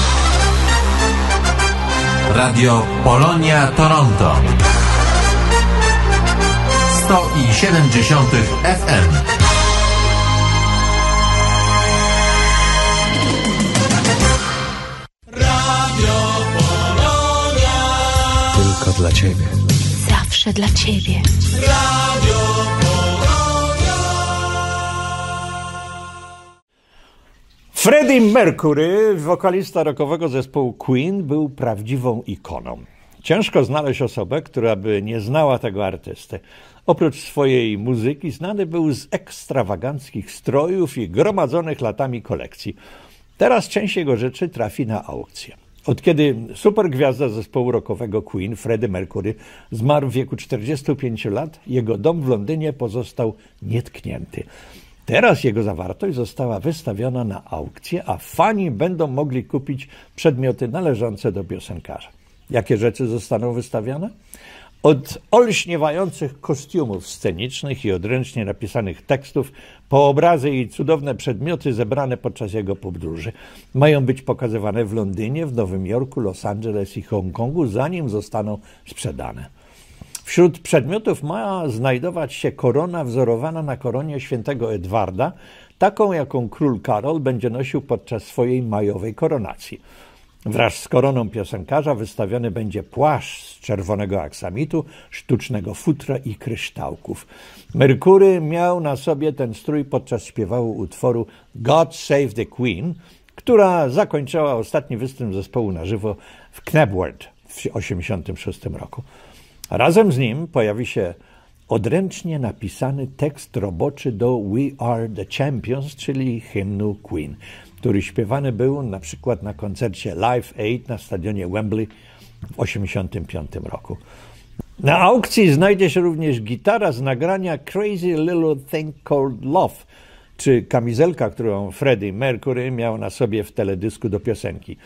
Speaker 3: Radio Polonia Toronto. sto siedem F M.
Speaker 10: Tylko dla Ciebie.
Speaker 11: Zawsze dla Ciebie.
Speaker 10: Radio Polonia.
Speaker 1: Freddie Mercury, wokalista rockowego zespołu Queen, był prawdziwą ikoną. Ciężko znaleźć osobę, która by nie znała tego artysty. Oprócz swojej muzyki znany był z ekstrawaganckich strojów i gromadzonych latami kolekcji. Teraz część jego rzeczy trafi na aukcję. Od kiedy supergwiazda zespołu rockowego Queen, Freddie Mercury, zmarł w wieku czterdziestu pięciu lat, jego dom w Londynie pozostał nietknięty. Teraz jego zawartość została wystawiona na aukcję, a fani będą mogli kupić przedmioty należące do piosenkarza. Jakie rzeczy zostaną wystawione? Od olśniewających kostiumów scenicznych i odręcznie napisanych tekstów po obrazy i cudowne przedmioty zebrane podczas jego podróży. Mają być pokazywane w Londynie, w Nowym Jorku, Los Angeles i Hongkongu, zanim zostaną sprzedane. Wśród przedmiotów ma znajdować się korona wzorowana na koronie świętego Edwarda, taką jaką król Karol będzie nosił podczas swojej majowej koronacji. Wraz z koroną piosenkarza wystawiony będzie płaszcz z czerwonego aksamitu, sztucznego futra i kryształków. Mercury miał na sobie ten strój podczas śpiewu utworu God Save the Queen, która zakończyła ostatni występ zespołu na żywo w Knebworth w tysiąc dziewięćset osiemdziesiątym szóstym roku. Razem z nim pojawi się odręcznie napisany tekst roboczy do We Are the Champions, czyli hymnu Queen, który śpiewany był na przykład na koncercie Live Aid na stadionie Wembley w tysiąc dziewięćset osiemdziesiątym piątym roku. Na aukcji znajdzie się również gitara z nagrania Crazy Little Thing Called Love, czy kamizelka, którą Freddie Mercury miał na sobie w teledysku do piosenki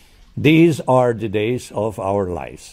Speaker 1: These Are the Days of Our Lives.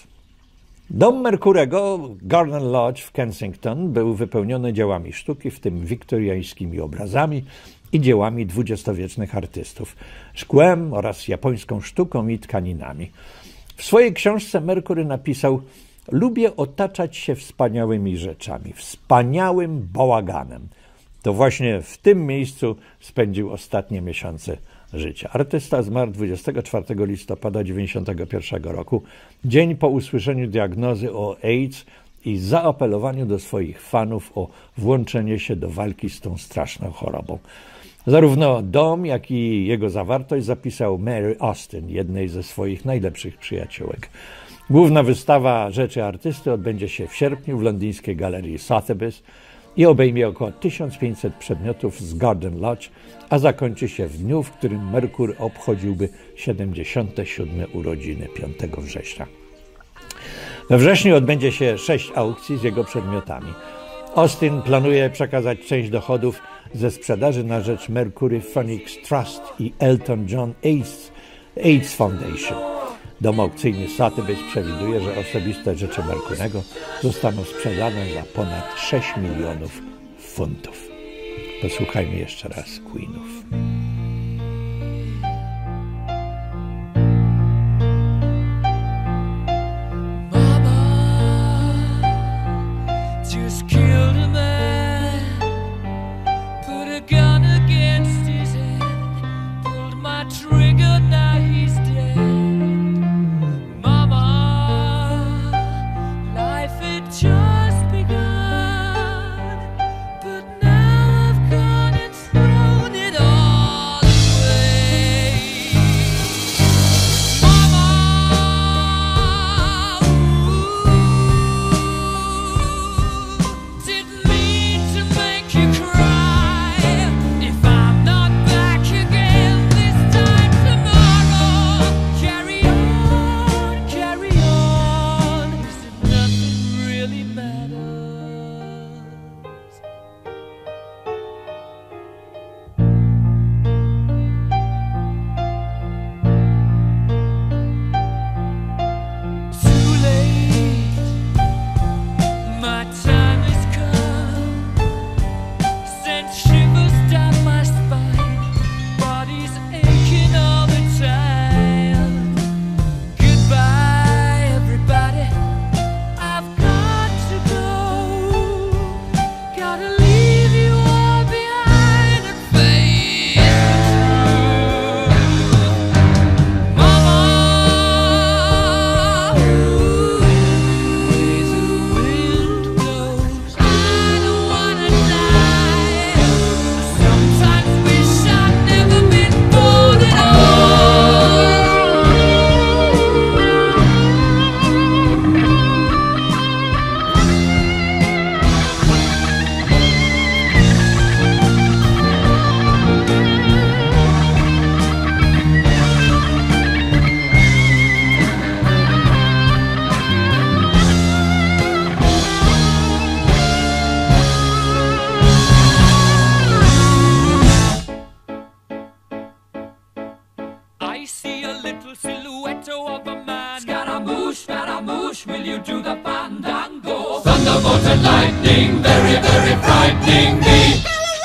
Speaker 1: Dom Mercurego, Garden Lodge w Kensington, był wypełniony dziełami sztuki, w tym wiktoriańskimi obrazami i dziełami dwudziestowiecznych artystów, szkłem oraz japońską sztuką i tkaninami. W swojej książce Mercury napisał: lubię otaczać się wspaniałymi rzeczami, wspaniałym bałaganem. To właśnie w tym miejscu spędził ostatnie miesiące życia. Artysta zmarł dwudziestego czwartego listopada tysiąc dziewięćset dziewięćdziesiątego pierwszego roku, dzień po usłyszeniu diagnozy o AIDS i zaapelowaniu do swoich fanów o włączenie się do walki z tą straszną chorobą. Zarówno dom, jak i jego zawartość zapisał Mary Austin, jednej ze swoich najlepszych przyjaciółek. Główna wystawa rzeczy artysty odbędzie się w sierpniu w londyńskiej galerii Sotheby's. i obejmie około tysiąc pięćset przedmiotów z Garden Lodge, a zakończy się w dniu, w którym Merkur obchodziłby siedemdziesiąte siódme urodziny piątego września. We wrześniu odbędzie się sześć aukcji z jego przedmiotami. Austin planuje przekazać część dochodów ze sprzedaży na rzecz Mercury Phoenix Trust i Elton John AIDS, AIDS Foundation. Dom aukcyjny Sotheby's przewiduje, że osobiste rzeczy Merkurego zostaną sprzedane za ponad sześć milionów funtów. Posłuchajmy jeszcze raz Queenów.
Speaker 10: Just killed a man, put a gun against his head, pulled my trigger, now he's dead. Mama, life had just begun, but now I've gone and thrown it all away. Mama, didn't mean to make you cry. If I'm not back again this time tomorrow, carry on, carry on, as if nothing really matters. Too late, my time has come, sent shivers down my spine, body's aching all the time. Goodbye, everybody, I've got to go, gotta leave you all behind and face the truth. Mama, ways the wind blows, I don't wanna die. I sometimes wish I'd never been born at I see a little silhouette of a man. Scaramouche, Scaramouche, will you do the fandango? Thunderbolt and lightning, very, very frightening me.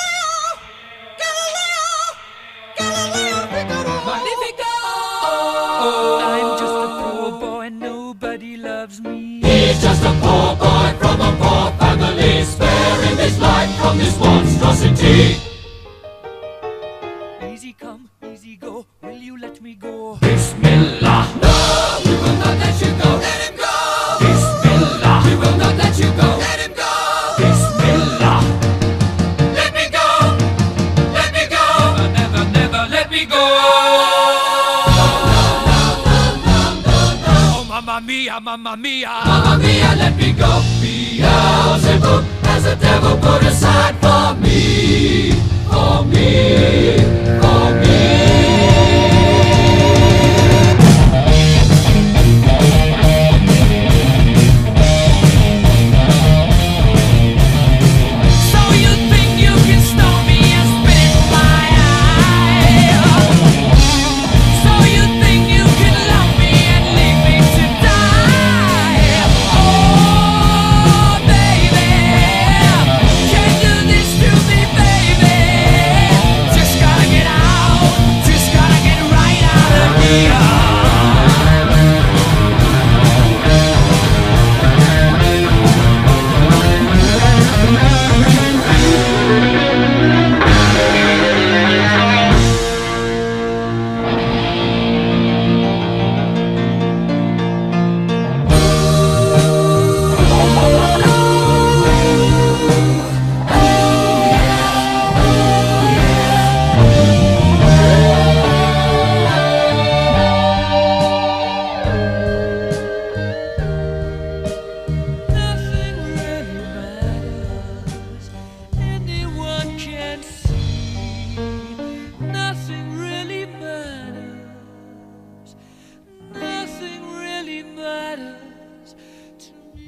Speaker 10: Magnifico! I'm just a poor boy, nobody loves me. He's just a poor boy from a poor family, sparing his life from this monstrosity. Easy come, easy go, will you let me go? Bismillah! No, we will not let you go. Let him go! Bismillah! We will not let you go. Let him go! Bismillah! Let me go! Let me go! Never, never, never let me go! Oh, mamma mia, mamma mia! Mamma mia, let me go! Beelzebub has the devil put aside for me! For me! For me! So you think you can stone me and spit in my eye? So you think you can love me and leave me to die? Oh, baby, can't do this to me, baby. Just gotta get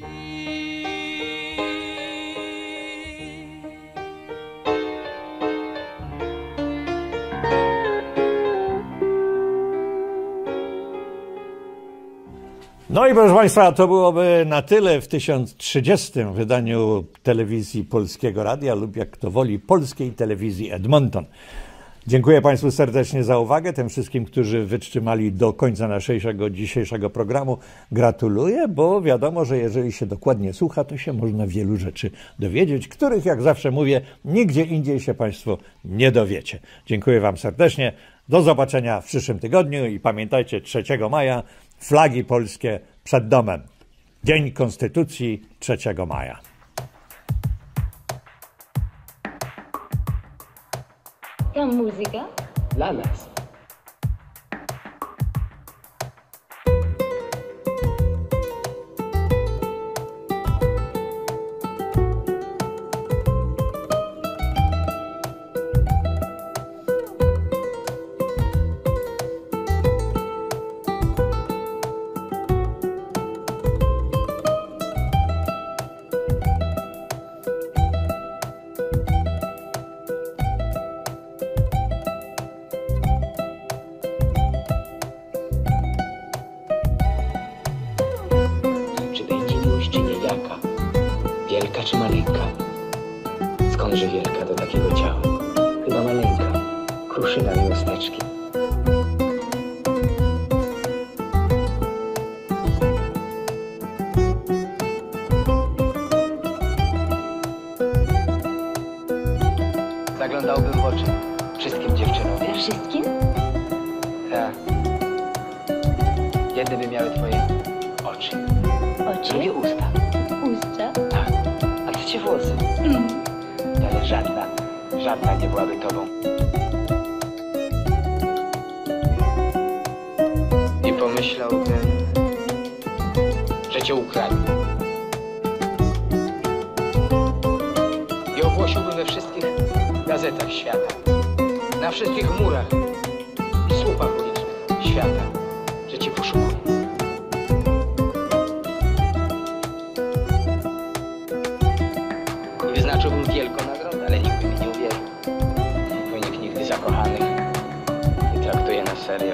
Speaker 1: No i proszę Państwa, to byłoby na tyle w tysiąc trzydziestym wydaniu telewizji Polskiego Radia lub jak kto woli Polskiej Telewizji Edmonton. Dziękuję Państwu serdecznie za uwagę. Tym wszystkim, którzy wytrzymali do końca naszego dzisiejszego programu, gratuluję, bo wiadomo, że jeżeli się dokładnie słucha, to się można wielu rzeczy dowiedzieć, których, jak zawsze mówię, nigdzie indziej się Państwo nie dowiecie. Dziękuję Wam serdecznie. Do zobaczenia w przyszłym tygodniu i pamiętajcie, trzeciego maja flagi polskie przed domem. Dzień Konstytucji trzeciego maja.
Speaker 13: La musica?
Speaker 14: Dla nas. Wielka czy maleńka? Skądże wielka do takiego ciała? Chyba maleńka, kruszyna miłosneczki. Zaglądałbym w oczy wszystkim dziewczynom, wiesz?
Speaker 13: Wszystkim?
Speaker 14: Tak. Jedne by miały twoje oczy.
Speaker 13: Oczy?
Speaker 14: Drugie usta.
Speaker 13: Usta?
Speaker 14: Tak. A trzecie włosy.
Speaker 13: Mm.
Speaker 14: Ale żadna, żadna nie byłaby tobą. Nie pomyślałbym, że cię ukradł. I ogłosiłbym we wszystkich gazetach świata, na wszystkich murach i słupach ulicznych świata, że cię poszukuję. I wyznaczyłbym wielką nagrodę, ale nikt by mi nie uwierzył, bo nikt nigdy zakochanych nie traktuje na serio.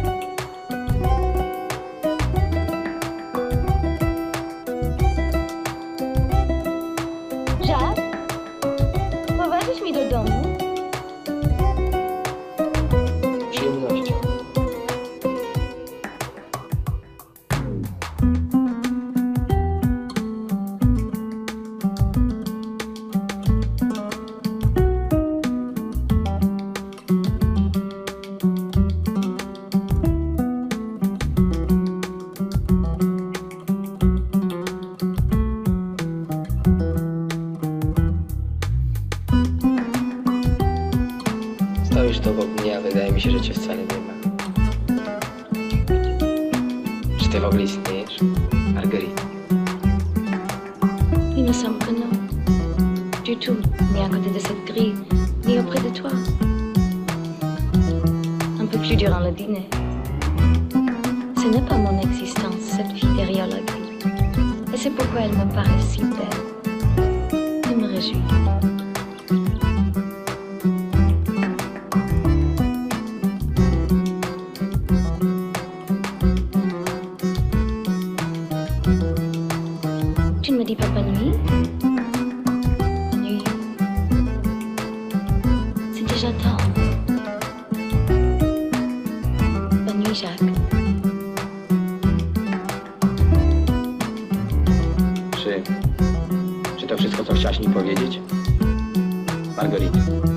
Speaker 13: Jacques? Prowadzisz mi do domu?
Speaker 14: Z przyjemnością. Stoisz tu obok mnie, a wydaje mi się, że cię wcale nie ma. Czy ty w ogóle istniejesz, Marguerite?
Speaker 13: Il me semble que non. Du tout, ni à côté de cette grille, ni auprès de toi. Un peu plus durant le dîner. Ce n'est pas mon existence, cette fille derrière la grille. Et c'est pourquoi elle me paraît si belle. Je me réjouis. Tu ne me dis pas bonne nuit? Bonne nuit. C'est déjà tard. Bonne nuit, Jacques.
Speaker 14: Czy, czy to wszystko, co chciałaś mi powiedzieć, Marguerite?